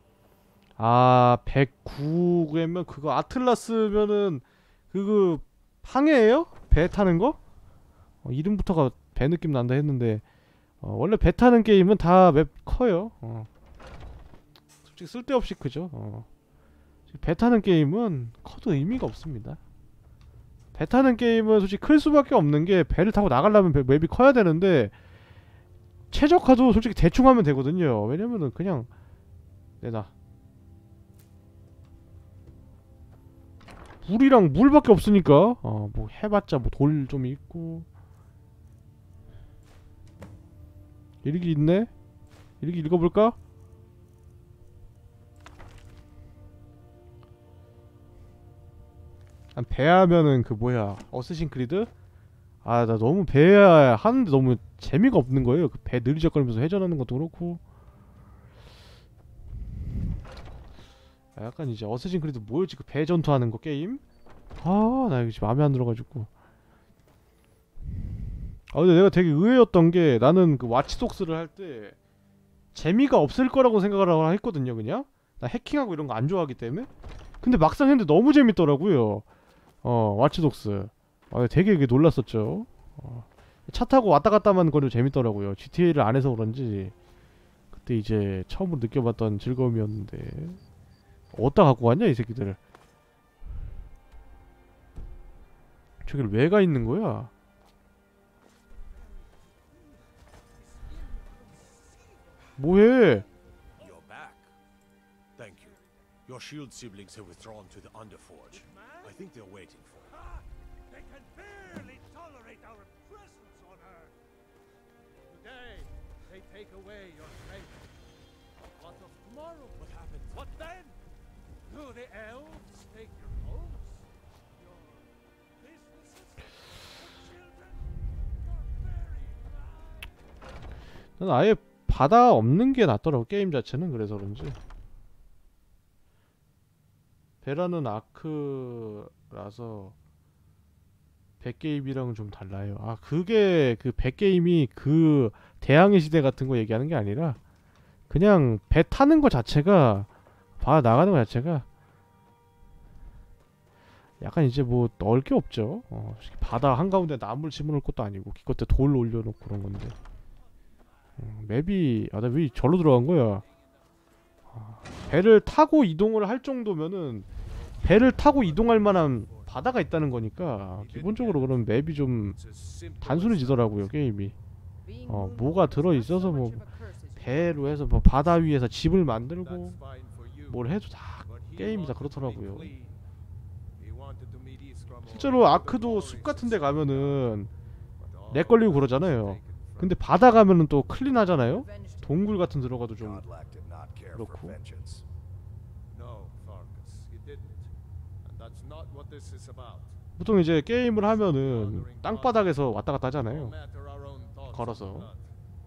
아 백구면 그거 아틀라스면은 그거 항해예요? 배 타는 거? 어, 이름부터가 배 느낌 난다 했는데 어, 원래 배 타는 게임은 다 맵 커요. 어. 솔직히 쓸데없이 크죠. 어. 배 타는 게임은 커도 의미가 없습니다. 배 타는 게임은 솔직히 클 수밖에 없는 게 배를 타고 나가려면 배- 맵이 커야 되는데 최적화도 솔직히 대충 하면 되거든요. 왜냐면은 그냥 내놔 물이랑 물밖에 없으니까 어 뭐 해봤자 뭐 돌 좀 있고 일기 있네? 일기 읽어볼까? 한 배 하면은 그 뭐야 어쌔신 크리드? 아 나 너무 배 하는데 너무 재미가 없는 거예요. 그 배 느리적거리면서 회전하는 것도 그렇고 아, 약간 이제 어쌔신 크리드 뭐였지 그 배 전투하는 거 게임? 아 나 이거 지금 마음에 안 들어가지고 아 근데 내가 되게 의외였던 게 나는 그 와치독스를 할 때 재미가 없을 거라고 생각을 하고 했거든요. 그냥 나 해킹하고 이런 거 안 좋아하기 때문에 근데 막상 했는데 너무 재밌더라고요. 어 와치독스 아 되게 이게 놀랐었죠. 어, 차 타고 왔다 갔다만 거려도 재밌더라고요. 지티에이를 안 해서 그런지 그때 이제 처음으로 느껴봤던 즐거움이었는데 어디다 갖고 왔냐 이 새끼들. 저길 왜 가 있는 거야? 뭐해? You're back. Thank you. Your shield siblings have withdrawn to the Underforge. I think they're waiting for you. They can barely tolerate our presence on Earth. Today, they take away your strength. What of tomorrow? What happens? What then? Do the elves take your homes? Your businesses? Your children? Your very lives? 난 아예 바다 없는 게 낫더라고 게임 자체는. 그래서 그런지 베라는 아크라서 백게임이랑은 좀 달라요. 아 그게 그 백게임이 그 대항해 시대 같은 거 얘기하는 게 아니라 그냥 배 타는 거 자체가 바다 나가는 거 자체가 약간 이제 뭐 넣을 게 없죠. 어, 바다 한가운데 나무를 심어놓을 것도 아니고 기껏해 돌 올려놓고 그런 건데 어, 맵이 아 나 왜 절로 들어간 거야. 아, 배를 타고 이동을 할 정도면은 배를 타고 이동할 만한 바다가 있다는 거니까 기본적으로 그런 맵이 좀 단순해지더라고요 게임이. 어 뭐가 들어있어서 뭐 배로 해서 뭐 바다 위에서 집을 만들고 뭘 해도 다 게임이 다 그렇더라고요. 실제로 아크도 숲 같은 데 가면은 렉 걸리고 그러잖아요. 근데 바다 가면은 또 클린하잖아요. 동굴 같은 데 들어가도 좀 Godlack did not care for 그렇고. vengeance. No, Farkas, he didn't. And that's not what this is about. 보통 이제 게임을 하면은 땅바닥에서 왔다 갔다 No 하잖아요. matter our own thoughts 걸어서. or not.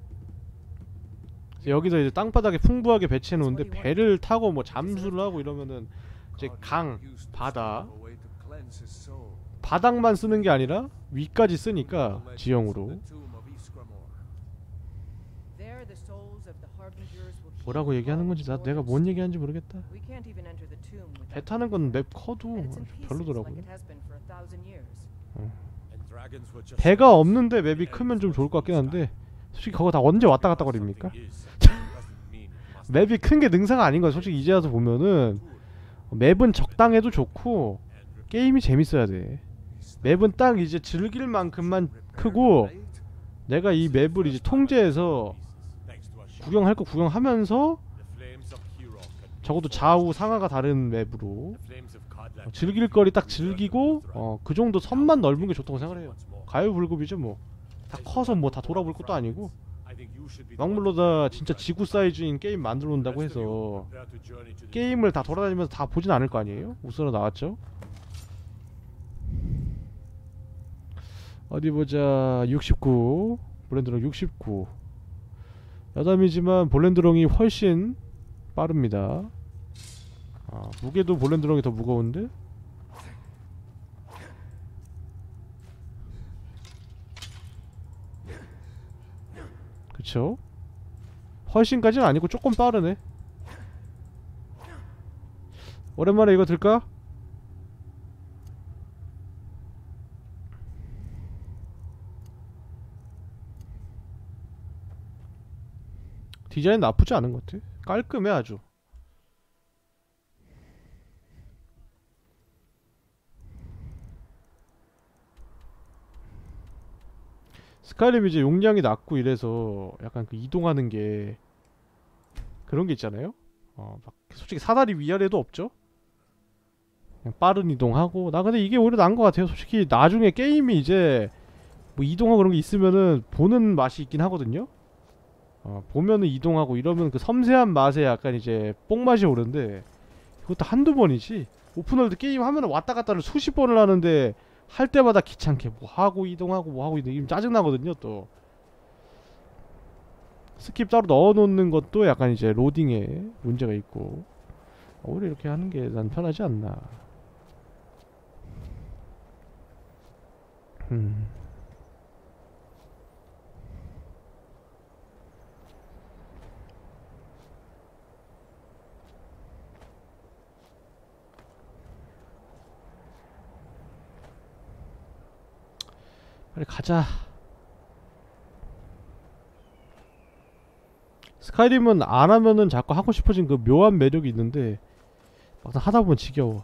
그래서 여기서 이제 땅바닥에 풍부하게 배치해 놓은데 배를 타고 뭐 잠수를 하고 이러면은 이제 강, 바다 바닥만 쓰는 게 아니라 위까지 쓰니까 지형으로 뭐라고 얘기하는 건지 나 내가 뭔 얘기하는지 모르겠다. 배 타는 건 맵 커도 별로더라고요. 어. 배가 없는데 맵이 크면 좀 좋을 것 같긴 한데 솔직히 그거 다 언제 왔다 갔다 거립니까? 맵이 큰 게 능사가 아닌 거야. 솔직히 이제 와서 보면은 맵은 적당해도 좋고 게임이 재밌어야 돼. 맵은 딱 이제 즐길 만큼만 크고 내가 이 맵을 이제 통제해서 구경할 거 구경하면서 적어도 좌우 상하가 다른 맵으로 어, 즐길 거리 딱 즐기고 어, 그 정도 선만 넓은 게 좋다고 생각을 해요. 가요불급이죠 뭐. 다 커서 뭐 다 돌아볼 것도 아니고 막물로다 진짜 지구 사이즈인 게임 만들어 놓는다고 해서 게임을 다 돌아다니면서 다 보진 않을 거 아니에요? 우스러 나왔죠? 어디 보자. 육십구 볼렌드롱 육십구 여담이지만 볼렌드롱이 훨씬 빠릅니다. 아, 무게도 볼렌드롱이 더 무거운데? 그쵸? 훨씬까지는 아니고 조금 빠르네. 오랜만에 이거 들까? 디자인 나쁘지 않은 것 같아. 깔끔해 아주. 스카이림 이제 용량이 낮고 이래서 약간 그 이동하는 게 그런 게 있잖아요. 어, 막 솔직히 사다리 위아래도 없죠. 그냥 빠른 이동하고. 나 근데 이게 오히려 나은 것 같아요. 솔직히 나중에 게임이 이제 뭐 이동하고 그런 게 있으면은 보는 맛이 있긴 하거든요. 어, 보면은 이동하고 이러면 그 섬세한 맛에 약간 이제 뽕맛이 오는데 그것도 한두 번이지. 오픈월드 게임 하면은 왔다 갔다를 수십 번을 하는데 할 때마다 귀찮게 뭐 하고 이동하고 뭐 하고 이동하면 짜증나거든요. 또 스킵 따로 넣어놓는 것도 약간 이제 로딩에 문제가 있고. 오히려 이렇게 하는 게 난 편하지 않나. 음. 빨리 가자. 스카이림은 안 하면은 자꾸 하고 싶어진 그 묘한 매력이 있는데 막상 하다 보면 지겨워.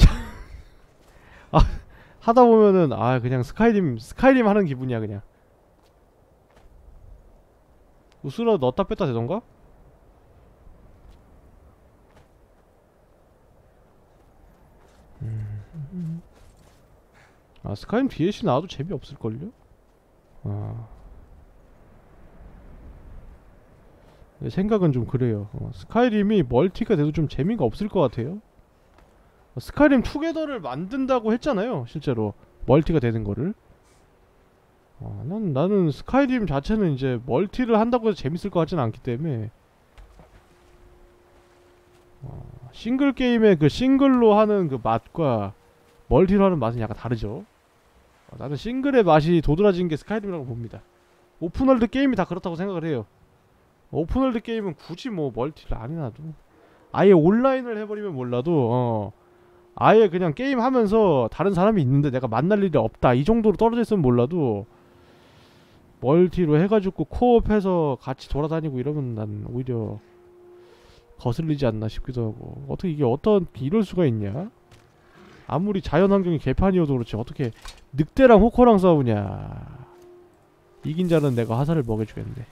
아, 하다 보면은 아 그냥 스카이림 스카이림 하는 기분이야 그냥. 우스라 넣었다 뺐다 되던가? 음. 아 스카이림 디엘씨 나와도 재미없을걸요? 아 내 생각은 좀 그래요. 어, 스카이림이 멀티가 돼도 좀 재미가 없을 것 같아요. 어, 스카이림 투게더를 만든다고 했잖아요 실제로 멀티가 되는 거를. 어, 난, 나는 스카이림 자체는 이제 멀티를 한다고 해서 재밌을 것 같지는 않기 때문에 어, 싱글 게임의 그 싱글로 하는 그 맛과 멀티로 하는 맛은 약간 다르죠. 어, 나는 싱글의 맛이 도드라진 게 스카이림이라고 봅니다. 오픈월드 게임이 다 그렇다고 생각을 해요. 오픈월드 게임은 굳이 뭐 멀티를 안 해놔도 아예 온라인을 해버리면 몰라도 어 아예 그냥 게임 하면서 다른 사람이 있는데 내가 만날 일이 없다 이 정도로 떨어져 있으면 몰라도 멀티로 해가지고 코업해서 같이 돌아다니고 이러면 난 오히려 거슬리지 않나 싶기도 하고. 어떻게 이게 어떤 이럴 수가 있냐. 아무리 자연환경이 개판이어도 그렇지 어떻게 늑대랑 호커랑 싸우냐. 이긴 자는 내가 화살을 먹여주겠네.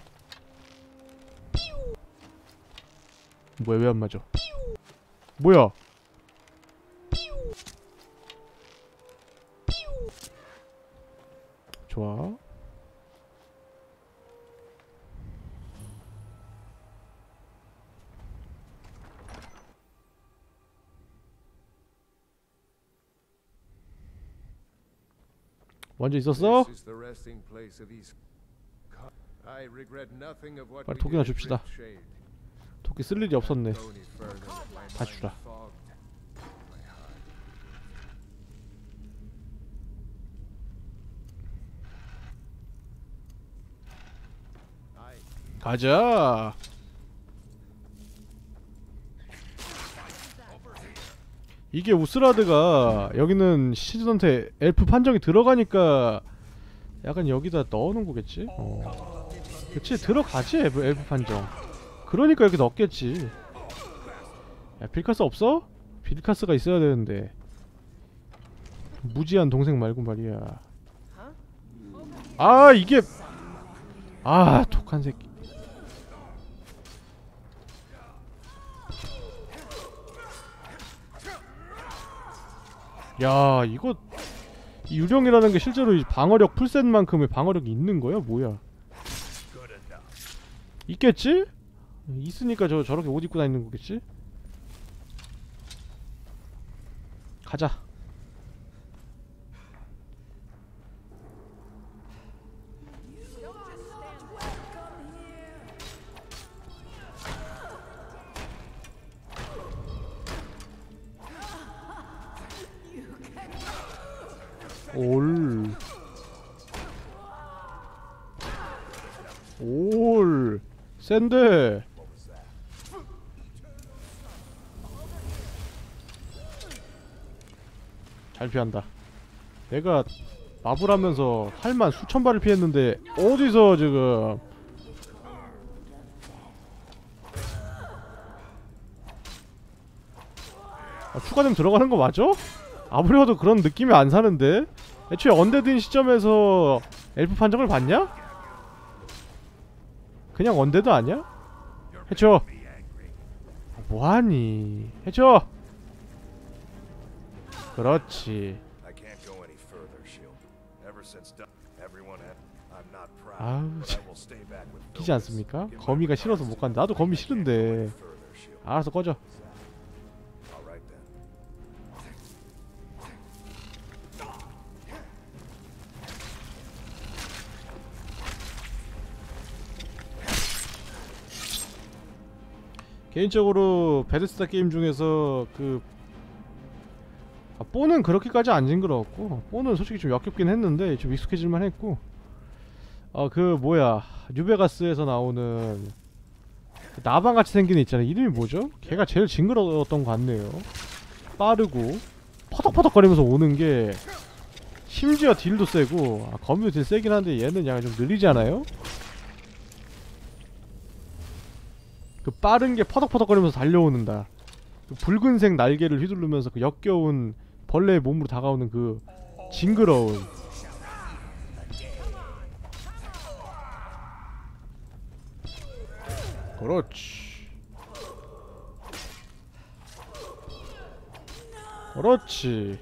뭐야 왜 안 맞아. 뭐야 좋아. 먼저 있었어? 빨리 토끼나 줍시다. 토끼 쓸 일이 없었네. 다 주라. 가자. 이게 우스라드가 여기는 시즌한테 엘프 판정이 들어가니까 약간 여기다 넣어놓은 거겠지? 어. 그치 들어가지 엘프, 엘프 판정. 그러니까 이렇게 넣었겠지. 야 빌카스 없어? 빌카스가 있어야 되는데 무지한 동생 말고 말이야. 아 이게 아 독한 새끼. 야 이거 유령이라는 게 실제로 방어력 풀셋만큼의 방어력이 있는 거야? 뭐야? 있겠지? 있으니까 저 저렇게 옷 입고 다니는 거겠지? 가자. 올. 올. 센데. 잘 피한다. 내가 마블하면서 활만 수천 발을 피했는데 어디서 지금 아, 추가되면 들어가는 거 맞아? 아무리 봐도 그런 느낌이 안 사는데? 애초에 언데드인 시점에서 엘프 판정을 받냐? 그냥 언데드 아니야? 해줘. 뭐하니? 해줘. 그렇지. 아우 웃기지 않습니까? 거미가 싫어서 못 간다. 나도 거미 싫은데. 알아서 꺼져. 개인적으로 베데스다 게임 중에서 그 아, 뽀는 그렇게까지 안 징그러웠고, 뽀는 솔직히 좀 역겹긴 했는데 좀 익숙해질만 했고, 어 그 뭐야 뉴베가스에서 나오는 그 나방같이 생긴 애 있잖아. 이름이 뭐죠? 걔가 제일 징그러웠던 것 같네요. 빠르고 퍼덕퍼덕거리면서 오는 게 심지어 딜도 세고, 아, 거미도 딜 세긴 한데 얘는 약간 좀 느리잖아요? 그 빠른 게 퍼덕퍼덕거리면서 달려오는다. 그 붉은색 날개를 휘두르면서 그 역겨운 벌레의 몸으로 다가오는 그 징그러운. 그렇지. 그렇지.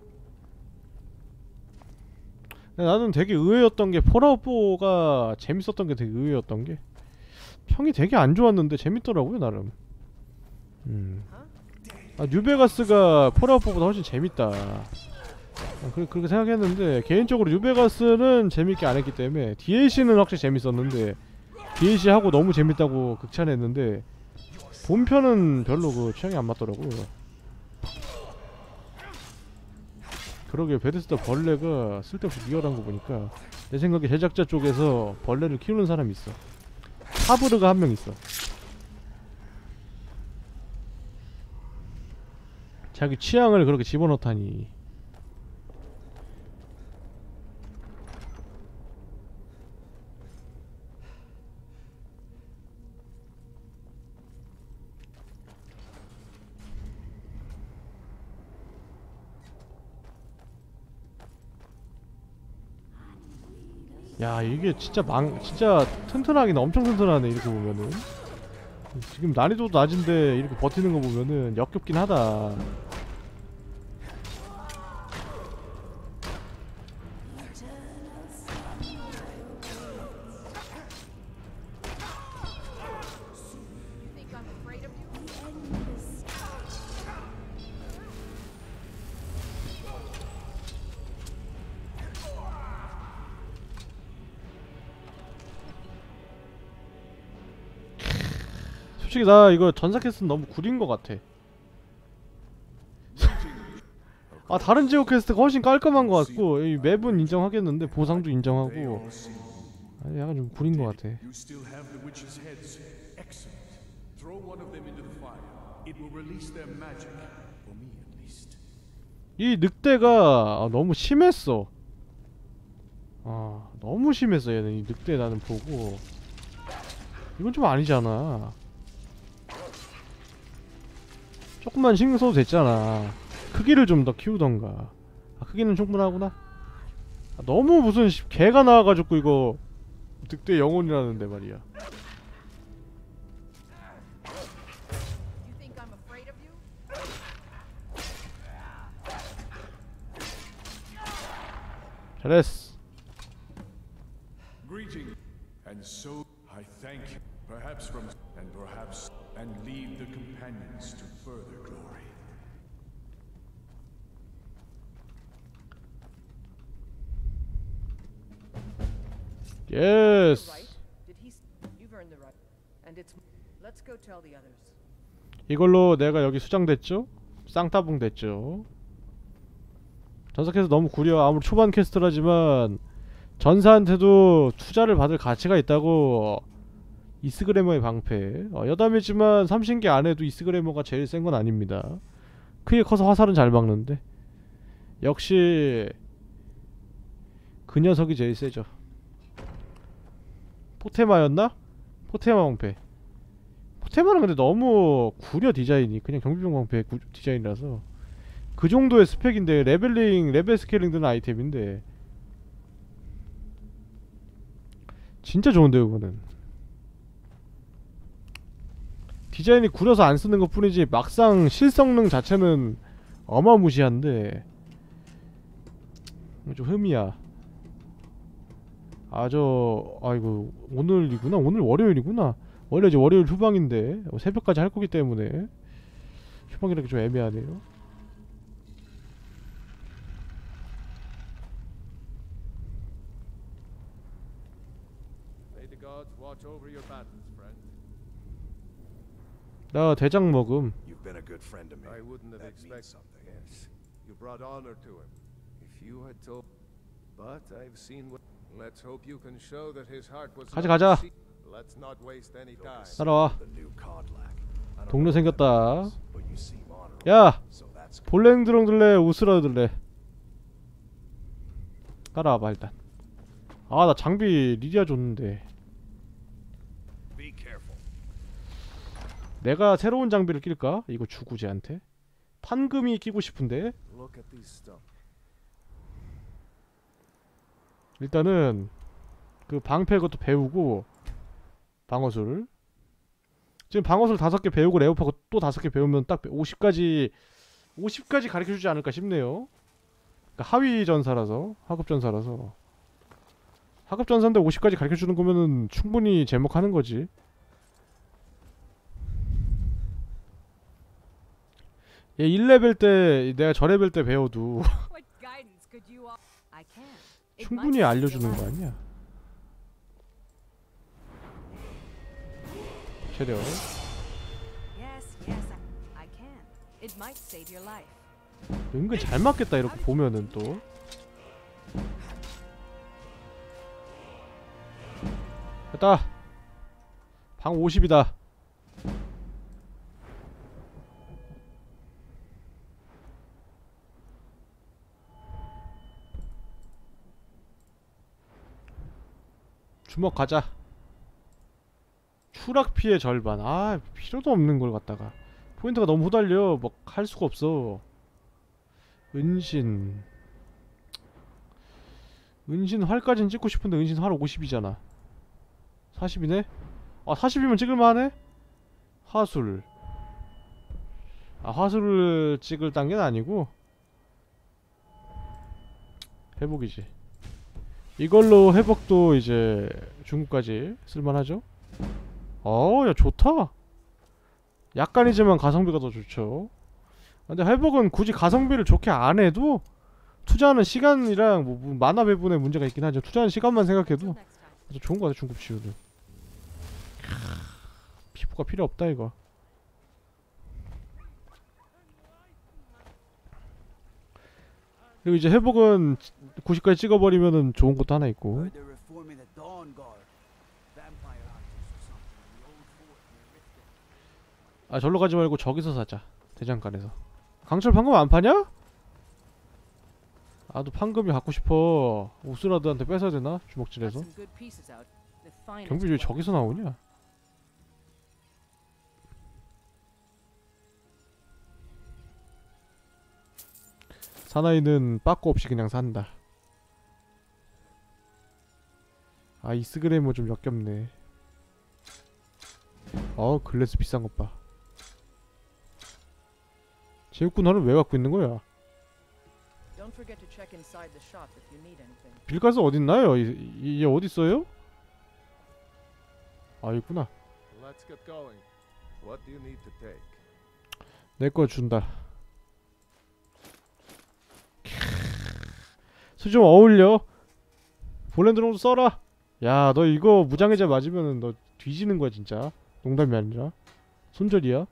나는 되게 의외였던 게 폴아웃사가 재밌었던 게 되게 의외였던 게 평이 되게 안 좋았는데 재밌더라고요 나름. 음. 아, 뉴베가스가 폴아웃사보다 훨씬 재밌다. 아, 그래, 그렇게 생각했는데 개인적으로 뉴베가스는 재밌게 안 했기 때문에 디엘씨는 확실히 재밌었는데 디엘씨 하고 너무 재밌다고 극찬했는데 본편은 별로 그 취향이 안 맞더라고요. 그러게 베데스다 벌레가 쓸데없이 리얼한 거 보니까 내 생각에 제작자 쪽에서 벌레를 키우는 사람이 있어. 하브르가 한 명 있어. 자기 취향을 그렇게 집어넣다니. 야 이게 진짜 망 진짜 튼튼하긴 엄청 튼튼하네. 이렇게 보면은 지금 난이도도 낮은데 이렇게 버티는 거 보면은 역겹긴 하다. 솔직히 나 이거 전사 퀘스트는 너무 구린 것 같아. 아 다른 지옥 퀘스트가 훨씬 깔끔한 것 같고 이 맵은 인정하겠는데 보상도 인정하고 아, 약간 좀 구린 것 같아. 이 늑대가 너무 심했어. 아 너무 심했어 얘는. 이 늑대 나는 보고 이건 좀 아니잖아. 조금만 신경 써도 됐잖아. 크기를 좀 더 키우던가. 아 크기는 충분하구나. 아, 너무 무슨 개가 나와가지고 이거 늑대 영혼이라는데 말이야. 잘했어. Greeting, and so I thank you. Perhaps from and perhaps and lead the companions to further glory. Yes. 이걸로 내가 여기 수장됐죠? 쌍따봉 됐죠? 전사 퀘스트 너무 구려. 아무리 초반 퀘스트라지만 전사한테도 투자를 받을 가치가 있다고. 이스그래머의 방패. 어, 여담이지만 삼신기 안에도 이스그래머가 제일 센 건 아닙니다. 크게 커서 화살은 잘 막는데 역시 그 녀석이 제일 세죠. 포테마였나? 포테마 방패. 포테마는 근데 너무 구려 디자인이 그냥 경비병 방패 구, 디자인이라서 그 정도의 스펙인데 레벨링 레벨 스케일링 되는 아이템인데 진짜 좋은데요 그거는. 디자인이 구려서 안 쓰는 것 뿐이지 막상 실성능 자체는 어마무시한데 좀 흠이야. 아 저 아이고 오늘이구나. 오늘 월요일이구나. 원래 이제 월요일 휴방인데 새벽까지 할 거기 때문에 휴방이라기 좀 애매하네요. May the gods watch over your battles, friend. 나 대장 먹음. You've been a good friend to me. I wouldn't have That means expected. something. Yes, you brought honor to him. If you had told, but I've seen what. Let's hope you can show that his heart was. 가자, not 가자. deceived. Let's not waste any time. 따라와. The new Kodlak. I don't 동료 know what that 생겼다. means, but you seem honorable, 야! so that's good. 볼랭드롱 들래? 우스라 들래? 따라와봐 일단. 아 나 장비 리디아 줬는데 Be careful. 내가 새로운 장비를 낄까? 이거 주고 쟤한테? 판금이 끼고 싶은데 Look at these stuff. 일단은 그 방패 그것도 배우고 방어술 지금 방어술 다섯 개 배우고 레오파고 또 다섯 개 배우면 딱 오십까지 오십까지 가르쳐주지 않을까 싶네요. 그러니까 하위 전사라서 하급 전사라서 하급 전사인데 오십까지 가르쳐주는 거면은 충분히 제목하는 거지. 얘 일 레벨 때 내가 저 레벨 때 배워도 What guidance could you offer? I can. It might 충분히 save your 알려주는 life. 거 아니야? 최대어. Yes, yes, I, I can. It might save your life. 은근 잘 맞겠다 이렇게 보면은 또. 됐다. 방 오십이다. 주먹 가자. 추락 피해 절반. 아 필요도 없는 걸 갖다가 포인트가 너무 후달려. 뭐 할 수가 없어. 은신 은신 활까지는 찍고 싶은데 은신 활 오십이잖아. 사십이네? 아 사십이면 찍을만하네? 화술 아 화술을 찍을 단계는 아니고 회복이지. 이걸로 회복도 이제 중국까지 쓸만하죠? 어야 좋다. 약간이지만 가성비가 더 좋죠. 근데 회복은 굳이 가성비를 좋게 안해도 투자하는 시간이랑 뭐, 뭐 만화 배분에 문제가 있긴 하죠. 투자하는 시간만 생각해도 아주 좋은 거 같아 중급 치유는. 피부가 필요 없다 이거. 그리고 이제 회복은 구십까지 찍어버리면은 좋은 것도 하나 있고. Heard they're reforming the Dawn Guard. Vampire hunters or something in the old fort near Riften. 아 절로 가지 말고 저기서 사자. 대장간에서. 강철 판금 안 파냐? 나도 판금이 갖고 싶어. 우스라드한테 뺏어야 되나? Got 주먹질에서. some good pieces out. The finest 경비 왜 weapons. 저기서 나오냐? 사나이는 빠꾸 없이 그냥 산다. 아 이스그레모 좀 역겹네. 어 글래스 비싼 것 봐. 제육군 하는 왜 갖고 있는 거야? Don't forget to check inside the shop if you need anything. 빌가스 어딨나요? 이, 얘 어딨어요? 아 있구나. Let's get going. What do you need to take? 내 거 준다. 술 좀 어울려. 볼렌드롱도 써라. 야 너 이거 무장해제 맞으면은 너 뒤지는 거야 진짜. 농담이 아니라 손절이야.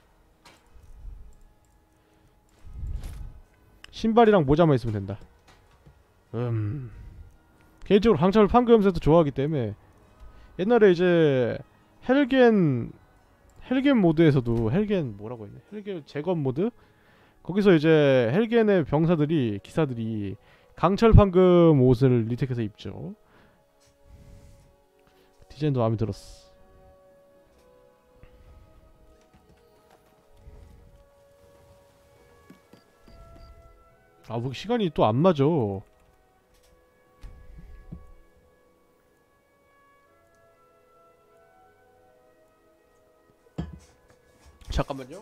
신발이랑 모자만 있으면 된다. 음 개인적으로 강철 판금새도 좋아하기 때문에 옛날에 이제 헬겐 헬겐 모드에서도 헬겐 뭐라고 했냐 헬겐 재건 모드 거기서 이제 헬겐의 병사들이 기사들이 강철 판금 옷을 리텍해서 입죠. 디자인도 마음에 들었어. 아, 뭐 시간이 또 안 맞아. 잠깐만요.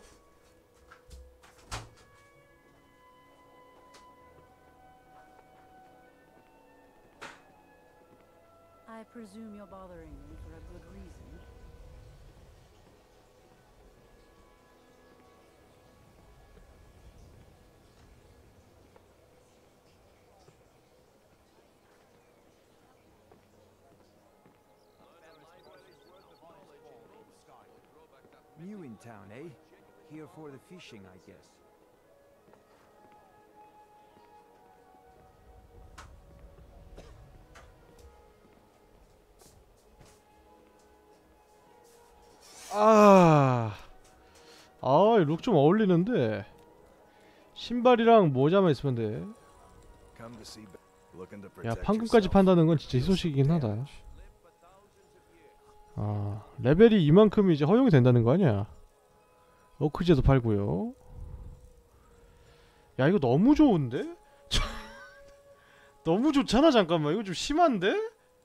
I presume you're bothering me for a good reason. New in town, eh? Here for the fishing, I guess. 아, 아, 룩 좀 어울리는데 신발이랑 모자만 있으면 돼. Come to see Be- looking to 야, protect 판금까지 yourself. 판다는 건 진짜 희소식이긴 하다. 아, 레벨이 이만큼이 이제 허용이 된다는 거 아니야? 어크제도 팔고요. 야, 이거 너무 좋은데? 너무 좋잖아. 잠깐만, 이거 좀 심한데?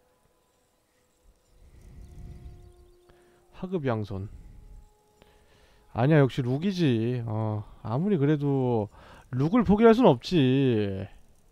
하급 양손. 아니야, 역시 룩이지. 어, 아무리 그래도 룩을 포기할 순 없지.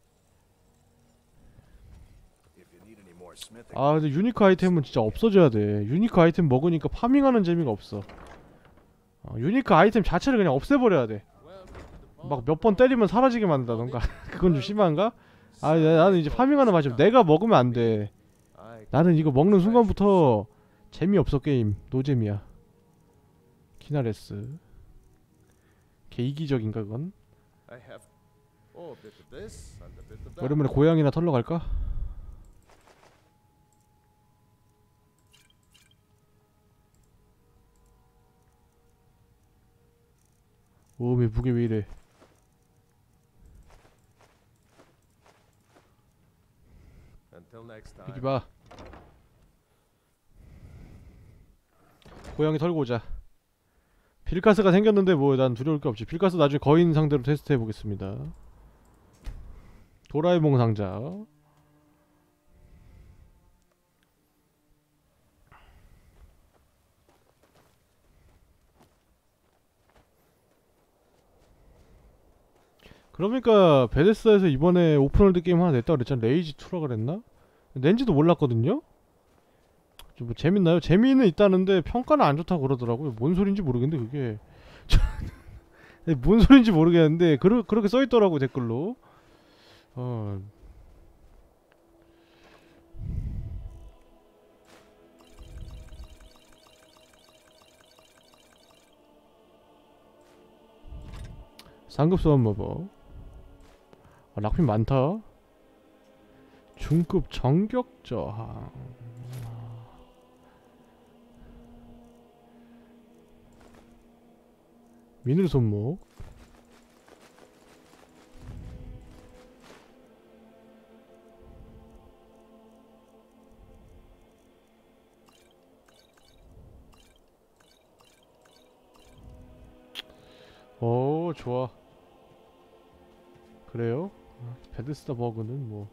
If you need any more smithing, 아, 근데 유니크 아이템은 진짜 없어져야 돼. 유니크 아이템 먹으니까 파밍하는 재미가 없어. 어, 유니크 아이템 자체를 그냥 없애버려야 돼. 막 몇 번 때리면 사라지게 만든다던가. 그건 좀 심한가? 아, 야, 나는 이제 파밍하는 맛이 내가 먹으면 안 돼. 나는 이거 먹는 순간부터 재미없어. 게임 노잼이야. 키나레스 개 이기적인가 그건? I have oh, a bit of this and a bit of that. 오랜만에 고양이나 털러 갈까? 오메 무게 왜 이래? Until next time. 여기 봐. 고양이 털고 오자. 빌가스가 생겼는데 뭐 난 두려울 게 없지. 빌가스 나중에 거인 상대로 테스트 해보겠습니다. 도라에몽 상자. 그러니까 베데스다에서 이번에 오픈월드 게임 하나 냈다고 그랬잖아. 레이지 투라 그랬나? 낸지도 몰랐거든요? 좀 뭐 재밌나요? 재미는 있다는데 평가는 안 좋다고 그러더라고요. 뭔 소린지 모르겠는데 그게 뭔 소린지 모르겠는데 그러, 그렇게 써있더라고 댓글로. 어... 상급 소환 모버. 아, 락핀 많다. 중급 정격 저항. 미늘 손목. 오, 좋아. 그래요? 베데스다 버그는 뭐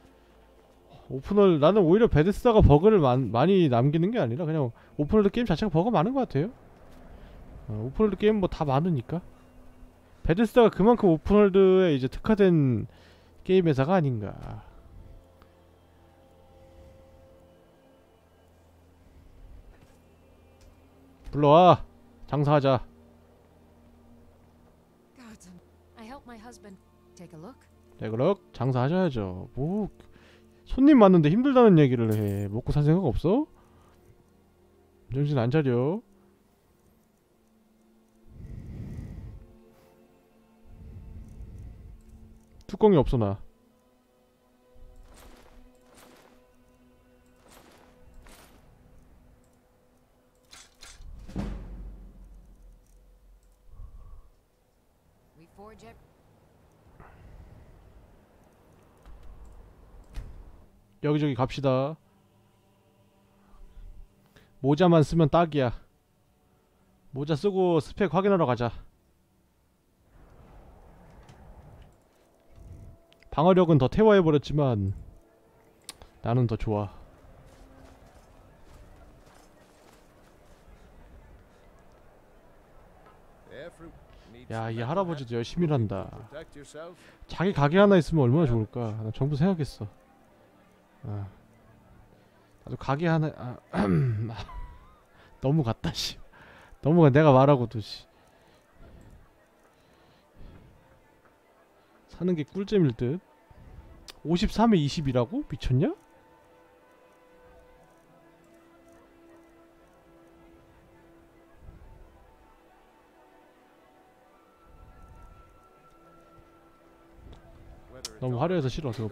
오픈월, 나는 오히려 베데스다가 버그를 많, 많이 남기는 게 아니라 그냥 오픈월드 게임 자체가 버그가 많은 것 같아요. 어, 오픈월드 게임 뭐 다 많으니까. 베데스다가 그만큼 오픈월드에 이제 특화된 게임 회사가 아닌가. 불러와. 장사하자. Gods, I helped my husband. Take a look. 네, 그럼 장사하셔야죠. 뭐 손님 많은데 힘들다는 얘기를 해. 먹고 살 생각 없어? 정신 안 차려. 뚜껑이 없어 나. We forge 여기저기 갑시다. 모자만 쓰면 딱이야. 모자 쓰고 스펙 확인하러 가자. 방어력은 더 태워해버렸지만 나는 더 좋아. 야, 이 할아버지도 열심히 일한다. 자기 가게 하나 있으면 얼마나 좋을까. 나 전부 생각했어. 아, 나도 가게 하나. 아, 너무 같다 씨. 너무 가. 내가 말하고도 씨. 사는 게 꿀잼일 듯. 오십삼에 이십이라고? 미쳤냐? 너무 화려해서 싫어 저거.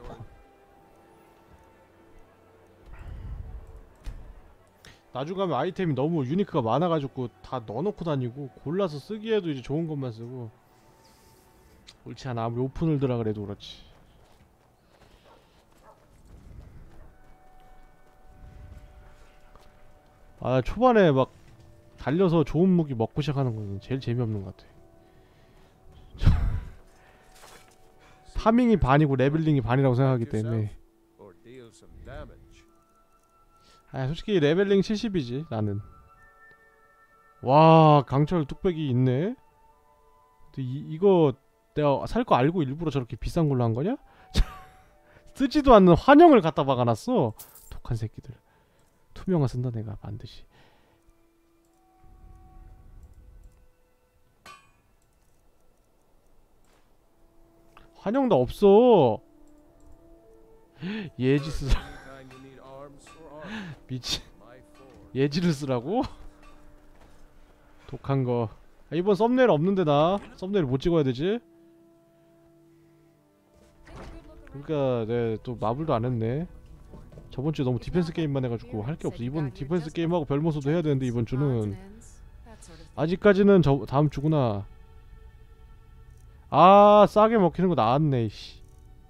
나중 가면 아이템이 너무 유니크가 많아가지고 다 넣어놓고 다니고 골라서 쓰기에도 이제 좋은 것만 쓰고 옳지 않아. 아무리 오픈월드라 그래도 그렇지. 아, 초반에 막 달려서 좋은 무기 먹고 시작하는 건 제일 재미없는 것 같아. 파밍이 반이고 레벨링이 반이라고 생각하기 때문에. 아, 솔직히 레벨링 칠십이지 나는. 와, 강철 뚝배기 있네. 근데 이, 이거 내가 살 거 알고 일부러 저렇게 비싼 걸로 한 거냐? 쓰지도 않는 환영을 갖다 박아놨어. 독한 새끼들. 투명화 쓴다 내가 반드시. 환영 다 없어. 예지스. 미친. 예지를 쓰라고? 독한 거. 아, 이번 썸네일 없는데 나 썸네일 못 찍어야 되지? 그러니까 네, 또 마블도 안 했네. 저번 주에 너무 디펜스 게임만 해가지고 할 게 없어. 이번 디펜스 게임하고 별모소도 해야 되는데 이번 주는 아직까지는 저 다음 주구나. 아, 싸게 먹히는 거 나왔네. 씨.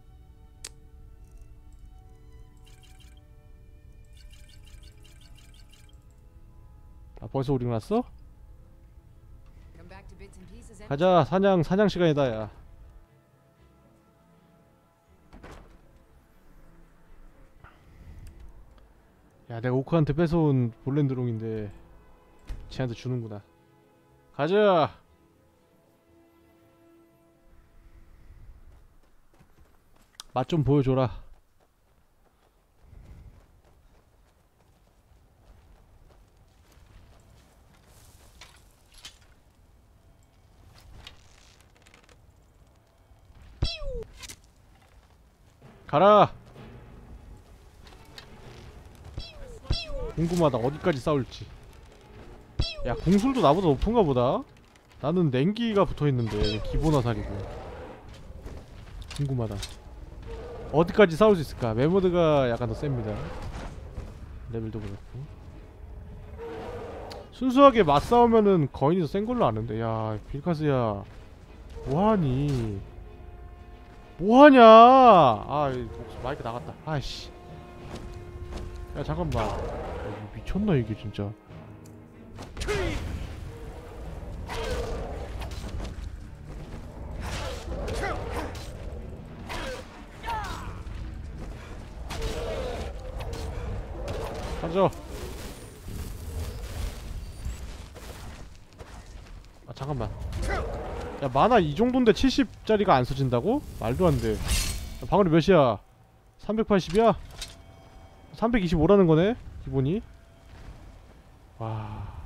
아, 벌써 오링 났어? 가자. 사냥 사냥 시간이다 야. 야, 내가 오크한테 뺏어온 볼렌드롱인데 쟤한테 주는구나. 가자. 맛 좀 보여줘라. 가라. 궁금하다. 어디까지 싸울지. 야, 공술도 나보다 높은가 보다. 나는 냉기가 붙어있는데 기본 화살이고. 궁금하다. 어디까지 싸울 수 있을까? 메모드가 약간 더 셉니다. 레벨도 그렇고. 순수하게 맞싸우면은 거인이 더 센 걸로 아는데. 야, 빌카스야 뭐하니? 뭐하냐? 아, 마이크 나갔다. 아이씨. 야, 잠깐만. 야, 미쳤나 이게 진짜. 가자. 아, 잠깐만. 야, 만화 이 정도인데 칠십짜리가 안 써진다고? 말도 안 돼. 야, 방어력 몇이야? 삼백팔십이야? 삼백이십오라는 거네? 기본이? 와.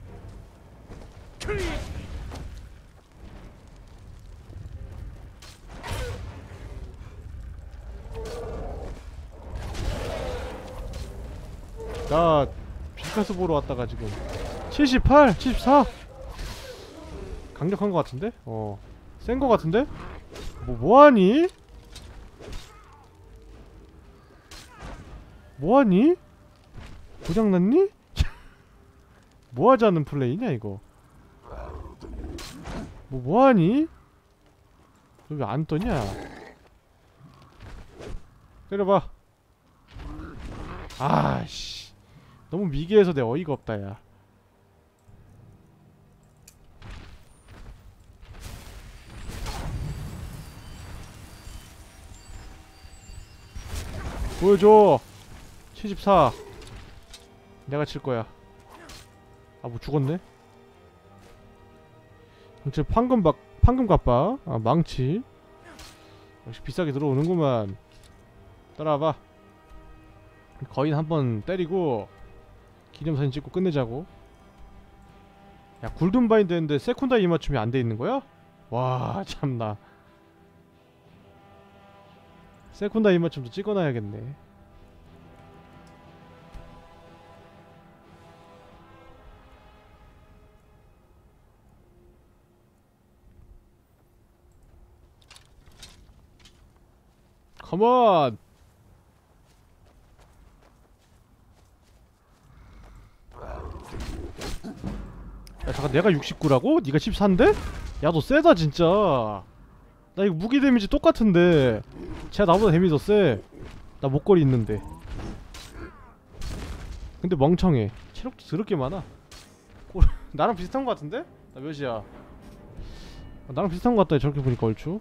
나 빌카스 보러 왔다가 지금 칠십팔, 칠십사. 강력한 거 같은데? 어, 센 거 같은데? 뭐 뭐하니? 뭐하니? 고장났니? 뭐하자는 플레이냐 이거? 뭐 뭐하니? 너 왜 안 떠냐? 때려봐. 아씨, 너무 미개해서 내 어이가 없다 야. 보여줘. 칠십사. 내가 칠 거야. 아, 뭐 죽었네. 저 판금 박 판금 갚아. 아, 망치. 역시 비싸게 들어오는구만. 따라와봐. 거인 한번 때리고 기념사진 찍고 끝내자고. 야, 골든 바인드 했는데 세컨다 이 맞춤이 안 돼 있는 거야? 와, 참나. 세컨다 이 맞춤도 찍어놔야겠네. 컴온! 야, 잠깐, 내가 육십구라고? 니가 십사인데? 야, 너 세다 진짜. 나 이거 무기 데미지 똑같은데 쟤가 나보다 데미지 더 세. 나 목걸이 있는데. 근데 멍청해. 체력도 더럽게 많아. 꼴... 나랑 비슷한 거 같은데? 나 몇이야? 아, 나랑 비슷한 거 같다 저렇게 보니까 얼추.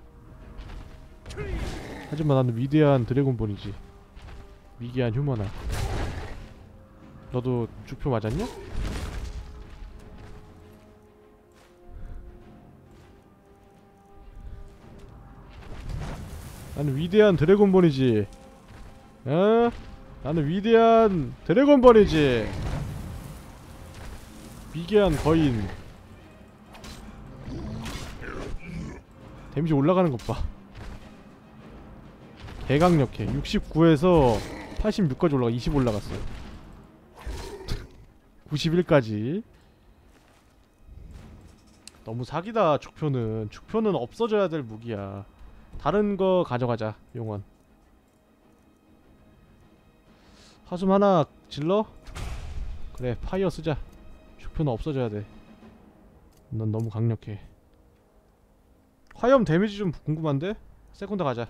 하지만 나는 위대한 드래곤볼이지. 위기한 휴머나. 너도 죽표 맞았냐? 나는 위대한 드래곤볼이지. 어? 나는 위대한 드래곤볼이지. 미개한 거인. 데미지 올라가는 것 봐. 개강력해. 육십구에서 팔십육까지 올라가. 이십 올라갔어. 구십일까지. 너무 사기다. 축표는 축표는 없어져야 될 무기야. 다른 거 가져가자. 용원. 화숨 하나 질러? 그래, 파이어 쓰자. 축표는 없어져야 돼. 넌 너무 강력해. 화염 데미지 좀 궁금한데? 세컨드 가자.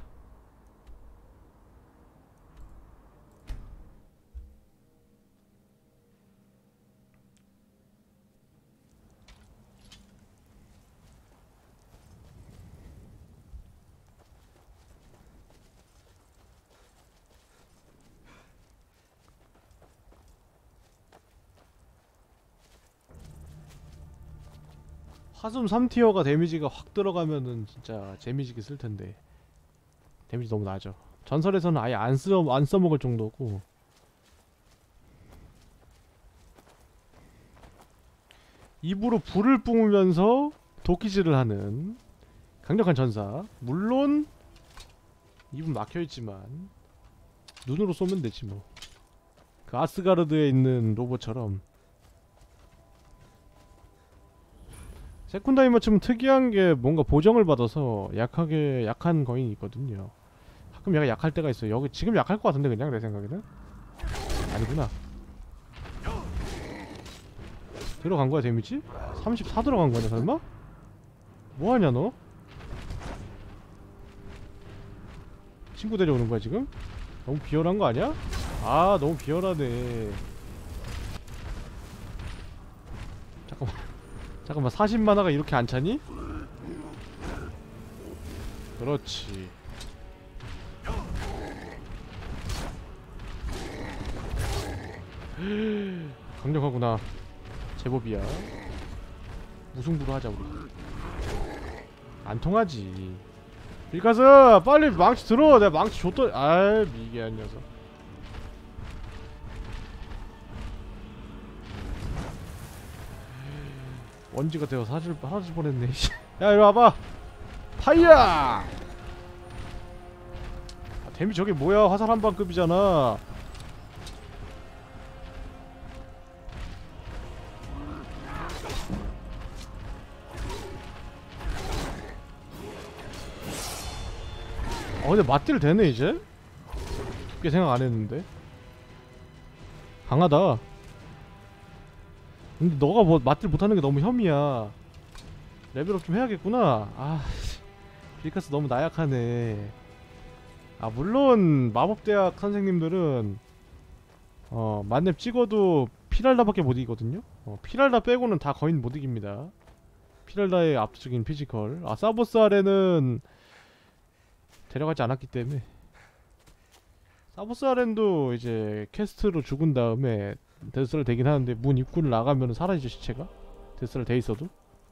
화숨 삼 티어가 데미지가 확 들어가면은 진짜 재미지게 쓸텐데 데미지 너무 낮아. 전설에서는 아예 안 써, 안 써먹을 정도고. 입으로 불을 뿜으면서 도끼질을 하는 강력한 전사. 물론 입은 막혀있지만 눈으로 쏘면 되지 뭐. 그 아스가르드에 있는 로봇처럼. 세컨다이 맞춤은 특이한게 뭔가 보정을 받아서 약하게 약한 거인이 있거든요. 가끔 얘가 약할 때가 있어요. 여기 지금 약할 것 같은데 그냥 내 생각에는? 아니구나. 들어간 거야 데미지? 삼십사 들어간 거냐 설마? 뭐하냐 너? 친구 데려오는 거야 지금? 너무 비열한 거 아니야? 아, 너무 비열하네. 잠깐만. 잠깐만, 사십 만화가 이렇게 안 차니? 그렇지. 강력하구나. 제법이야. 무승부로 하자 우리. 안 통하지. 빌가스 빨리 망치 들어. 내가 망치 줬더. 아이, 미개한 녀석. 먼지가 되어 사질 사라질 뻔했네. 야, 이리 와봐. 파이어. 아, 데미 저게 뭐야? 화살 한 방급이잖아. 어, 근데 맞딜 되네 이제? 깊게 생각 안 했는데. 강하다. 근데 너가 뭐 맞딜 못하는 게 너무 혐이야. 레벨업 좀 해야겠구나. 아, 빌카스 너무 나약하네. 아 물론 마법대학 선생님들은 어 만렙 찍어도 피랄다밖에 못 이기거든요. 어, 피랄다 빼고는 다 거의 못 이깁니다. 피랄다의 압도적인 피지컬. 아 사보스 아렌은 데려가지 않았기 때문에. 사보스 아렌도 이제 캐스트로 죽은 다음에 데스를 되긴 하는데 문 입구를 나가면 사라지죠 시체가. 데스를 돼 있어도.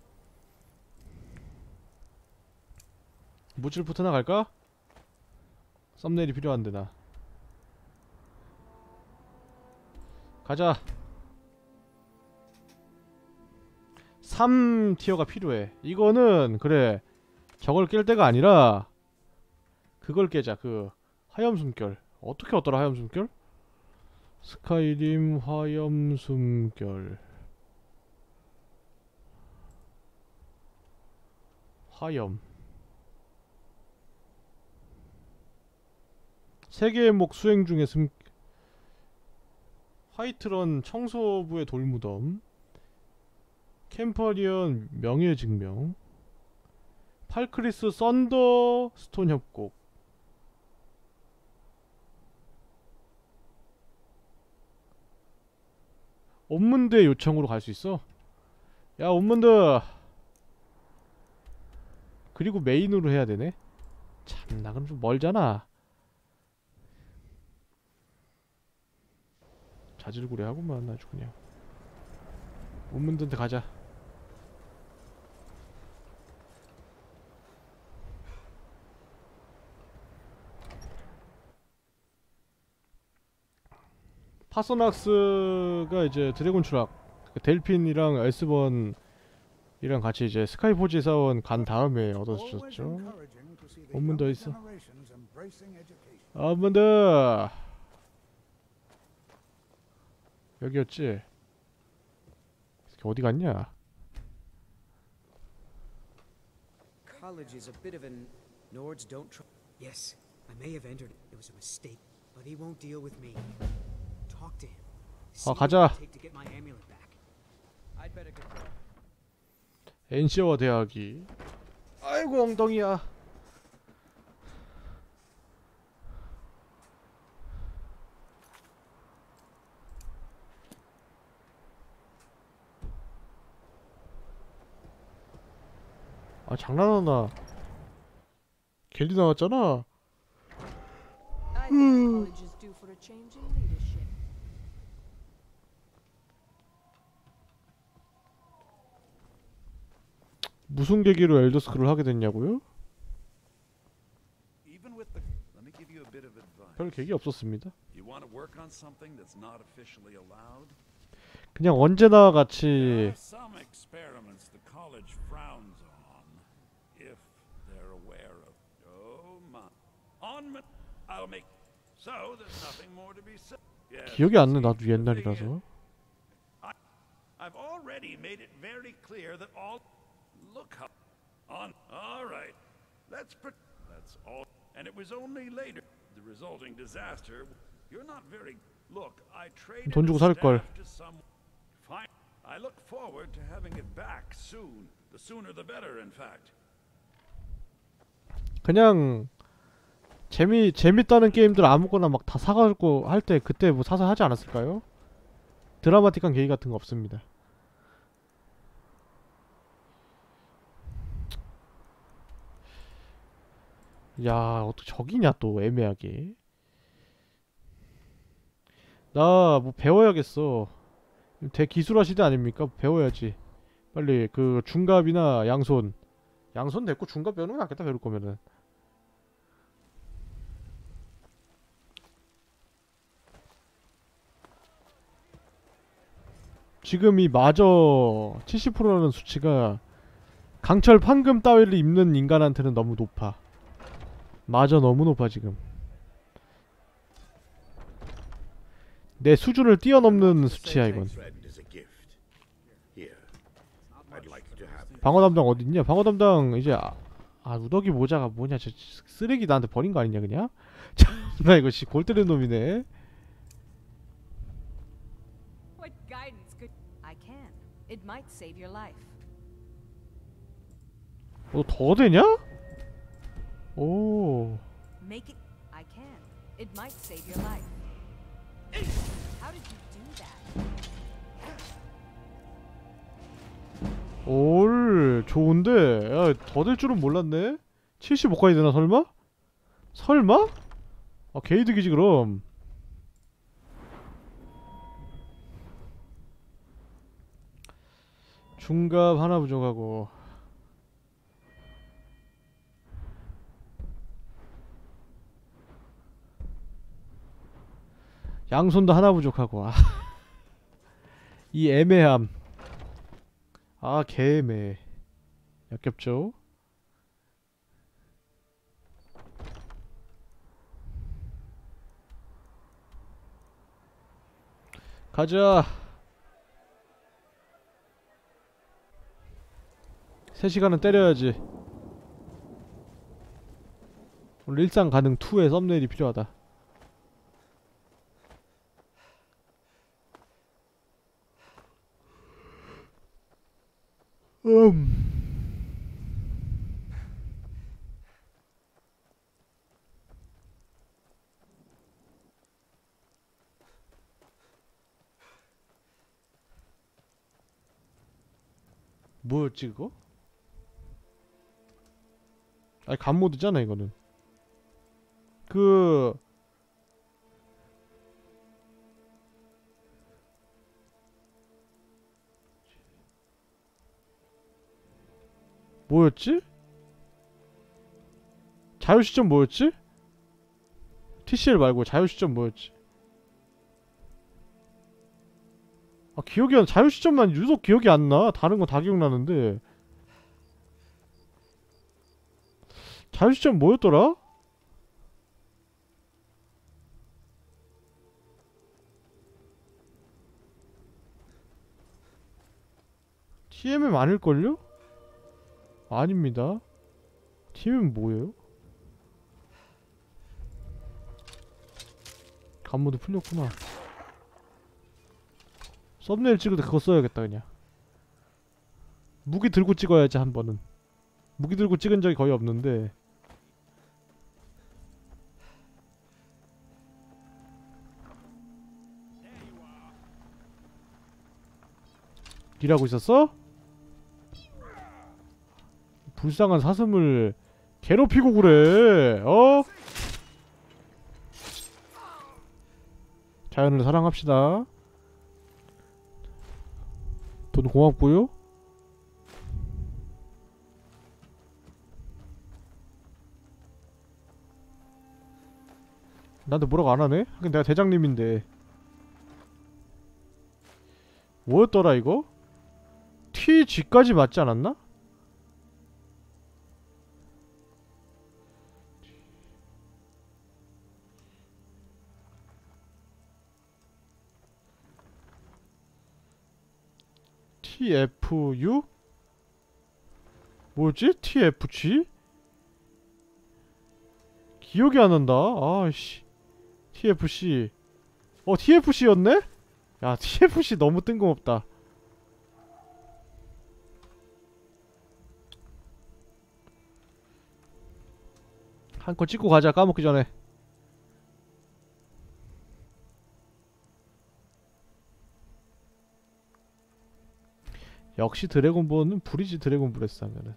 무질부터 나갈까? 썸네일이 필요한데 나. 가자. 삼 티어가 필요해. 이거는 그래 저걸 깰 때가 아니라 그걸 깨자. 그 화염숨결. 어떻게 얻더라 화염숨결? 스카이림 화염숨결. 화염. 세계의 목 수행 중에 숨 화이트런 청소부의 돌무덤. 캠퍼리언 명예 증명. 팔크리스 썬더 스톤 협곡. 옴문드의 요청으로 갈 수 있어? 야 옴문드. 그리고 메인으로 해야 되네. 참나 그럼 좀 멀잖아. 자질구레 하구만 아주 그냥. 옴문드한테 가자. 파서낙스가 이제 드래곤 추락 델핀이랑 에스번이랑 같이 이제 스카이포지 사원 간 다음에 얻어졌죠. 옴문드 어딨어? 옴문드 여기였지? 어디 갔냐? College is a bit of an Nords don't try. Yes, I may have entered. It was a mistake, but he won't deal with me. Talk to him. 아 가자. Take to get my amulet back. I'd better get going. 엔시어와 대하기. 아이고 엉덩이야. 아 장난하나. 갤리 나왔잖아. I think college is due for a change in leadership. 무슨 계기로 엘더스크롤을 하게 됐냐고요? Even with the, let me give you a bit of advice. 별 계기 없었습니다. You want to work on something that's not officially allowed? 그냥 언제나 There 같이 are some experiments the college frowns on, if they're aware of. Oh my. On my, I'll make. So there's nothing more to be said. Yes, 기억이 안 나. see, 나도 the thing 옛날이라서. is, I, I've already made it very clear that all. Look how. On. All right. Let's. Pre- that's all. And it was only later the resulting disaster. You're not very. Look, I traded 돈 주고 the 살 걸. staff to some. Fine. I look forward to having it back soon. The sooner the better, in fact. 그냥 재미 재밌다는 게임들 아무거나 막 다 사가지고 할 때 그때 뭐 사서 하지 않았을까요? 드라마틱한 계기 같은 거 없습니다. 야 어떻게 저기냐 또 애매하게. 나 뭐 배워야겠어. 대기술화 시대 아닙니까? 배워야지. 빨리 그 중갑이나 양손. 양손 됐고 중갑 배우는 게 낫겠다 배울 거면은. 지금 이 마저 칠십 퍼센트라는 수치가 강철 판금 따위를 입는 인간한테는 너무 높아. 마저 너무 높아 지금. 내 수준을 뛰어넘는 수치야 이건. 방어 담당 어딨냐? 방어 담당 이제 아, 아 우덕이 모자가 뭐냐? 저 쓰레기 나한테 버린 거 아니냐 그냥? 나 이거 씨 골 때리는 놈이네. What guidance could I can? It might save your life. 너 더 되냐? 오. Make it. I can. It might save your life. How did you do that? 올 좋은데 야, 더 될 줄은 몰랐네. 칠십오까지 되나 설마? 설마? 아 개이득이지 그럼. 중갑 하나 부족하고 양손도 하나 부족하고 아. 이 애매함. 아 개애매해. 역겹죠? 가자. 세 시간은 때려야지. 오늘 일상 가능 이의 썸네일이 필요하다. 음. 뭐였지 그거? 아니 간모드잖아 이거는. 그 뭐였지? 자유시점 뭐였지? 티씨엘 말고 자유시점 뭐였지? 아 기억이 안.. 자유시점만 유독 기억이 안 나. 다른 건 다 기억나는데 자유시점 뭐였더라? 티엠엠 아닐걸요? 아닙니다. 티엠엠 뭐예요? 간모드 풀렸구나. 썸네일 찍을 때 그거 써야겠다 그냥. 무기 들고 찍어야지 한 번은. 무기 들고 찍은 적이 거의 없는데. 일하고 있었어? 불쌍한 사슴을 괴롭히고 그래. 어? 자연을 사랑합시다. 돈 고맙고요. 나한테 뭐라고 안 하네? 하긴 내가 대장님인데. 뭐였더라 이거? 티지까지 맞지 않았나? 티에프유? 뭐였지? 티에프지? 기억이 안 난다. 아이씨. 티에프씨. 어, 티에프씨였네? 야, 티에프씨 너무 뜬금없다. 한 거 찍고 가자, 까먹기 전에. 역시 드래곤볼은 불이지, 드래곤브레스 하면은.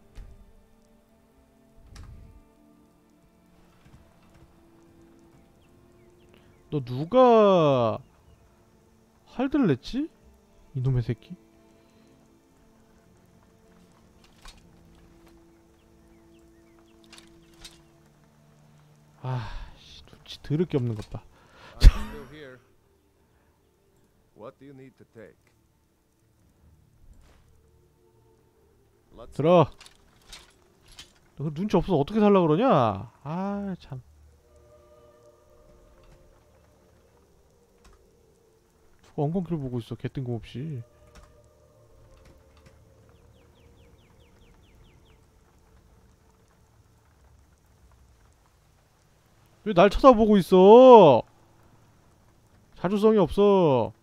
너 누가 할들 냈지? 이놈의 새끼. 아, 씨, 눈치 더럽게 없는 것 봐. I'm still here. What do you need to take? Let's 들어. 너 그 눈치 없어서 어떻게 살라 그러냐? 아, 참. 누가 엉겅퀴를 보고 있어, 개뜬금없이. 왜 날 쳐다보고 있어? 자주성이 없어.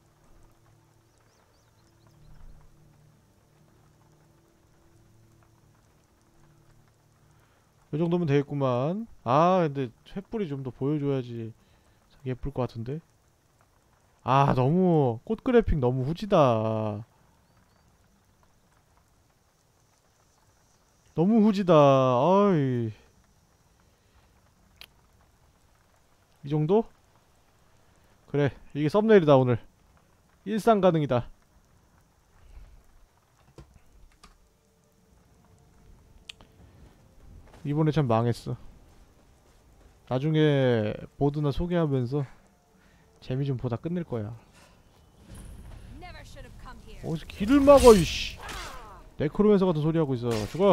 이 정도면 되겠구만. 아 근데 횃불이 좀 더 보여줘야지 예쁠 것 같은데. 아 너무 꽃 그래픽 너무 후지다. 너무 후지다. 어이. 이 정도? 그래 이게 썸네일이다 오늘. 일상 가능이다. 이번에 참 망했어. 나중에 보드나 소개하면서 재미 좀 보다 끝낼 거야. 어디서 길을 막어 이씨. 네크로맨서 같은 소리 하고 있어. 죽어.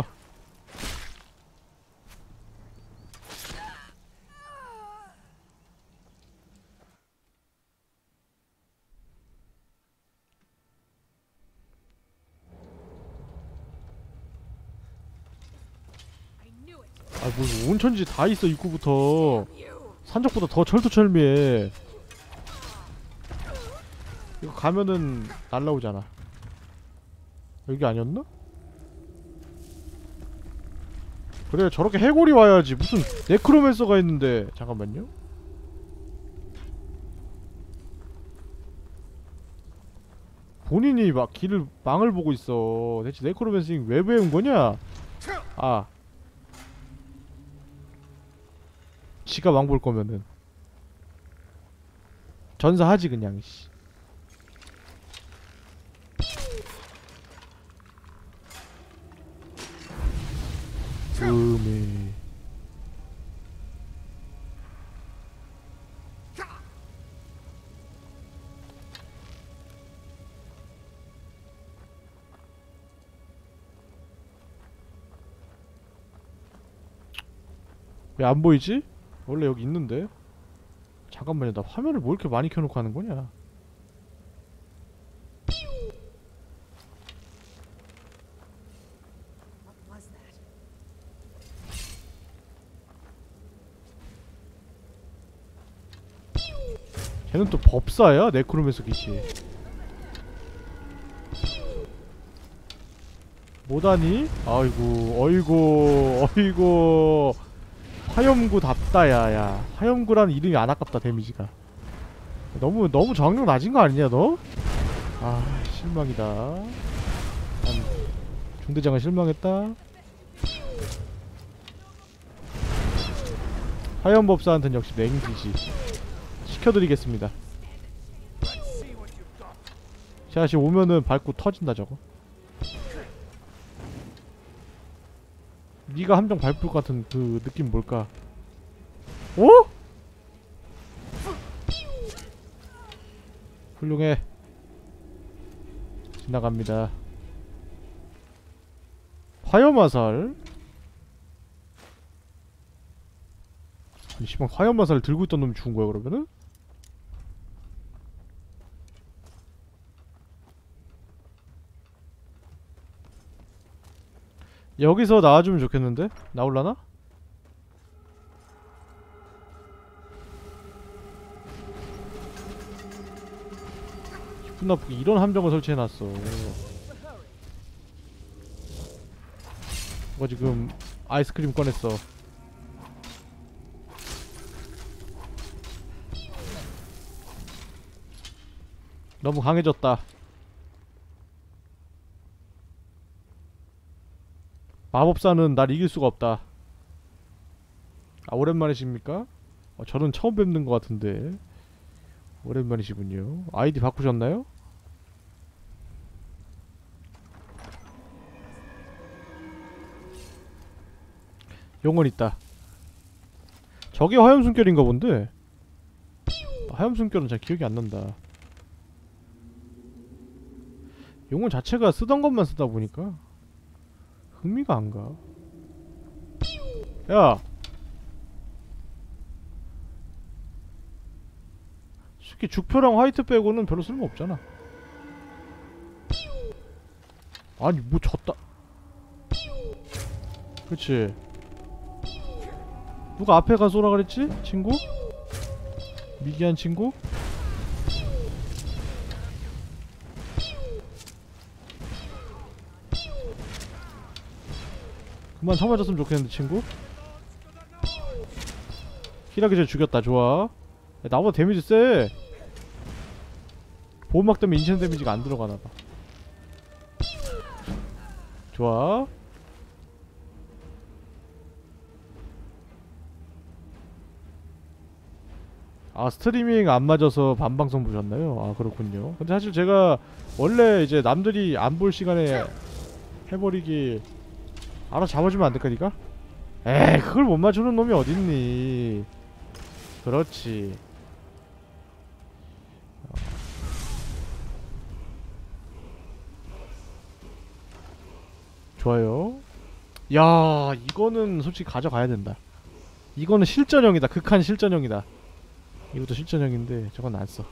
아 뭐 온천지 다 있어. 입구부터 산적보다 더 철두철미해. 이거 가면은 날라오잖아. 여기 아니었나? 그래 저렇게 해골이 와야지. 무슨 네크로맨서가 있는데. 잠깐만요. 본인이 막 길을 망을 보고 있어. 대체 네크로맨서ing 왜 배운 거냐? 아 지가 망 볼 거면은 전사하지 그냥 씨. 음에 왜 안 보이지? 원래 여기 있는데. 잠깐만요. 나 화면을 뭐 이렇게 많이 켜놓고 하는 거냐? 쟤는 또 법사야? 네크로맨서 기치. 뭐다니? 아이고 어이고 어이고 화염구답다. 야야 화염구라는 이름이 안 아깝다. 데미지가 너무 너무 정령 낮은 거 아니냐 너? 아 실망이다. 난 중대장은 실망했다. 화염법사한테는 역시 냉지시 시켜드리겠습니다. 자 지금 오면은 밟고 터진다 저거. 니가 함정 밟을 것 같은 그 느낌 뭘까? 어? 훌륭해. 지나갑니다. 화염화살? 씨발 화염화살을 들고 있던 놈이 죽은 거야 그러면은? 여기서 나와주면 좋겠는데? 나올라나? 기분 나쁘게 이런 함정을 설치해놨어. 누가 지금 아이스크림 꺼냈어. 너무 강해졌다. 마법사는 날 이길 수가 없다. 아 오랜만이십니까? 어, 저는 처음 뵙는 것 같은데. 오랜만이시군요. 아이디 바꾸셨나요? 용은 있다. 저게 화염순결인가 본데? 화염순결은 잘 기억이 안 난다. 용은 자체가 쓰던 것만 쓰다 보니까 흥미가 안 가. 야! 솔직히 죽표랑 화이트 빼고는 별로 쓸모 없잖아. 아니 뭐 졌다. 그치. 누가 앞에 가서 오라 그랬지? 친구? 미개한 친구? 그만 쳐맞았으면 좋겠는데 친구? 힐하기 전에 죽였다. 좋아. 야, 나보다 데미지 세. 보호막 때문에 인챈 데미지가 안 들어가나봐. 좋아. 아, 스트리밍 안 맞아서 반방송 보셨나요? 아, 그렇군요. 근데 사실 제가 원래 이제 남들이 안 볼 시간에 해버리기 알아서 잡아주면 안 될까 니까? 에이, 그걸 못 맞추는 놈이 어딨니. 그렇지. 어. 좋아요. 야, 이거는 솔직히 가져가야 된다. 이거는 실전형이다. 극한 실전형이다. 이것도 실전형인데 저건 안 써.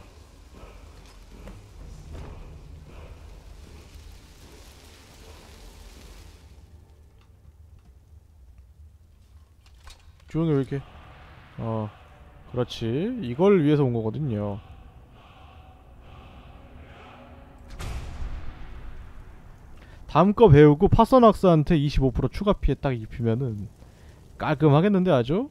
조용히 왜 이렇게. 어, 그렇지. 이걸 위해서 온 거거든요. 다음 거 배우고 파서낙스한테 이십오 퍼센트 추가 피해 딱 입히면은 깔끔하겠는데 아주?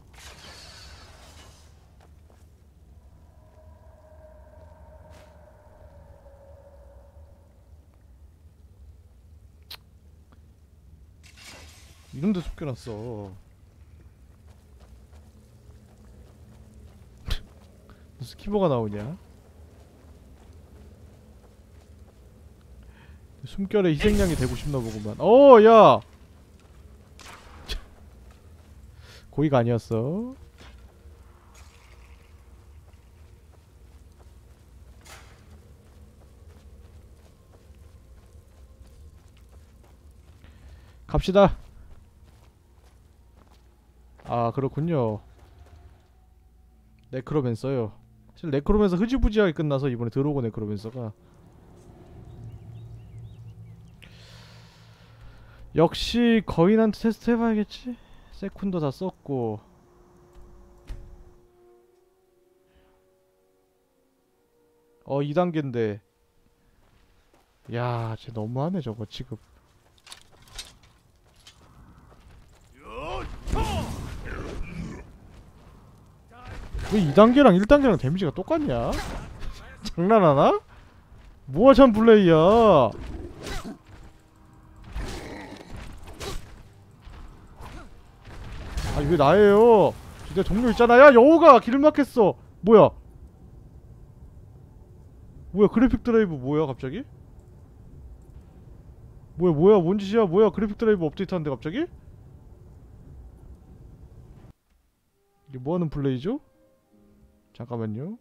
이런데 숨겨놨어. 스키버가 나오냐? 숨결에 희생양이 되고 싶나 보구만. 어, 야! 고의가 아니었어. 갑시다. 아, 그렇군요. 네크로맨서요. 사실 네크로맨서 흐지부지하게 끝나서 이번에 들어오고 네크로맨서가 역시 거인한테 테스트 해봐야겠지? 세쿤도 다 썼고. 어, 이 단계인데. 야, 쟤 너무하네 저거 취급. 왜 이 단계랑 일 단계랑 데미지가 똑같냐? 장난하나? 뭐하참 플레이야. 아니 왜 나예요? 내 동료 있잖아. 야, 여우가 길 막혔어. 뭐야? 뭐야, 그래픽 드라이브 뭐야 갑자기? 뭐야 뭐야 뭔 짓이야. 뭐야, 그래픽 드라이브 업데이트하는데 갑자기? 이게 뭐하는 플레이죠? 잠깐만요.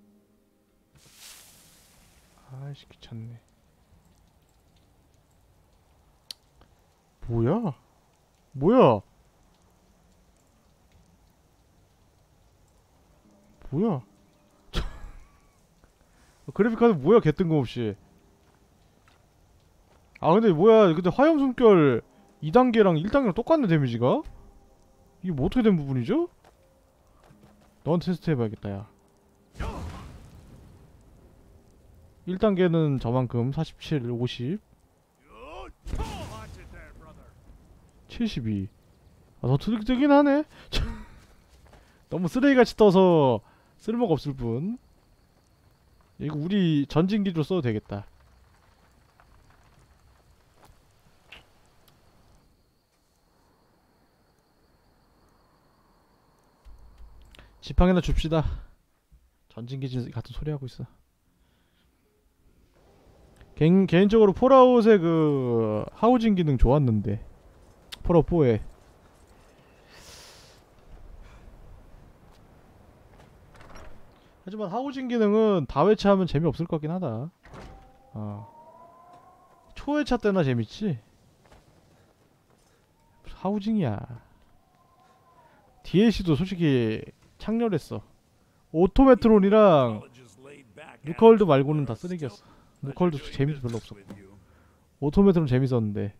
아이씨 귀찮네. 뭐야? 뭐야? 뭐야? 그래픽카드 뭐야 개뜬금없이. 아 근데 뭐야, 근데 화염 숨결 이 단계랑 일 단계랑 똑같네 데미지가? 이게 뭐 어떻게 된 부분이죠? 너한테 테스트 해봐야겠다 야. 일 단계는 저만큼 사십칠, 오십 칠십이. 아, 더 뜨, 뜨긴 하네? 너무 쓰레기같이 떠서 쓸모가 없을 뿐. 이거 우리 전진기로 써도 되겠다. 지팡이나 줍시다. 전진기 같은 소리 하고 있어. 개인, 개인적으로 폴아웃의 그 하우징 기능 좋았는데 폴아웃 사에 하지만 하우징 기능은 다회차하면 재미없을 것 같긴 하다. 어. 초회차 때나 재밌지? 하우징이야. 디엘씨도 솔직히 창렬했어. 오토메트론이랑 루카월드 말고는 다 쓰레기였어. 루카월드 재미도 별로 없었고 오토메트론 재밌었는데.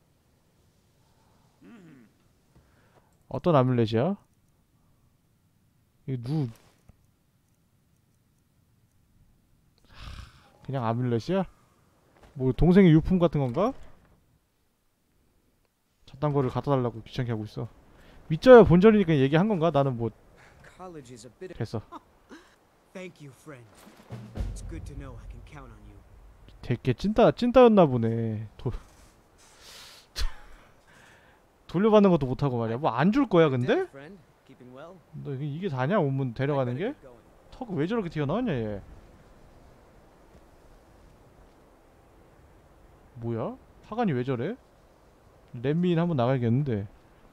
어떤 아뮬렛이야? 이거 누 그냥 아뮬렛이야? 뭐 동생의 유품 같은 건가? 저딴 거를 갖다 달라고 귀찮게 하고 있어. 밑져야 본전이니까 얘기한 건가? 나는 뭐 college is a bit of... 됐어. Thank you, friend. It's good to know I can count on you. 되게 찐따 찐따였나 보네. 도... 돌려받는 것도 못하고 말이야. 뭐 안 줄 거야 근데? Friend, keeping well? 너 이게, 이게 다냐? 온문 데려가는 게? 턱 왜 저렇게 튀어나왔냐 얘? 뭐야? 하관이 왜 저래? 렛민 한번 나가야겠는데.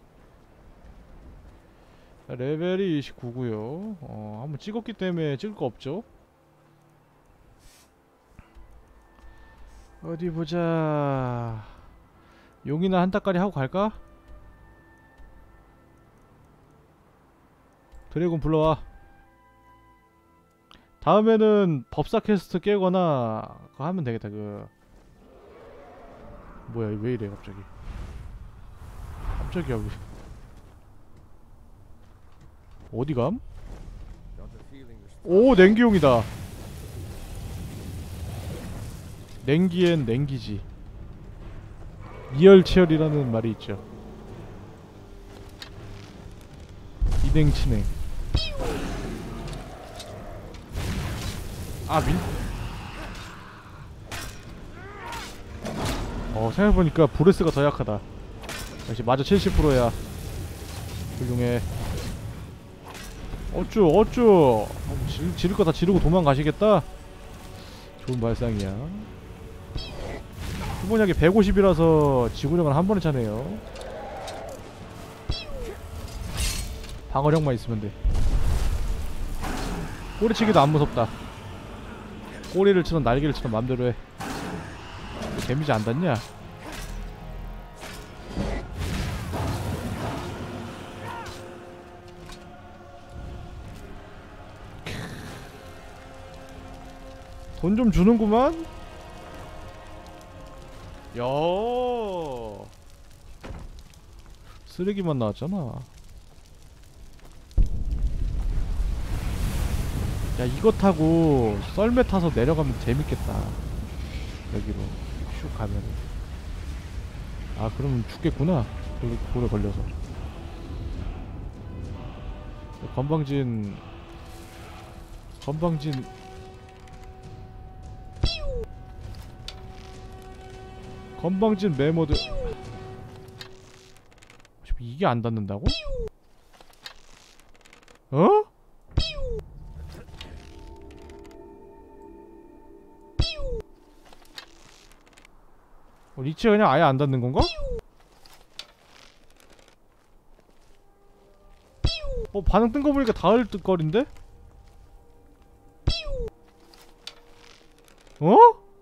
레벨이 이십구고요. 어, 한번 찍었기 때문에 찍을 거 없죠? 어디 보자. 용이나 한 따까리 하고 갈까? 드래곤 불러와. 다음에는 법사 퀘스트 깨거나 그거 하면 되겠다. 그 뭐야 왜 이래 갑자기. 깜짝이야 왜. 어디감? 오 냉기용이다. 냉기엔 냉기지. 이열치열이라는 말이 있죠. 이냉치냉. 아 민. 어 생각해보니까 브레스가 더 약하다. 역시 마저 칠십 퍼센트야. 훌륭해. 어쭈 어쭈. 지, 지를 거 다 지르고 도망가시겠다. 좋은 발상이야. 후보약이 백오십이라서 지구력은 한 번에 차네요. 방어력만 있으면 돼. 꼬리치기도 안 무섭다. 꼬리를 치던 날개를 치던 맘대로 해. 데미지 안 닿냐? 돈 좀 주는구만? 야 쓰레기만 나왔잖아. 야 이거 타고 썰매 타서 내려가면 재밌겠다. 여기로 슉 가면. 아 그럼 죽겠구나. 돌에, 돌에 걸려서. 건방진 건방진 건방진 메모드. 이게 안 닿는다고? 어? 어, 리치가 그냥 아예 안 닿는 건가? 어 반응 뜬 거 보니까 닿을 듯거린데? 어?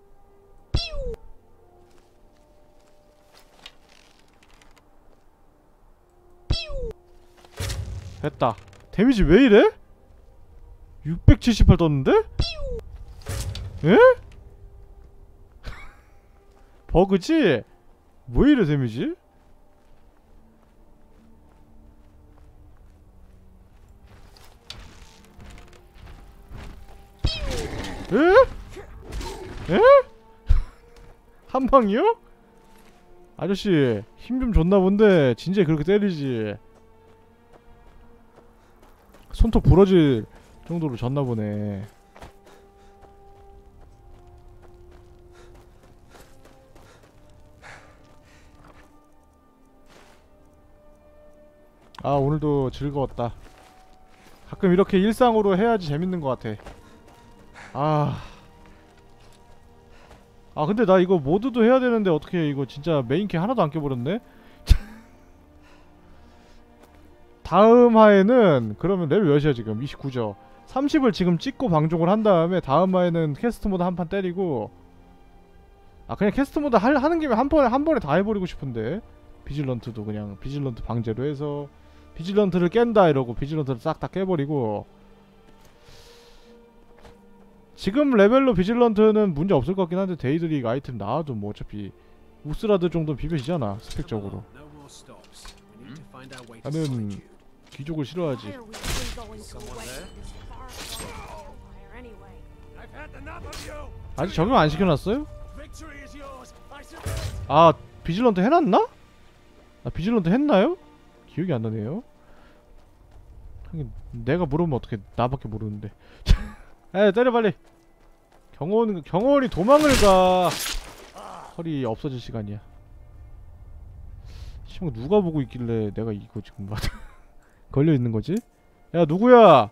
됐다. 데미지 왜 이래? 육백칠십팔 떴는데? 에? 버그지? 왜 이래 데미지? 에? 에? 한 방이요? 아저씨 힘 좀 줬나 본데 진짜 그렇게 때리지. 손톱 부러질 정도로 졌나 보네. 아 오늘도 즐거웠다. 가끔 이렇게 일상으로 해야지 재밌는 것 같아. 아... 아 근데 나 이거 모드도 해야 되는데 어떻게 이거 진짜 메인캐 하나도 안 껴버렸네? 다음 화에는 그러면 레벨 몇이야 지금? 이십구죠. 삼십을 지금 찍고 방종을 한 다음에 다음 화에는 캐스트 모드 한 판 때리고. 아 그냥 캐스트 모드 할, 하는 김에 한 번에 한 번에 다 해버리고 싶은데. 비질런트도 그냥 비질런트 방제로 해서 비질런트를 깬다 이러고 비질런트를 싹 다 깨버리고. 지금 레벨로 비질런트는 문제 없을 것 같긴 한데 데이드릭 아이템 나와도 뭐 어차피 우스라드 정도는 비벼지잖아 스펙적으로. 나는 귀족을 싫어하지. 아직 적용 안 시켜놨어요? 아 비질런트 해놨나? 아 비질런트 했나요? 기억이 안 나네요. 하긴 내가 물으면 어떻게 나밖에 모르는데. 에 때려 빨리. 경호원 경호원이 도망을 가. 허리 없어질 시간이야. 시방 누가 보고 있길래 내가 이거 지금 막 걸려 있는 거지? 야 누구야?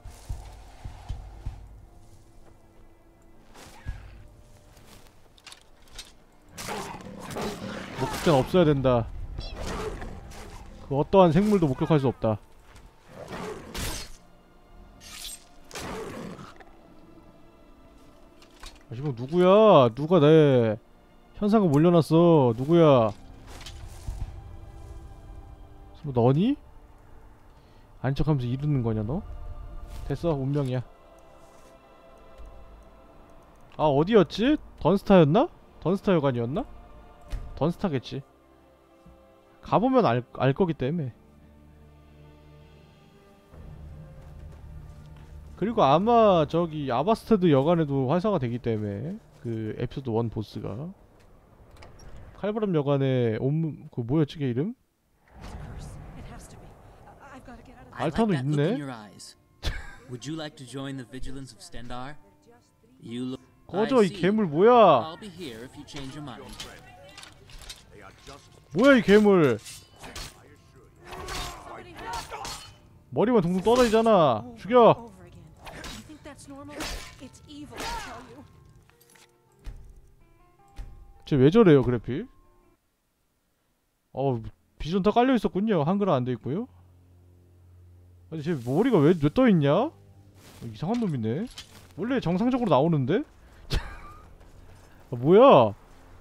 목격자는 없어야 된다. 그 어떠한 생물도 목격할 수 없다. 아, 지금 누구야? 누가 내 현상금 올려놨어? 누구야? 뭐 너니? 아닌 척하면서 이르는 거냐 너? 됐어, 운명이야. 아 어디였지? 던스타였나? 던스타 여관이었나? 던스타겠지. 가보면 알, 알 거기 때문에. 그리고 아마 저기 아바스테드 여관에도 활성화 되기 때문에 그 에피소드 일 보스가 칼바람 여관의 옴.. 그 뭐였지 걔 이름? 알타도 있네? Would you like to join the vigilance of Stendar? You look. 꺼져 이 괴물 뭐야? I'll be here if you change your mind. 뭐야 이 괴물? 머리만 둥둥 떠다니잖아. 죽여. 쟤 왜 저래요 그래픽? 어 비전 다 깔려 있었군요. 한글은 안 돼 있고요. 아니 쟤 머리가 왜 왜 떠 있냐? 이상한 놈이네. 원래 정상적으로 나오는데? 아, 뭐야?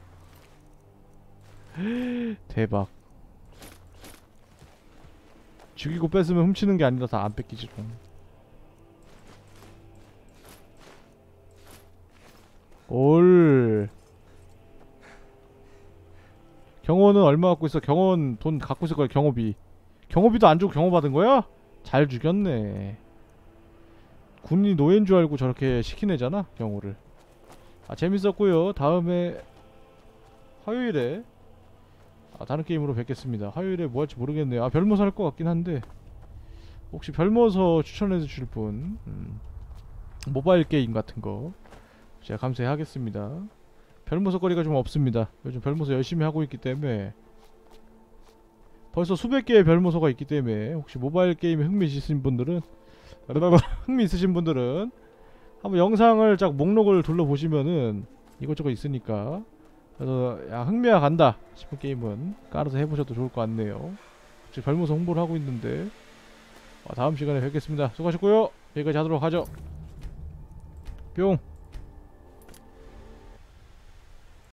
대박. 죽이고 뺏으면 훔치는 게 아니라 다 안 뺏기지 좀. 올. 경호는 얼마 갖고 있어? 경호는 돈 갖고 있을 거야. 경호비. 경호비도 안 주고 경호 받은 거야? 잘 죽였네. 군인이 노예인 줄 알고 저렇게 시킨 애잖아 경호를. 아 재밌었고요. 다음에 화요일에 아, 다른 게임으로 뵙겠습니다. 화요일에 뭐 할지 모르겠네요. 아 별모서 할 것 같긴 한데 혹시 별모서 추천해 주실 분 음, 모바일 게임 같은 거 제가 감사히 하겠습니다. 별모서 거리가 좀 없습니다. 요즘 별모서 열심히 하고 있기 때문에 벌써 수백 개의 별모서가 있기 때문에 혹시 모바일 게임에 흥미 있으신 분들은 흥미 있으신 분들은 한번 영상을 쫙 목록을 둘러보시면은 이것저것 있으니까 그래서 야 흥미가 간다 싶은 게임은 깔아서 해보셔도 좋을 것 같네요. 지금 별모서 홍보를 하고 있는데 어, 다음 시간에 뵙겠습니다. 수고하셨고요. 여기까지 하도록 하죠. 뿅.